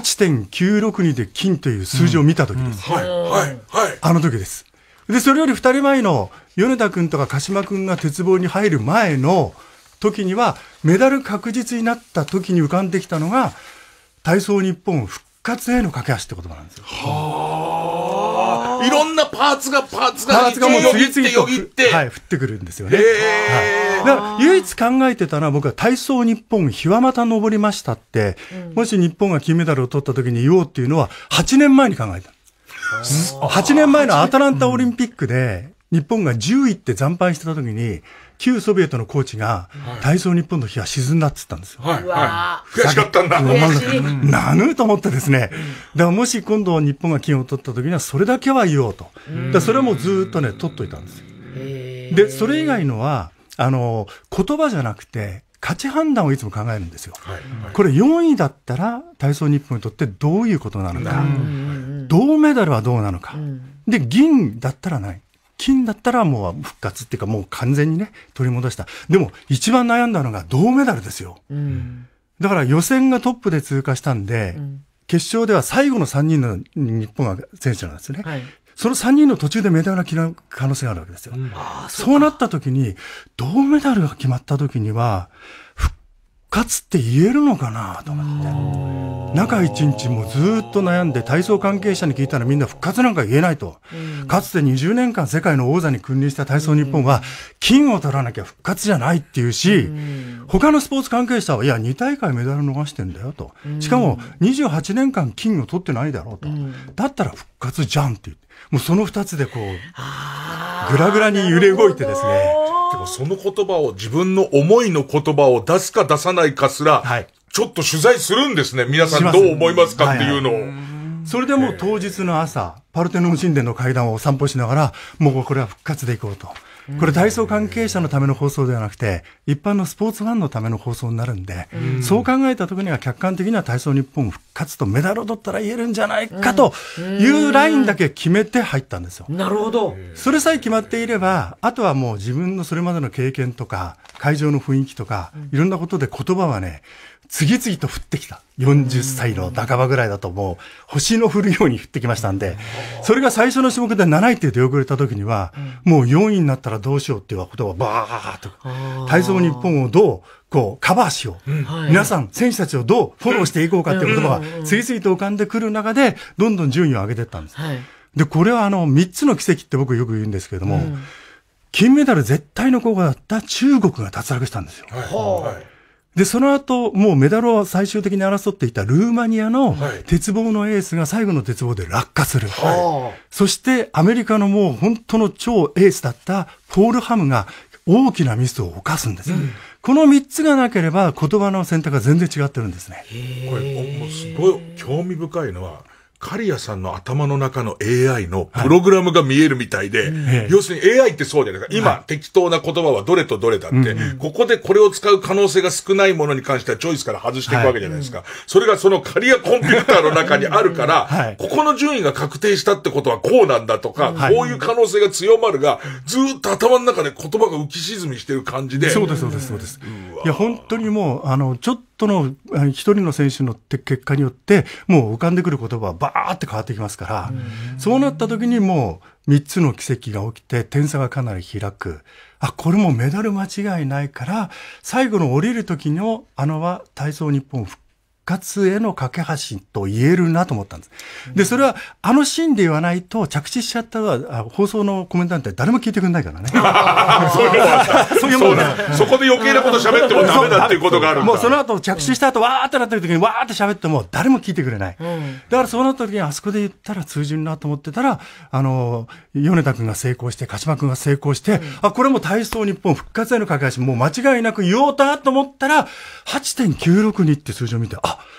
Speaker 6: 8.962 で金という数字を見た時です。あの時です。で、それより2人前の米田君とか鹿島君が鉄棒に入る前の時には、メダル確実になった時に浮かんできたのが、体操日本復活への架け橋って言葉なんですよ。
Speaker 1: いろんなパーツがもう次々と降
Speaker 6: ってくるんですよね。だから唯一考えてたのは、僕は体操日本日はまた登りましたって、もし日本が金メダルを取った時に言おうっていうのは、8年前に考えた。8年前のアトランタオリンピックで、日本が10位って惨敗してた時に、旧ソビエトのコーチが、体操日本の日は沈んだって言ったんですよ。
Speaker 1: 悔しかったんだ。
Speaker 6: なぬと思ってですね。だからもし今度日本が金を取った時には、それだけは言おうと。だそれもずっとね、取っといたんですよ。で、それ以外のは、言葉じゃなくて、価値判断をいつも考えるんですよ。これ4位だったら、体操日本にとってどういうことなのか。銅メダルはどうなのか。で、銀だったらない。金だったらもう復活っていうかもう完全にね、取り戻した。でも一番悩んだのが銅メダルですよ。だから予選がトップで通過したんで、決勝では最後の3人の日本が選手なんですね。その3人の途中でメダルが決まる可能性があるわけですよ。そうなった時に、銅メダルが決まった時には、復活って言えるのかなと思って。中1日もずっと悩んで、体操関係者に聞いたらみんな復活なんか言えないと。かつて20年間世界の王座に君臨した体操日本は、金を取らなきゃ復活じゃないっていうし、他のスポーツ関係者は、いや、2大会メダル逃してんだよと。しかも、28年間金を取ってないだろうと。だったら復活じゃんって言って。もうその2つでこう、ぐらぐらに揺れ動いてですね。
Speaker 1: でもその言葉を、自分の思いの言葉を出すか出さないかすら、ちょっと取材するんですね。皆さんどう思いますかっていうのを。
Speaker 6: それでもう当日の朝、パルテノン神殿の階段を散歩しながら、もうこれは復活でいこうと。これ体操関係者のための放送ではなくて、一般のスポーツファンのための放送になるんで、そう考えた時には客観的には体操日本復活とメダルを取ったら言えるんじゃないかというラインだけ決めて入ったんですよ。
Speaker 3: なるほど。
Speaker 6: それさえ決まっていれば、あとはもう自分のそれまでの経験とか、会場の雰囲気とか、いろんなことで言葉はね、次々と降ってきた。40歳の半ばぐらいだともう星の降るように降ってきましたんで、それが最初の種目で7位って出遅れた時には、もう4位になったらどうしようっていうことをバーッと、体操日本をどうこうカバーしよう。皆さん、選手たちをどうフォローしていこうかっていう言葉が次々と浮かんでくる中で、どんどん順位を上げていったんです。で、これは3つの奇跡って僕よく言うんですけれども、金メダル絶対の候補だった中国が脱落したんですよ。で、その後、もうメダルを最終的に争っていたルーマニアの鉄棒のエースが最後の鉄棒で落下する。そしてアメリカのもう本当の超エースだったポール・ハムが大きなミスを犯すんです。この3つがなければ言葉の選択が全然違ってるんですね。
Speaker 1: これ、もうすごい興味深いのは、刈谷さんの頭の中の AI のプログラムが見えるみたいで、要するに AI ってそうじゃないですか。今、適当な言葉はどれとどれだって、ここでこれを使う可能性が少ないものに関してはチョイスから外していくわけじゃないですか。それがその刈谷コンピューターの中にあるから、ここの順位が確定したってことはこうなんだとか、こういう可能性が強まるが、ずーっと頭の中で言葉が浮き沈みしてる感じで。
Speaker 6: そうです、そうです、そうです。いや、本当にもう、ちょっとの一人の選手の結果によってもう浮かんでくる言葉はバーって変わってきますから、そうなった時にもう3つの奇跡が起きて点差がかなり開く。あ、これもメダル間違いないから、最後の降りる時のは体操日本復活への架け橋と言えるなと思ったんです。で、それはシーンで言わないと着地しちゃった放送のコメントなんて誰も聞いてくれないからね。
Speaker 1: そういうもんだ。そこで余計なこと喋ってもダメだっていうことがあるんだ。
Speaker 6: もうその後着地した後わーってなってる時にわーって喋っても誰も聞いてくれない。だからそうなった時にあそこで言ったら通じるなと思ってたら、米田君が成功して、鹿島君が成功して、あ、これも体操日本復活への架け橋もう間違いなく言おうと思ったら、8.962 って数字を見て、あ、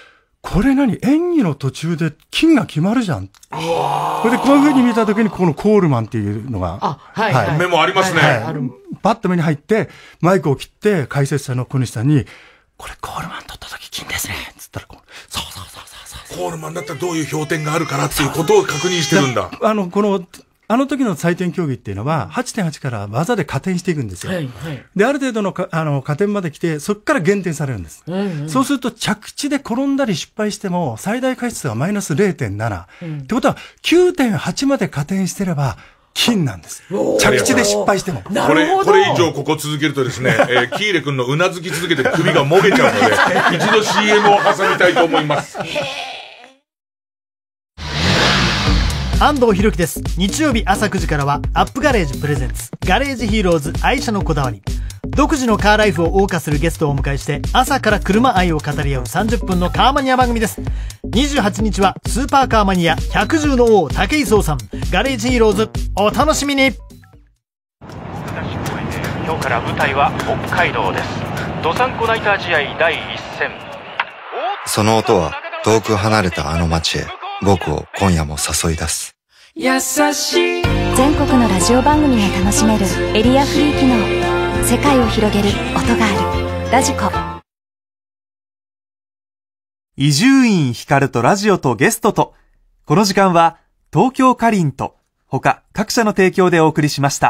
Speaker 6: これ演技の途中で金が決まるじゃん。それでこういう風に見たときに、このコールマンっていうのが、
Speaker 1: メモありますね。
Speaker 6: パッと目に入って、マイクを切って、解説者の小西さんに、これコールマン取ったとき金ですねつったら、そう。
Speaker 1: コールマンだったらどういう評点があるからっていうことを確認してるんだ。
Speaker 6: あの時の採点競技っていうのは 8.8 から技で加点していくんですよ。で、ある程度の加点まで来て、そこから減点されるんです。そうすると着地で転んだり失敗しても最大過失はマイナス 0.7、ってことは 9.8 まで加点してれば金なんです。着地で失敗しても。
Speaker 1: これ以上ここ続けるとですね、キーレ君のうなずき続けて首がもげちゃうので、一度 CM を挟みたいと思います。
Speaker 10: 安藤博樹です。日曜日朝9時からはアップガレージプレゼンツガレージヒーローズ愛車のこだわり。独自のカーライフを謳歌するゲストをお迎えして朝から車愛を語り合う30分のカーマニア番組です。28日はスーパーカーマニア百獣の王武井壮さんガレージヒーローズお楽しみに。
Speaker 22: 今日から舞台は北海道です。どさんこナイター試合第1戦。
Speaker 23: その音は遠く離れたあの街へ僕を今夜も誘い出す。
Speaker 24: 優しい全国のラジオ番組が楽しめるエリアフリー機能。世界を広げる音があるラジコ。
Speaker 2: 伊集院光とラジオとゲストと、この時間は東京カリンと他各社の提供でお送りしました。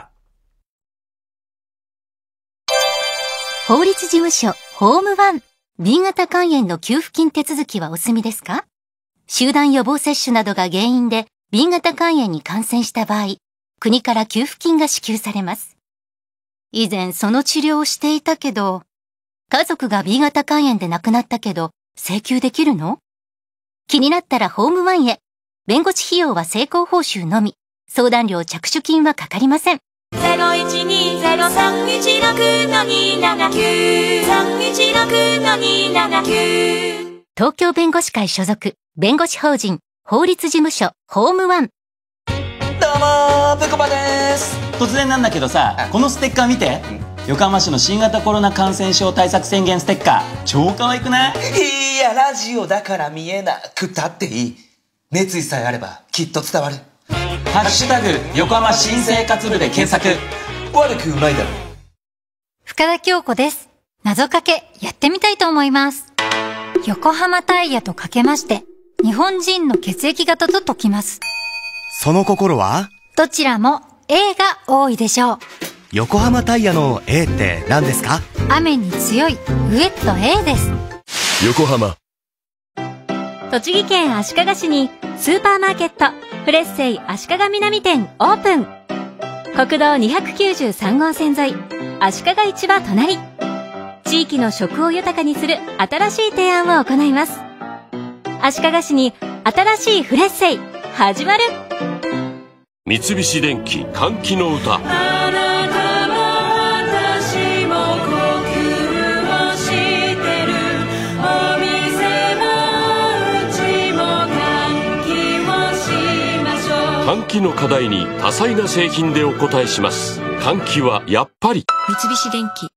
Speaker 24: 法律事務所ホームワン。 B 型肝炎の給付金手続きはお済みですか？集団予防接種などが原因で B 型肝炎に感染した場合、国から給付金が支給されます。以前その治療をしていたけど、家族が B 型肝炎で亡くなったけど請求できるの？気になったらホームワンへ。弁護士費用は成功報酬のみ。相談料着手金はかかりません。0120-316-279 東京弁護士会所属弁護士法人法律事務所ホームワン。
Speaker 25: どうもぺこぱです。突然なんだけどさ、このステッカー見て。横浜市の新型コロナ感染症対策宣言ステッカー、超可愛くない？
Speaker 26: いや、ラジオだから見えなくたっていい。熱意さえあればきっと伝わる。
Speaker 25: ハッシュタグ横浜新生活部で検索。
Speaker 26: 悪くないだろう。
Speaker 24: 深田恭子です。謎かけやってみたいと思います。横浜タイヤとかけまして、日本人の血液型と解きます。
Speaker 27: その心は？
Speaker 24: どちらも A が多いでしょう。
Speaker 27: 横浜タイヤの A って何ですか？
Speaker 24: 雨に強いウェット A です。
Speaker 27: 横浜。
Speaker 16: 栃木県足利市にスーパーマーケットフレッセイ足利南店オープン。国道293号線沿い、足利市場隣。地域の食を豊かにする新しい提案を行います。足利市に新しいフレッセイ始まる。
Speaker 28: 三菱電機歓喜の歌。換気の課題に多彩な製品でお答えします。換気はやっぱり
Speaker 24: 三菱電機。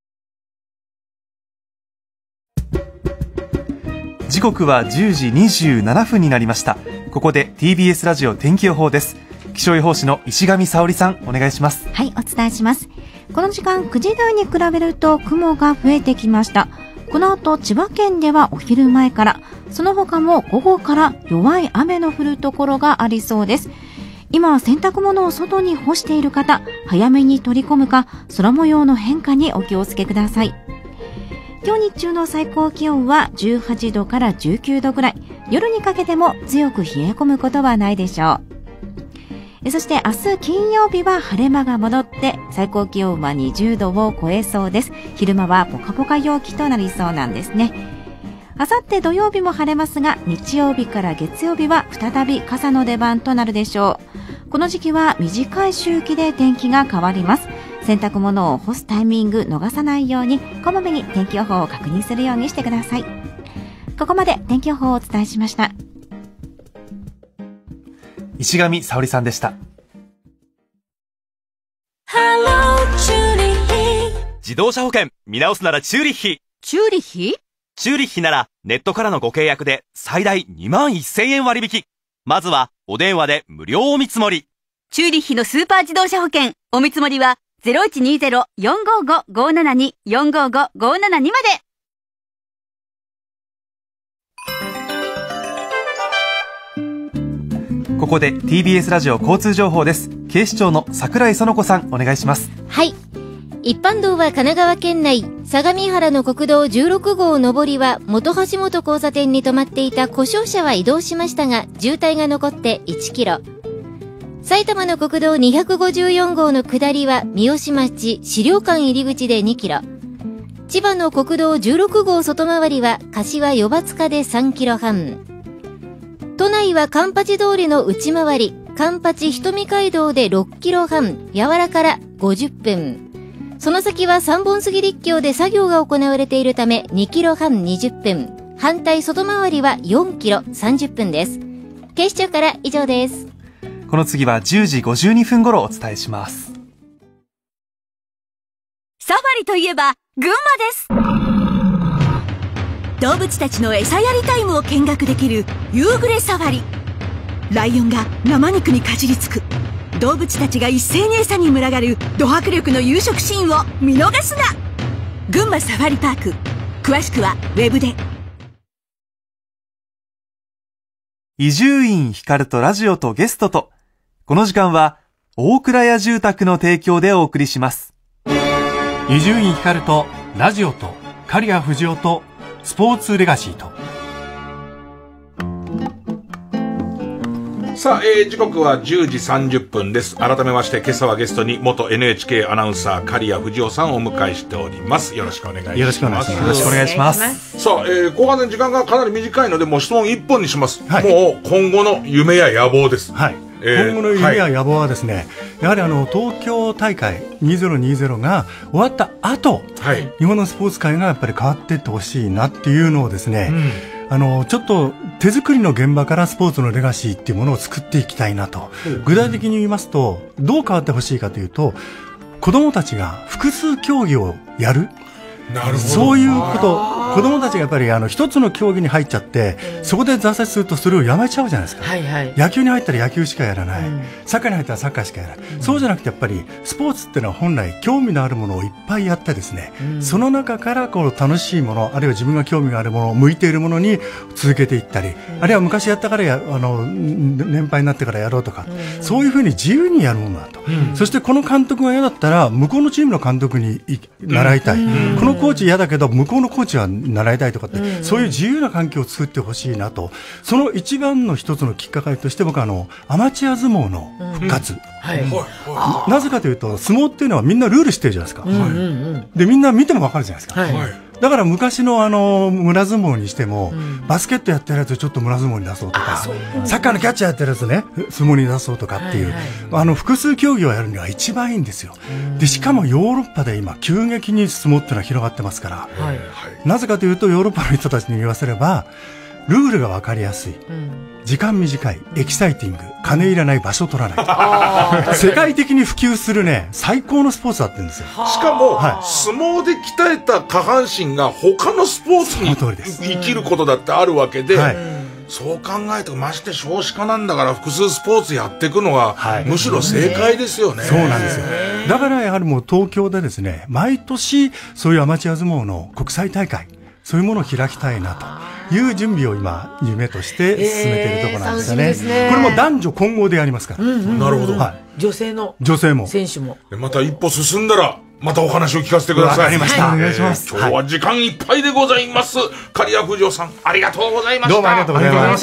Speaker 2: 時刻は10時27分になりました。ここで TBS ラジオ天気予報です。気象予報士の石上沙織さん、お願いします。
Speaker 29: はい、お伝えします。この時間9時台に比べると雲が増えてきました。この後千葉県ではお昼前から、その他も午後から弱い雨の降るところがありそうです。今洗濯物を外に干している方、早めに取り込むか、空模様の変化にお気をつけください。今日日中の最高気温は18度から19度ぐらい、夜にかけても強く冷え込むことはないでしょう。そして明日金曜日は晴れ間が戻って最高気温は20度を超えそうです。昼間はポカポカ陽気となりそうなんですね。あさって土曜日も晴れますが、日曜日から月曜日は再び傘の出番となるでしょう。この時期は短い周期で天気が変わります。洗濯物を干すタイミング逃さないように、こまめに天気予報を確認するようにしてください。ここまで天気予報をお伝えしました。
Speaker 2: 石上沙織さんでした。
Speaker 30: 自動車保険見直すならチューリッヒ。
Speaker 29: チューリッヒ？
Speaker 27: チューリッヒならネットからのご契約で最大21,000円割引。まずはお電話で無料お見積もり。
Speaker 5: チューリッヒのスーパー自動車保険お見積もりは 0120-455-572 455-572 まで。
Speaker 2: ここで TBS ラジオ交通情報です。警視庁の櫻井園子さん、お願いします。
Speaker 7: はい。一般道は神奈川県内、相模原の国道16号上りは元橋本交差点に止まっていた故障車は移動しましたが、渋滞が残って1キロ。埼玉の国道254号の下りは三芳町資料館入り口で2キロ。千葉の国道16号外回りは柏四葉塚で3キロ半。都内は環八通りの内回り、環八瞳街道で6キロ半、柔らから50分。その先は三本杉立橋で作業が行われているため2キロ半20分。反対外回りは4キロ30分です。警視庁から以上です。
Speaker 2: この次は10時52分頃お伝えします。
Speaker 5: サファリといえば群馬です。動物たちの餌やりタイムを見学できる夕暮れサファリ。ライオンが生肉にかじりつく、動物たちが一斉に餌に群がるド迫力の夕食シーンを見逃すな。群馬サファリパーク、詳しくはウェブで。
Speaker 2: 伊集院光とラジオとゲストと、この時間は大倉屋住宅の提供でお送りします。
Speaker 9: 伊集院光とラジオと刈谷藤夫とスポーツレガシーと。
Speaker 1: さあ、時刻は10時30分です。改めまして今朝はゲストに元 NHK アナウンサー刈谷藤夫さんをお迎えしております。よろしくお願いします。
Speaker 2: よろしくお願いします。よろしくお願いします。
Speaker 1: さあ、後半の時間がかなり短いのでもう質問1本にします、はい、もう今後の夢や野望です。
Speaker 6: はい、今後の夢や野望はですね、やはり東京大会2020が終わった後、はい、日本のスポーツ界がやっぱり変わっていってほしいなっていうのをですね、ちょっと手作りの現場からスポーツのレガシーっていうものを作っていきたいなと、具体的に言いますとどう変わってほしいかというと、子どもたちが複数競技をやる、なるほど、そういうこと、子供たちがやっぱり一つの競技に入っちゃって、そこで挫折するとそれをやめちゃうじゃないですか、はいはい、野球に入ったら野球しかやらない、サッカーに入ったらサッカーしかやらない、そうじゃなくてやっぱりスポーツってのは本来興味のあるものをいっぱいやってですね、その中からこう楽しいもの、あるいは自分が興味があるもの、向いているものに続けていったり、あるいは昔やったから年配になってからやろうとか、そういうふうに自由にやるものだと、そしてこの監督が嫌だったら向こうのチームの監督に習いたい、このコーチ嫌だけど向こうのコーチは習いたいとかって、そういう自由な環境を作ってほしいなと。その一番の一つのきっかけとして僕はアマチュア相撲の復活、なぜかというと相撲っていうのはみんなルール知ってるじゃないですか、でみんな見ても分かるじゃないですか、だから昔の村相撲にしても、バスケットやってるやつちょっと村相撲に出そうとか、サッカーのキャッチャーやってるやつね相撲に出そうとかっていう、複数競技をやるには一番いいんですよ。でしかもヨーロッパで今急激に相撲っていうのは広がってますから、なぜかというとヨーロッパの人たちに言わせればルールが分かりやすい、時間短い、エキサイティング、金いらない、場所取らない世界的に普及するね最高のスポーツだって言うんですよ。
Speaker 1: しかも、相撲で鍛えた下半身が他のスポーツに生きることだってあるわけで、そう考えるとまして少子化なんだから複数スポーツやっていくのが、むしろ正解ですよね。
Speaker 6: そうなんですよ。だからやはりもう東京でですね、毎年そういうアマチュア相撲の国際大会、そういうものを開きたいなという準備を今夢として進めているところなんですよね。これも男女混合でやりますから。
Speaker 1: なるほど。
Speaker 3: 女性も選手も
Speaker 1: また一歩進んだらまたお話を聞かせてください。
Speaker 6: わかりました。お願いします。
Speaker 1: 今日は時間いっぱいでございます。刈谷藤夫さん、ありがとうございました。
Speaker 6: どうもありがとうございました。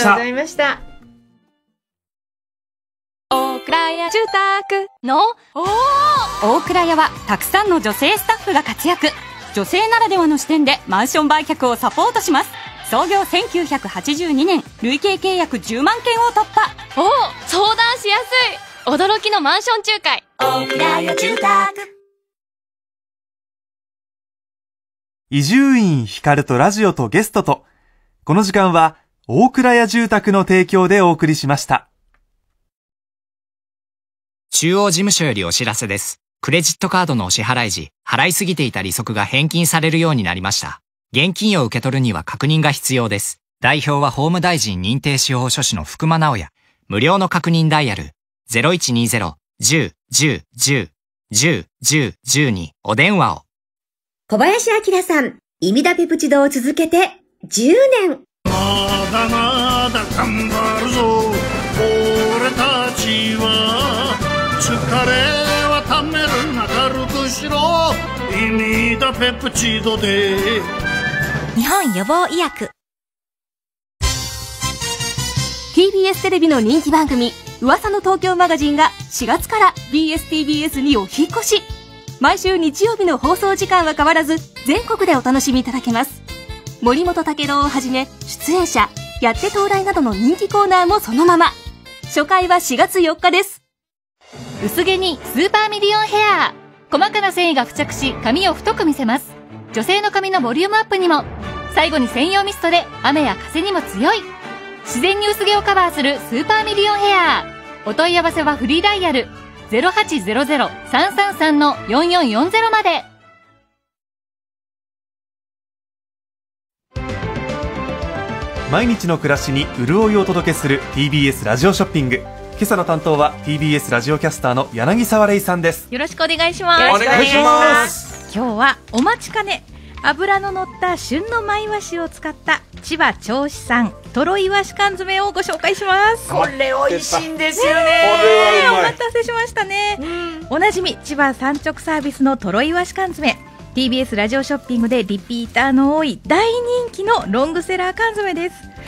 Speaker 16: 大倉屋住宅の大倉屋はたくさんの女性スタッフが活躍。女性ならではの視点でマンション売却をサポートします。創業1982年、累計契約10万件を突破。
Speaker 11: 相談しやすい。驚きのマンション仲介。大倉屋住宅。
Speaker 2: 伊集院光とラジオとゲストと、この時間は大倉屋住宅の提供でお送りしました。
Speaker 12: 中央事務所よりお知らせです。クレジットカードのお支払い時、払いすぎていた利息が返金されるようになりました。 現金を受け取るには確認が必要です。代表は法務大臣認定司法書士の福間直也。無料の確認ダイヤル 0120-10-10-10-10-10 にお電話を。
Speaker 4: 小林明さん、イミダペプチドを続けて10年。
Speaker 8: まだまだ頑張るぞ俺たちは。疲れはためるな、軽くしろイミダペプチドで。
Speaker 5: 日本予防医薬。
Speaker 16: TBS テレビの人気番組噂の東京マガジンが4月から BSTBS にお引越し。毎週日曜日の放送時間は変わらず全国でお楽しみいただけます。森本武郎をはじめ出演者、やって到来などの人気コーナーもそのまま。初回は4月4日です。
Speaker 11: 薄毛にスーパーミリオンヘア。細かな繊維が付着し髪を太く見せます。女性の髪のボリュームアップにも。最後に専用ミストで雨や風にも強い。自然に薄毛をカバーするスーパーミリオンヘア。お問い合わせはフリーダイヤル 0800-333-4440 まで。
Speaker 2: 毎日の暮らしに潤いをお届けする TBS ラジオショッピング。今朝の担当は TBS ラジオキャスターの柳沢玲さんです。
Speaker 29: よろしくお願いします。
Speaker 2: お願いします。
Speaker 29: 今日はお待ちかね、脂の乗った旬のマイワシを使った千葉銚子産トロイワシ缶詰をご紹介します。
Speaker 3: これ美味しいんですよね。
Speaker 29: お待たせしましたね。おなじみ千葉産直サービスのトロイワシ缶詰、 TBS ラジオショッピングでリピーターの多い大人気のロングセラー缶詰です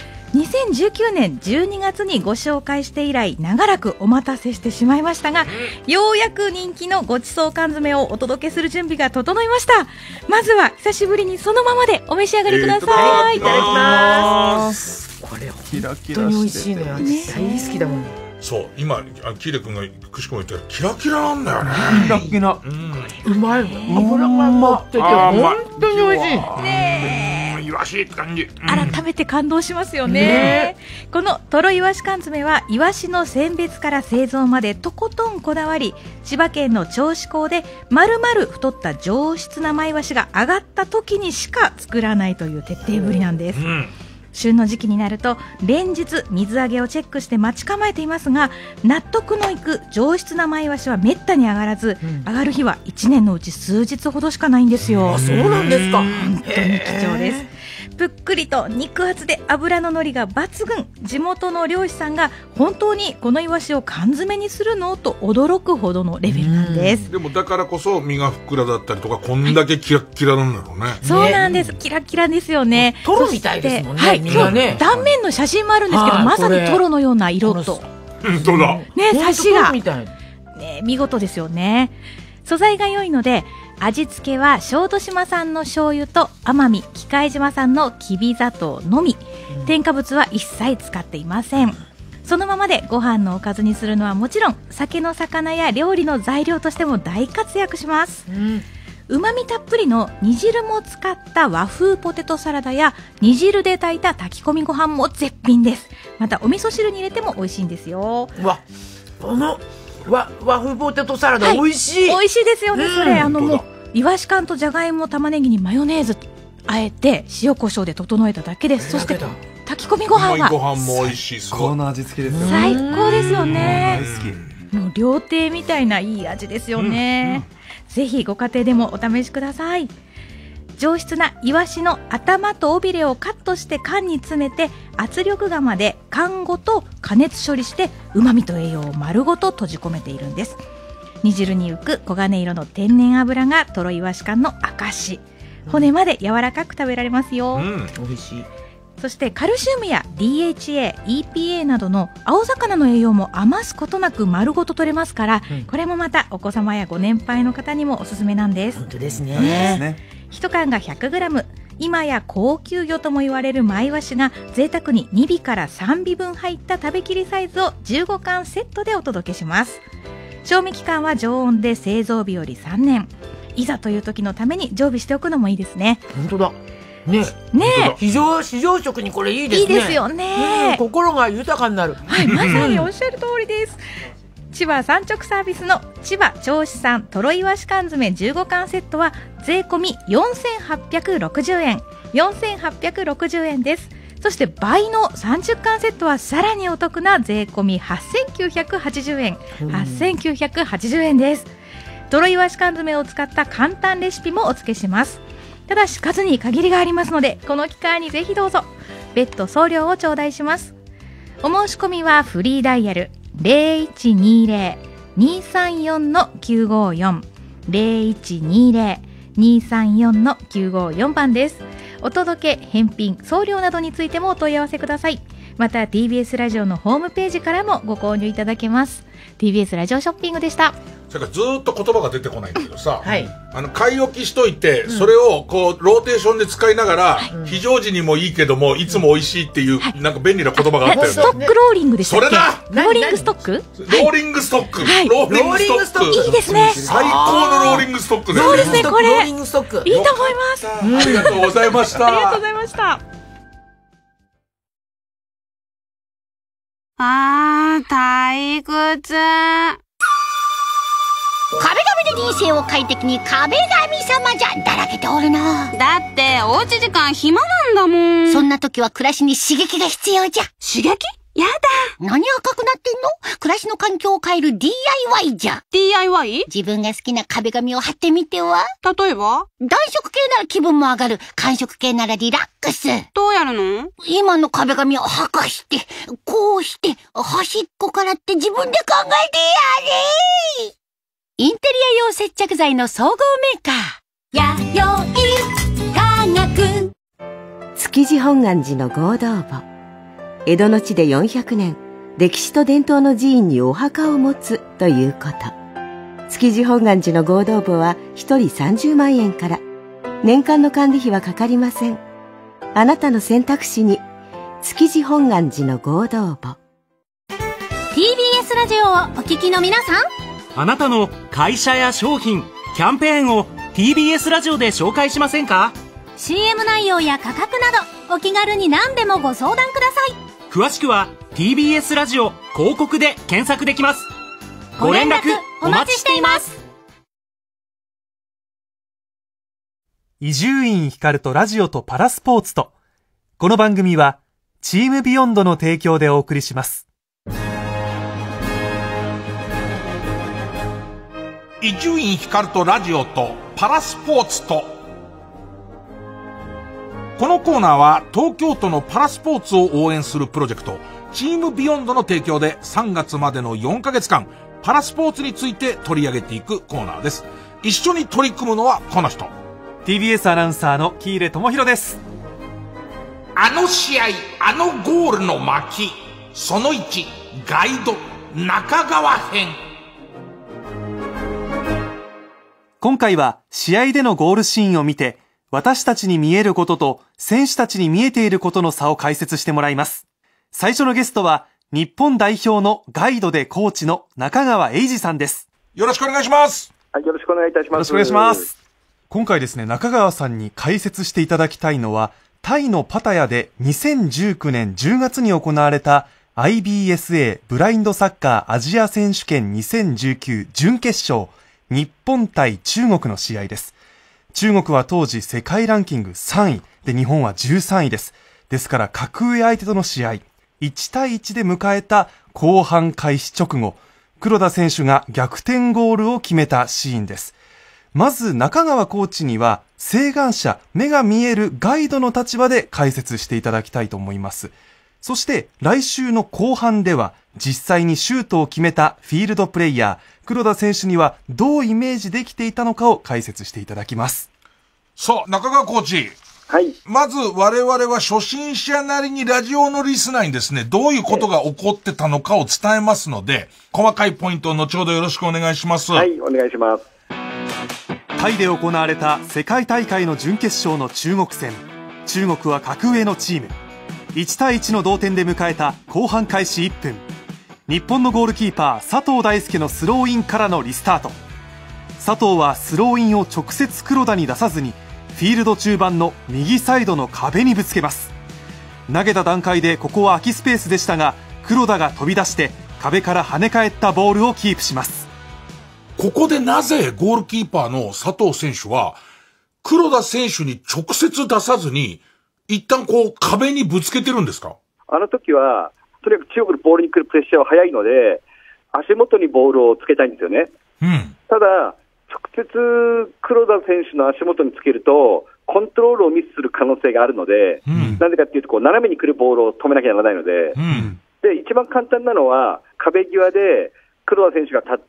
Speaker 29: 。2019年12月にご紹介して以来長らくお待たせしてしまいましたが、ようやく人気のごちそう缶詰をお届けする準備が整いました。まずは久しぶりにそのままでお召し上がりください。
Speaker 3: いただきます。これ本当に美味しいのよ。私大好きだもん。
Speaker 1: そう今キーレ君がくしくも言ったらキラキラなんだよね。
Speaker 2: キラキラ、
Speaker 3: うまい。脂が乗ってて本当に美味しい
Speaker 29: ね。
Speaker 1: イワシって感じ。
Speaker 29: 改めて感動しますよね。このトロイワシ缶詰はイワシの選別から製造までとことんこだわり、千葉県の銚子港で丸々太った上質なマイワシが上がった時にしか作らないという徹底ぶりなんです。旬の時期になると連日水揚げをチェックして待ち構えていますが、納得のいく上質なマイワシはめったに上がらず、上がる日は1年のうち数日ほどしかないんですよ。
Speaker 3: そうなんですか。
Speaker 29: 本当に貴重です。ぷっくりと肉厚で脂の乗りが抜群。地元の漁師さんが本当にこのイワシを缶詰にするのと驚くほどのレベルなんです。
Speaker 1: でもだからこそ身がふっくらだったりとかこんだけキラッキラなんだろうね。
Speaker 29: そうなんです。キラキラですよね。
Speaker 3: トロみたいですもんね。
Speaker 29: はい、今日断面の写真もあるんですけど、まさにトロのような色と
Speaker 1: 本当だ
Speaker 29: ね、サシが
Speaker 3: みたい
Speaker 29: ね、見事ですよね。素材が良いので味付けは小豆島産の醤油と奄美喜界島産のきび砂糖のみ、添加物は一切使っていません。そのままでご飯のおかずにするのはもちろん、酒の魚や料理の材料としても大活躍します。うまみたっぷりの煮汁も使った和風ポテトサラダや煮汁で炊いた炊き込みご飯も絶品です。またお味噌汁に入れても美味しいんですよ。
Speaker 3: この和風ポテトサラダ、美味しい。
Speaker 29: 美味しいですよね。それもうイワシ缶とじゃがいも玉ねぎにマヨネーズあえて塩コショウで整えただけです。そして炊き込みご飯は
Speaker 1: ご飯も美味しい。
Speaker 2: 最高の味付けですよ。
Speaker 29: 最高ですよね。
Speaker 2: 大好き。
Speaker 29: もう料亭みたいないい味ですよね。ぜひご家庭でもお試しください。上質なイワシの頭と尾びれをカットして缶に詰めて、圧力釜で缶ごと加熱処理して旨味と栄養を丸ごと閉じ込めているんです。煮汁に浮く黄金色の天然油がトロイワシ缶の証。骨まで柔らかく食べられますよ。
Speaker 3: 美味しい。
Speaker 29: そしてカルシウムや DHA、EPA などの青魚の栄養も余すことなく丸ごと取れますから、これもまたお子様やご年配の方にもおすすめなんです。
Speaker 3: 本当ですね。
Speaker 29: 1缶が 100g、 今や高級魚とも言われるマイワシが贅沢に2尾から3尾分入った食べきりサイズを15缶セットでお届けします。賞味期間は常温で製造日より3年。いざという時のために常備しておくのもいいですね。
Speaker 3: 本当だねえ、非常食にこれいいですね。
Speaker 29: いいですよね。
Speaker 3: 心が豊かになる。
Speaker 29: はい、まさにおっしゃる通りです。千葉産直サービスの千葉銚子産トロイワシ缶詰15缶セットは税込み4860円。
Speaker 10: 4860円です。そして倍の30巻セットはさらにお得な税込み8980円、8980円です。とろいわし缶詰を使った簡単レシピもお付けします。ただし数に限りがありますので、この機会にぜひどうぞ。別途送料を頂戴します。お申し込みはフリーダイヤル 0120-234-954 0120-234-954 番です。お届け、返品、送料などについてもお問い合わせください。また TBS ラジオのホームページからもご購入いただけます。 TBS ラジオショッピングでした。
Speaker 1: それからずっと言葉が出てこないんだけどさ、はい、買い置きしといて、それをこうローテーションで使いながら、非常時にもいいけどもいつも美味しいっていう、なんか便利な言葉があったよね。
Speaker 10: ストックローリングでしたっけ。
Speaker 1: それだ、
Speaker 10: ローリングストック、
Speaker 1: ローリングストック、ローリングストック、
Speaker 10: いいですね。
Speaker 1: 最高のローリングストックね。
Speaker 10: そうですね、これ
Speaker 3: ローリングストック
Speaker 10: いいと思います。
Speaker 1: ありがとうございました
Speaker 10: ありがとうございました。
Speaker 29: 退屈。
Speaker 8: 壁紙で人生を快適に壁紙様じゃだらけておるな。
Speaker 29: だっておうち時間暇なんだもん。
Speaker 8: そんな時は暮らしに刺激が必要じゃ。
Speaker 29: 刺激？やだ。
Speaker 8: 何赤くなってんの？暮らしの環境を変える DIY じゃ。
Speaker 29: DIY？
Speaker 8: 自分が好きな壁紙を貼ってみては。
Speaker 29: 例えば？
Speaker 8: 暖色系なら気分も上がる。寒色系ならリラックス。
Speaker 29: どうやるの？
Speaker 8: 今の壁紙を剥がして、こうして、端っこからって自分で考えてやれ。インテリア用接着剤の総合メーカー。
Speaker 29: 弥生科学。
Speaker 13: 築地本願寺の合同墓。江戸の地で400年、歴史と伝統の寺院にお墓を持つということ。築地本願寺の合同墓は1人30万円から。年間の管理費はかかりません。あなたの選択肢に、築地本願寺の合同墓。
Speaker 29: TBS ラジオをお聞きの皆さん。
Speaker 14: あなたの会社や商品、キャンペーンを TBS ラジオで紹介しませんか？
Speaker 29: CM 内容や価格などお気軽に何でもご相談ください。
Speaker 14: 詳しくは TBS ラジオ広告で検索できます。ご連絡お待ちしています。
Speaker 2: 伊集院光とラジオとパラスポーツと。この番組はチームビヨンドの提供でお送りします。
Speaker 1: 伊集院光とラジオとパラスポーツと。このコーナーは東京都のパラスポーツを応援するプロジェクトチームビヨンドの提供で3月までの4ヶ月間パラスポーツについて取り上げていくコーナーです。一緒に取り組むのはこの人。
Speaker 2: TBS アナウンサーの喜入智弘です。
Speaker 1: あの試合、あのゴールの巻、その1、ガイド中川編。
Speaker 2: 今回は試合でのゴールシーンを見て、私たちに見えることと選手たちに見えていることの差を解説してもらいます。最初のゲストは日本代表のガイドでコーチの中川英二さんです。
Speaker 1: よろしくお願いします。
Speaker 15: はい、よろしくお願いいたします。
Speaker 2: よろしくお願いします。今回ですね、中川さんに解説していただきたいのは、タイのパタヤで2019年10月に行われた IBSA ブラインドサッカーアジア選手権2019準決勝、日本対中国の試合です。中国は当時世界ランキング3位で日本は13位です。ですから格上相手との試合、1対1で迎えた後半開始直後、黒田選手が逆転ゴールを決めたシーンです。まず中川コーチには晴眼者、目が見えるガイドの立場で解説していただきたいと思います。そして来週の後半では実際にシュートを決めたフィールドプレイヤー黒田選手にはどうイメージできていたのかを解説していただきます。
Speaker 1: さあ、中川コーチ。
Speaker 15: はい。
Speaker 1: まず我々は初心者なりにラジオのリスナーにですね、どういうことが起こってたのかを伝えますので、細かいポイントを後ほどよろしくお願いします。
Speaker 15: はい、お願いします。
Speaker 2: タイで行われた世界大会の準決勝の中国戦。中国は格上のチーム。1対1の同点で迎えた後半開始1分。日本のゴールキーパー佐藤大輔のスローインからのリスタート。佐藤はスローインを直接黒田に出さずにフィールド中盤の右サイドの壁にぶつけます。投げた段階でここは空きスペースでしたが、黒田が飛び出して壁から跳ね返ったボールをキープします。
Speaker 1: ここでなぜゴールキーパーの佐藤選手は黒田選手に直接出さずに、一旦こう壁にぶつけてるんですか？
Speaker 15: あの時は、とにかく中国のボールに来るプレッシャーは速いので、足元にボールをつけたいんですよね。
Speaker 1: うん。
Speaker 15: ただ、直接黒田選手の足元につけると、コントロールをミスする可能性があるので、なぜかっていうと、こう斜めに来るボールを止めなきゃならないので、で、一番簡単なのは、壁際で黒田選手が立って、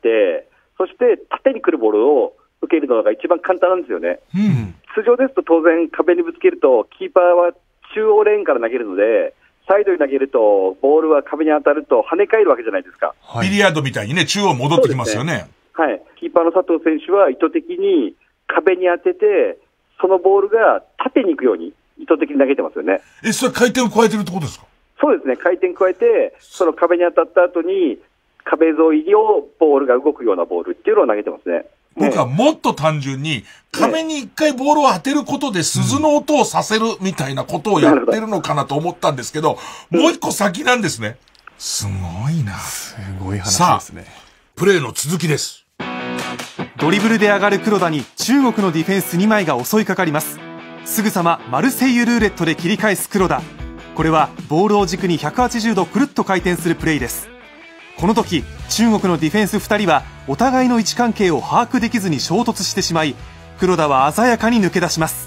Speaker 15: そして縦に来るボールを受けるのが一番簡単なんですよね。通常ですと当然壁にぶつけると、キーパーは中央レーンから投げるので、サイドに投げると、ボールは壁に当たると跳ね返るわけじゃないですか。
Speaker 1: ビリヤードみたいにね、中央戻ってきますよね。
Speaker 15: はい。キーパーの佐藤選手は意図的に壁に当てて、そのボールが縦に行くように意図的に投げてますよね。
Speaker 1: それ回転を加えてるってことですか？
Speaker 15: そうですね。回転加えて、その壁に当たった後に、壁沿いをボールが動くようなボールっていうのを投げてますね。
Speaker 1: 僕はもっと単純に、壁に一回ボールを当てることで鈴の音をさせるみたいなことをやってるのかなと思ったんですけど、もう一個先なんですね。すごいな。
Speaker 2: すごい話ですね。
Speaker 1: さあ、プレーの続きです。
Speaker 2: ドリブルで上がる黒田に中国のディフェンス2枚が襲いかかります。すぐさまマルセイユルーレットで切り返す黒田。これはボールを軸に180度くるっと回転するプレーです。この時、中国のディフェンス2人はお互いの位置関係を把握できずに衝突してしまい、黒田は鮮やかに抜け出します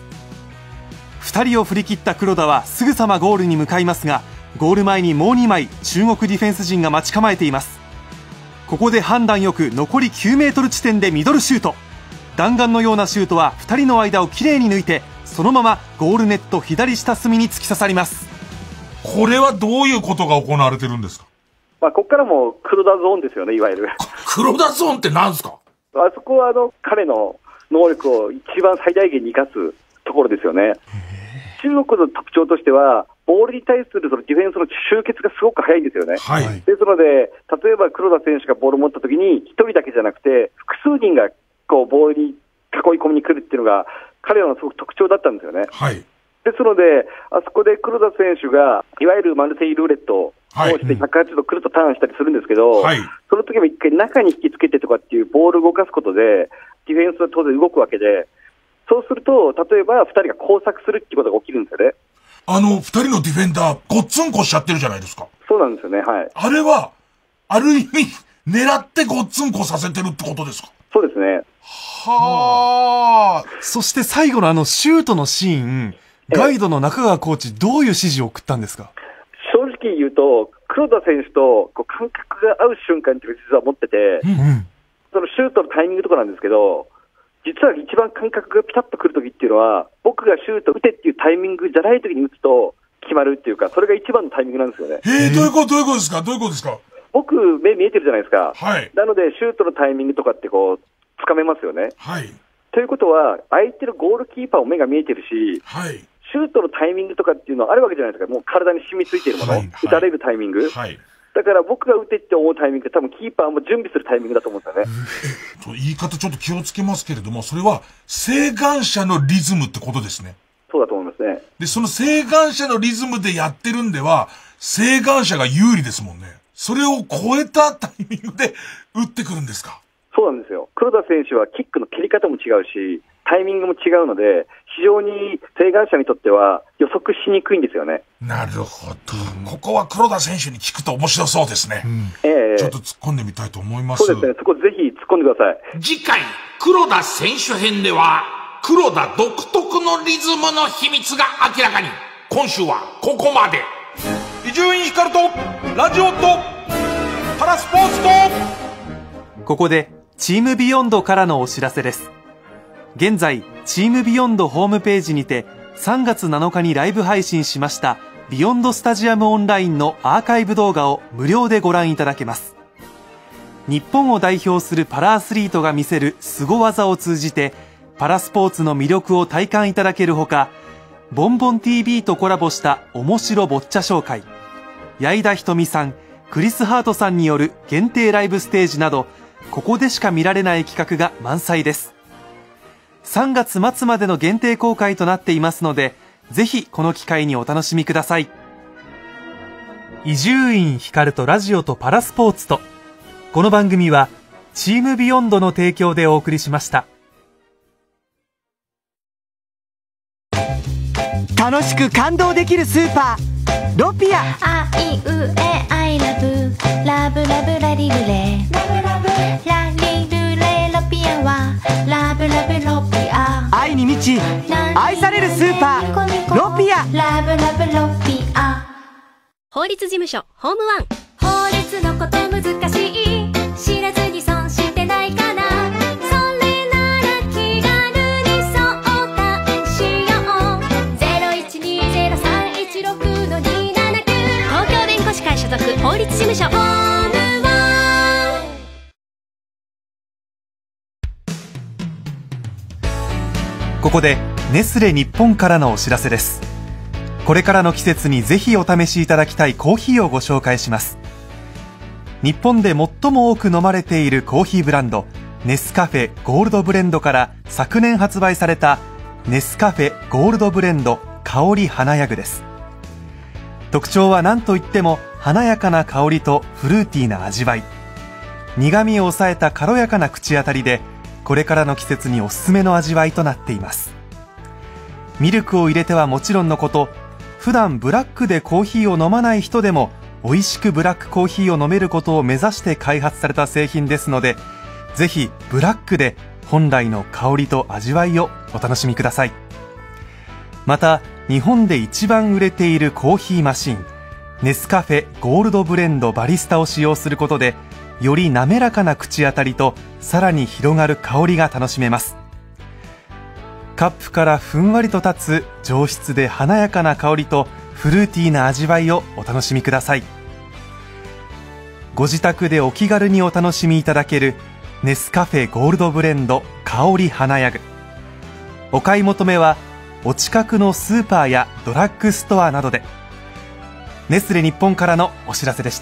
Speaker 2: 。2人を振り切った黒田はすぐさまゴールに向かいますが、ゴール前にもう2枚中国ディフェンス陣が待ち構えています。ここで判断よく残り9メートル地点でミドルシュート。弾丸のようなシュートは2人の間をきれいに抜いて、そのままゴールネット左下隅に突き刺さります。
Speaker 1: これはどういうことが行われてるんですか？
Speaker 15: ここからも黒田ゾーンですよね、いわゆる。
Speaker 1: 黒田ゾーンって何ですか？
Speaker 15: あそこは彼の能力を一番最大限に生かすところですよね。中国の特徴としては、ボールに対するそのディフェンスの集結がすごく早いんですよね。
Speaker 1: はい。
Speaker 15: ですので、例えば黒田選手がボールを持ったときに、一人だけじゃなくて、複数人がこうボールに囲い込みに来るっていうのが、彼らのすごく特徴だったんですよね。
Speaker 1: はい。
Speaker 15: ですので、あそこで黒田選手が、いわゆるマルセイユルーレットをして180度くるっとターンしたりするんですけど、はい、その時も一回中に引きつけてとかっていうボールを動かすことで、ディフェンスは当然動くわけで、そうすると、例えば2人が交錯するっていうことが起きるんですよね。
Speaker 1: 2人のディフェンダー、ごっつんこしちゃってるじゃないですか。
Speaker 15: そうなんですよね、はい。
Speaker 1: あれは、ある意味、狙ってごっつんこさせてるってことですか？
Speaker 15: そうですね。
Speaker 2: はあ。そして最後のシュートのシーン、ガイドの中川コーチ、どういう指示を送ったんですか？
Speaker 15: 正直言うと、黒田選手とこう感覚が合う瞬間っていうのを実は持ってて、そのシュートのタイミングとかなんですけど、実は一番感覚がピタッとくるときっていうのは、僕がシュート打てっていうタイミングじゃないときに打つと決まるっていうか、それが一番のタイミングなんですよね。
Speaker 1: どういうことですか？どういうことですか？
Speaker 15: 僕、目見えてるじゃないですか。
Speaker 1: はい。
Speaker 15: なので、シュートのタイミングとかってこう、つかめますよね。
Speaker 1: はい。
Speaker 15: ということは、相手のゴールキーパーも目が見えてるし、
Speaker 1: はい。
Speaker 15: シュートのタイミングとかっていうのはあるわけじゃないですか。もう体に染みついているもの、はいはい、打たれるタイミング。はい。だから僕が打てって思うタイミングって多分キーパーも準備するタイミングだと思うんですよね。
Speaker 1: 言い方ちょっと気をつけますけれども、それは晴眼者のリズムってことですね。
Speaker 15: そうだと思いますね。
Speaker 1: で、その晴眼者のリズムでやってるんでは、晴眼者が有利ですもんね。それを超えたタイミングで打ってくるんですか？
Speaker 15: そうなんですよ。黒田選手はキックの蹴り方も違うし、タイミングも違うので、非常に晴眼者にとっては予測しにくいんですよね。
Speaker 1: なるほど。ここは黒田選手に聞くと面白そうですね。ちょっと突っ込んでみたいと思います。
Speaker 15: そうですね。そこぜひ突っ込んでください。
Speaker 1: 次回、黒田選手編では、黒田独特のリズムの秘密が明らかに。今週はここまで。伊集院光とラジオとパラスポーツと。
Speaker 2: ここでチームビヨンドからのお知らせです。現在チームビヨンドホームページにて3月7日にライブ配信しましたビヨンドスタジアムオンラインのアーカイブ動画を無料でご覧いただけます。日本を代表するパラアスリートが見せる凄技を通じてパラスポーツの魅力を体感いただけるほか、ボンボン TV とコラボした面白ボッチャ紹介、矢井田ひとみさん、クリス・ハートさんによる限定ライブステージなど、ここでしか見られない企画が満載です。3月末までの限定公開となっていますので、ぜひこの機会にお楽しみください。伊集院光とラジオとパラスポーツと、この番組はチームビヨンドの提供でお送りしました。
Speaker 17: 楽しく感動できるスーパーロピア。
Speaker 18: あいうえアイラブラブラブラリルレラリルレロピアはラブラブロピア。
Speaker 17: 愛に満ち愛されるスーパーロピア。
Speaker 18: ラブラブロピア。
Speaker 16: 法律事務所ホームワン。
Speaker 18: 法律のこと難しい知らずに損してないかな。それなら気軽に相談しよう。01203169-279。
Speaker 16: 東京弁護士会所属法律事務所ホームワン。
Speaker 2: ここでネスレ日本からのお知らせです。これからの季節にぜひお試しいただきたいコーヒーをご紹介します。日本で最も多く飲まれているコーヒーブランドネスカフェゴールドブレンドから昨年発売されたネスカフェゴールドブレンド香り華やぐです。特徴は何といっても華やかな香りとフルーティーな味わい、苦味を抑えた軽やかな口当たりでこれからの季節におすすめの味わいとなっています。ミルクを入れてはもちろんのこと、普段ブラックでコーヒーを飲まない人でも美味しくブラックコーヒーを飲めることを目指して開発された製品ですので、ぜひブラックで本来の香りと味わいをお楽しみください。また日本で一番売れているコーヒーマシンネスカフェゴールドブレンドバリスタを使用することで、より滑らかな口当たりとさらに広がる香りが楽しめます。カップからふんわりと立つ上質で華やかな香りとフルーティーな味わいをお楽しみください。ご自宅でお気軽にお楽しみいただけるネスカフェゴールドブレンド香り華やぐ。お買い求めはお近くのスーパーやドラッグストアなどで。ネスレ日本からのお知らせでした。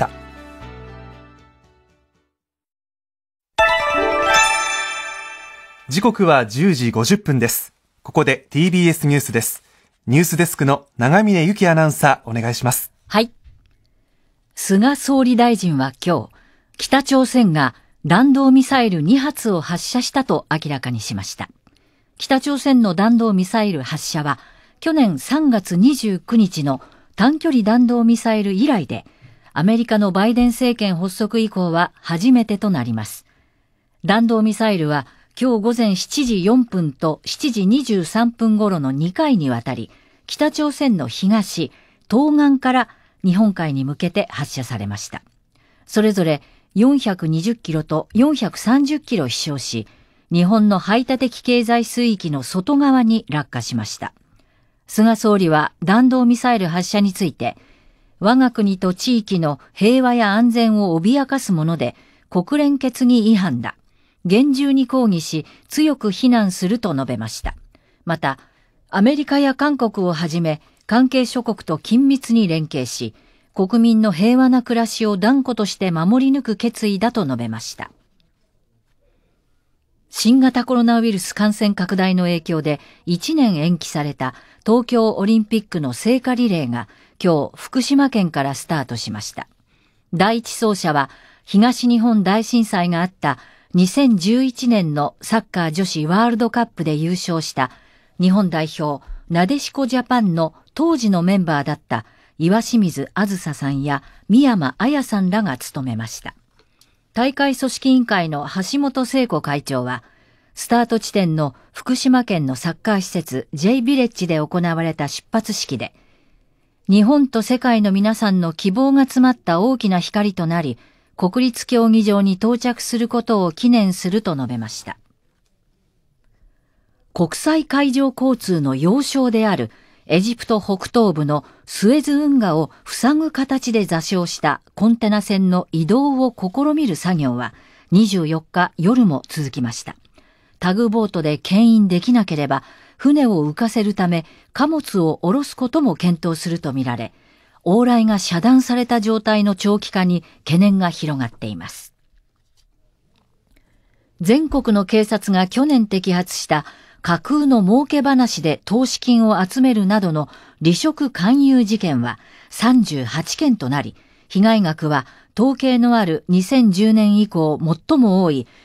Speaker 2: 時刻は10時50分です。ここで TBS ニュースです。ニュースデスクの長峰由紀アナウンサー、お願いします。
Speaker 19: はい。菅総理大臣は今日、北朝鮮が弾道ミサイル2発を発射したと明らかにしました。北朝鮮の弾道ミサイル発射は、去年3月29日の短距離弾道ミサイル以来で、アメリカのバイデン政権発足以降は初めてとなります。弾道ミサイルは、今日午前7時4分と7時23分頃の2回にわたり、北朝鮮の東、東岸から日本海に向けて発射されました。それぞれ420キロと430キロ飛翔し、日本の排他的経済水域の外側に落下しました。菅総理は弾道ミサイル発射について、我が国と地域の平和や安全を脅かすもので、国連決議違反だ。厳重に抗議し、強く非難すると述べました。また、アメリカや韓国をはじめ、関係諸国と緊密に連携し、国民の平和な暮らしを断固として守り抜く決意だと述べました。新型コロナウイルス感染拡大の影響で1年延期された東京オリンピックの聖火リレーが今日福島県からスタートしました。第一走者は東日本大震災があった2011年のサッカー女子ワールドカップで優勝した日本代表なでしこジャパンの当時のメンバーだった岩清水あずささんや三山彩さんらが務めました。大会組織委員会の橋本聖子会長は、スタート地点の福島県のサッカー施設 J ビレッジで行われた出発式で、日本と世界の皆さんの希望が詰まった大きな光となり、国立競技場に到着することを記念すると述べました。国際海上交通の要衝であるエジプト北東部のスエズ運河を塞ぐ形で座礁したコンテナ船の移動を試みる作業は24日夜も続きました。タグボートで牽引できなければ船を浮かせるため貨物を下ろすことも検討するとみられ、往来が遮断された状態の長期化に懸念が広がっています。全国の警察が去年摘発した架空の儲け話で投資金を集めるなどの利息勧誘事件は38件となり、被害額は統計のある2010年以降最も多い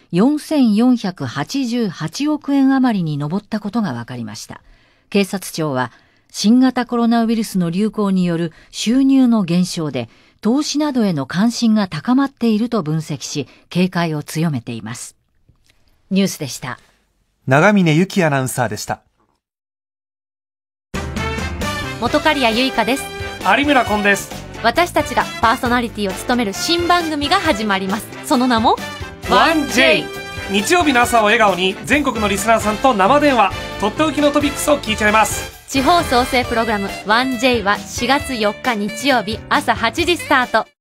Speaker 19: 4488億円余りに上ったことが分かりました。警察庁は新型コロナウイルスの流行による収入の減少で、投資などへの関心が高まっていると分析し、警戒を強めています。ニュースでした。
Speaker 2: 長峰由紀アナウンサーでした。
Speaker 16: 元刈谷由香です。
Speaker 14: 有村昆です。
Speaker 16: 私たちがパーソナリティを務める新番組が始まります。その名も
Speaker 14: 1J。 日曜日の朝を笑顔に全国のリスナーさんと生電話、とっておきのトピックスを聞いちゃいます。
Speaker 16: 地方創生プログラム 1J は4月4日日曜日朝8時スタート。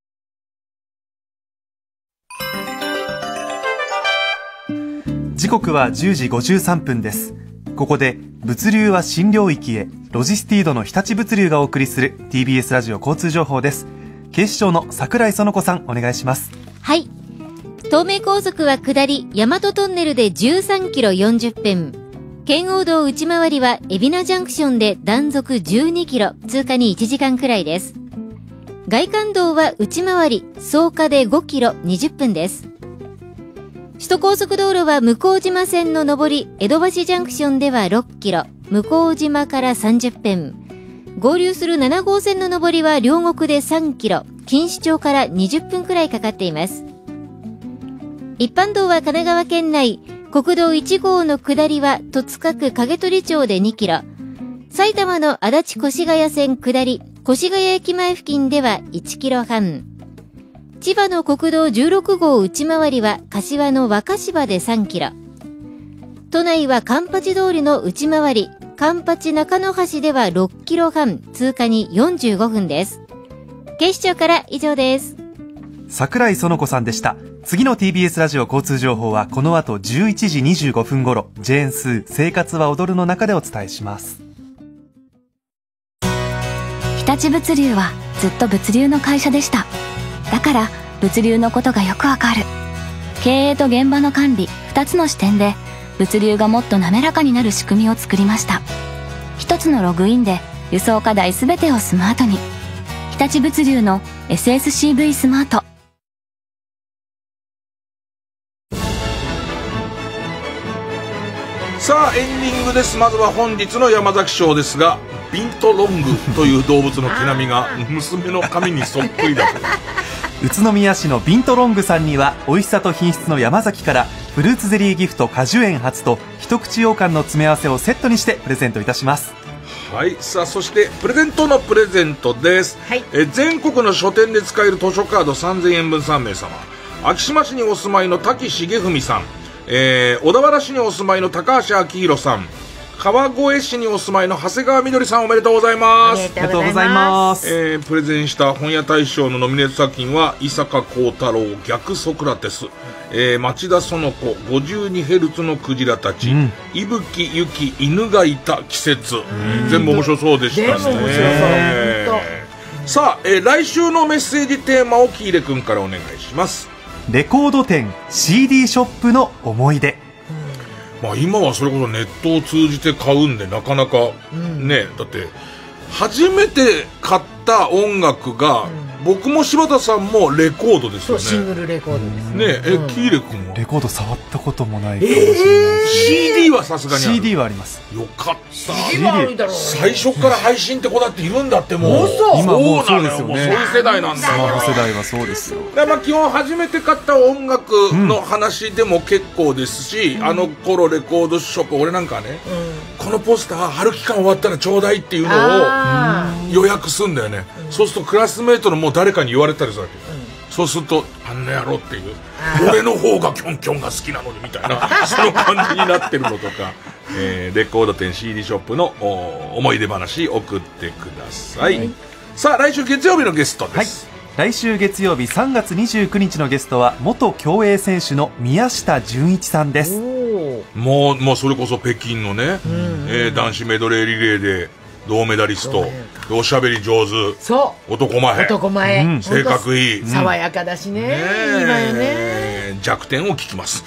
Speaker 2: 時刻は10時53分です。ここで物流は新領域へ、ロジスティードの日立物流がお送りする TBS ラジオ交通情報です。警視庁の櫻井園子さん、お願いします。
Speaker 7: はい。東名高速は下り大和トンネルで13キロ40分、圏央道内回りは海老名ジャンクションで断続12キロ、通過に1時間くらいです。外環道は内回り草加で5キロ20分です。首都高速道路は向島線の上り江戸橋ジャンクションでは6キロ、向島から30分、合流する7号線の上りは両国で3キロ、錦糸町から20分くらいかかっています。一般道は神奈川県内、国道1号の下りは戸塚区影取町で2キロ、埼玉の足立越谷線下り越谷駅前付近では1キロ半、千葉の国道16号内回りは柏の若芝で3キロ、都内は環八通りの内回り環八中野橋では6キロ半、通過に45分です。警視庁から以上です。
Speaker 2: 櫻井園子さんでした。次の TBS ラジオ交通情報はこの後11時25分頃、ジェーンスー生活は踊るの中でお伝えします。
Speaker 20: 日立物流はずっと物流の会社でした。だから物流のことがよくわかる。経営と現場の管理2つの視点で物流がもっと滑らかになる仕組みを作りました。一つのログインで輸送課題すべてをスマートに。日立物流の SSCV スマート。
Speaker 1: さあエンディングです。まずは本日の山崎賞ですが、ビントロングという動物の毛並みが娘の髪にそっくりだと
Speaker 2: 宇都宮市のビントロングさんには美味しさと品質の山崎からフルーツゼリーギフト果樹園初と一口羊羹の詰め合わせをセットにしてプレゼントいたします。
Speaker 1: はい。さあそしてプレゼントのプレゼントです、はい、全国の書店で使える図書カード3000円分3名様、昭島市にお住まいの滝重文さん、小田原市にお住まいの高橋明宏さん、川越市にお住まいの長谷川みどりさん、おめでとうございます。
Speaker 2: ありがとうございます。
Speaker 1: プレゼンした本屋大賞のノミネート作品は伊坂幸太郎逆ソクラテス、町田園子52ヘルツのクジラたち、伊吹雪犬がいた季節、全部面白そうでしたね。全部面白そう。さあ、来週のメッセージテーマを喜入くんからお願いします。
Speaker 2: レコード店 CD ショップの思い出。
Speaker 1: まあ今はそれこそネットを通じて買うんでなかなかね、だって初めて買った音楽が、僕も柴田さんもレコードですよね。
Speaker 3: そう、シングルレコードです
Speaker 1: ね。喜入君も
Speaker 2: レコード触ったこともないかもしれない。
Speaker 1: CD はさすがにある。
Speaker 2: CD はあります。
Speaker 1: よかった。
Speaker 3: CD はあるんだろうね。
Speaker 1: 最初から配信って子だっているんだって。もう
Speaker 2: 今もうそうですよね。
Speaker 1: もうそういう世代なんだから。
Speaker 2: スマホ世代はそうですよ。
Speaker 1: まあ基本初めて買った音楽の話でも結構ですし、あの頃レコードショップ、俺なんかね、このポスター春期間終わったらちょうだいっていうのを予約すんだよね。そうするとクラスメートのもう誰かに言われたりするわけ。そうするとあんな野郎っていう、俺の方がキョンキョンが好きなのにみたいなその感じになってるのとか、レコード店 CD ショップの思い出話送ってください。さあ来週月曜日のゲストです。
Speaker 2: 来週月曜日3月29日のゲストは元競泳選手の宮下純一さんです。
Speaker 1: もうそれこそ北京のね、男子メドレーリレーで銅メダリスト、おしゃべり上手、
Speaker 3: そう
Speaker 1: 男前、性格いい、
Speaker 3: 爽やかだしね、いいわよね。
Speaker 1: 弱点を聞きます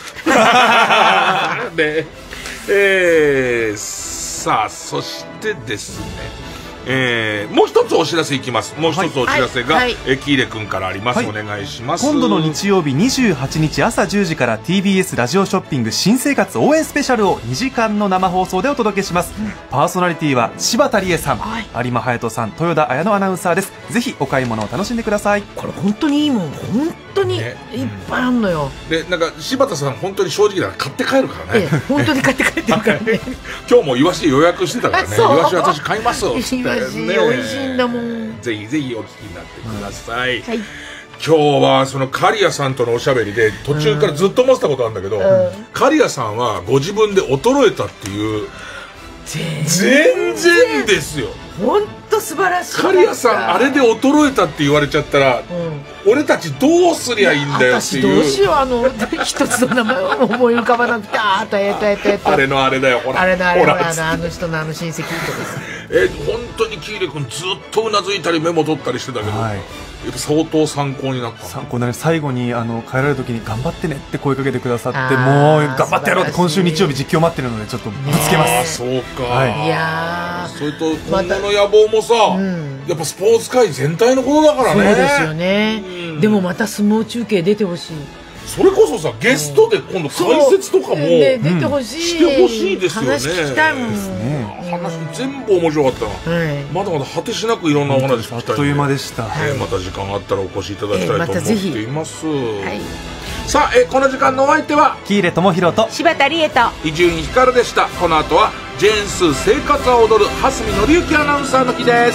Speaker 1: で、さあそしてですね、 もう一つお知らせいきます。もう一つお知らせが、キーレ君からあります。お願いします。
Speaker 2: 今度の日曜日28日朝10時から TBS ラジオショッピング新生活応援スペシャルを2時間の生放送でお届けします。パーソナリティは柴田理恵さん、有馬隼人さん、豊田綾乃アナウンサーです。ぜひお買い物を楽しんでください。
Speaker 3: これ本当にいいもん、本当にいっぱいあるのよ。
Speaker 1: で、なんか柴田さん本当に正直だから買って帰るからね。
Speaker 3: 本当に買って帰ってるからね。
Speaker 1: 今日もイワシ予約してたからね。イワシ私買いますよ。
Speaker 3: イワシ美味しいんだもん。
Speaker 1: ぜひぜひお聞きになってください。はい。今日はその刈谷さんとのおしゃべりで途中からずっと思ってたことあるんだけど、刈谷さんはご自分で衰えたっていう。全然ですよ。
Speaker 3: 本当素晴らしい。
Speaker 1: 刈谷さんあれで衰えたって言われちゃったら、俺たちどうすりゃいいんだよっていう。
Speaker 3: 私どうしよう、一つの名前を思い浮かばなくて、あ
Speaker 1: れのあれだよ、ほら。
Speaker 3: あれのあの人の親戚とです。
Speaker 1: 本当にキーレ君ずっとうなずいたりメモ取ったりしてたけど、やっぱ相当参考になった。
Speaker 2: 参考になり、最後に帰られる時に頑張ってねって声かけてくださって、もう頑張ってやろうって、今週日曜日実況待ってるのでちょっとぶつけます。
Speaker 1: そうか。いやそれと今後の野望もさ、やっぱスポーツ界全体のことだからね。
Speaker 3: そうですよね。でもまた相撲中継出てほしい。
Speaker 1: それこそさ、ゲストで今度解説とかも
Speaker 3: 出てほしい、
Speaker 1: してほしいですよね。
Speaker 3: 話聞きたいもん。
Speaker 1: 話全部面白かったな。まだまだ果てしなくいろんなお話聞きたい。
Speaker 2: あっという間でした。
Speaker 1: また時間があったらお越しいただきたいと思っています。さあ、この時間のお相手は
Speaker 2: 喜入智弘と
Speaker 3: 柴田理恵と
Speaker 1: 伊集院光でした。この後はジェーンスー生活は踊る蓮見紀之アナウンサーの日です。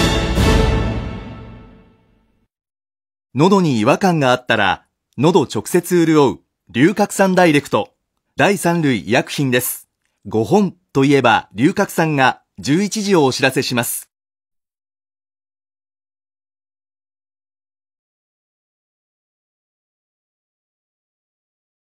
Speaker 9: 喉に違和感があったら喉直接潤う龍角散ダイレクト第3類医薬品です。5本といえば龍角散が11時をお知らせします。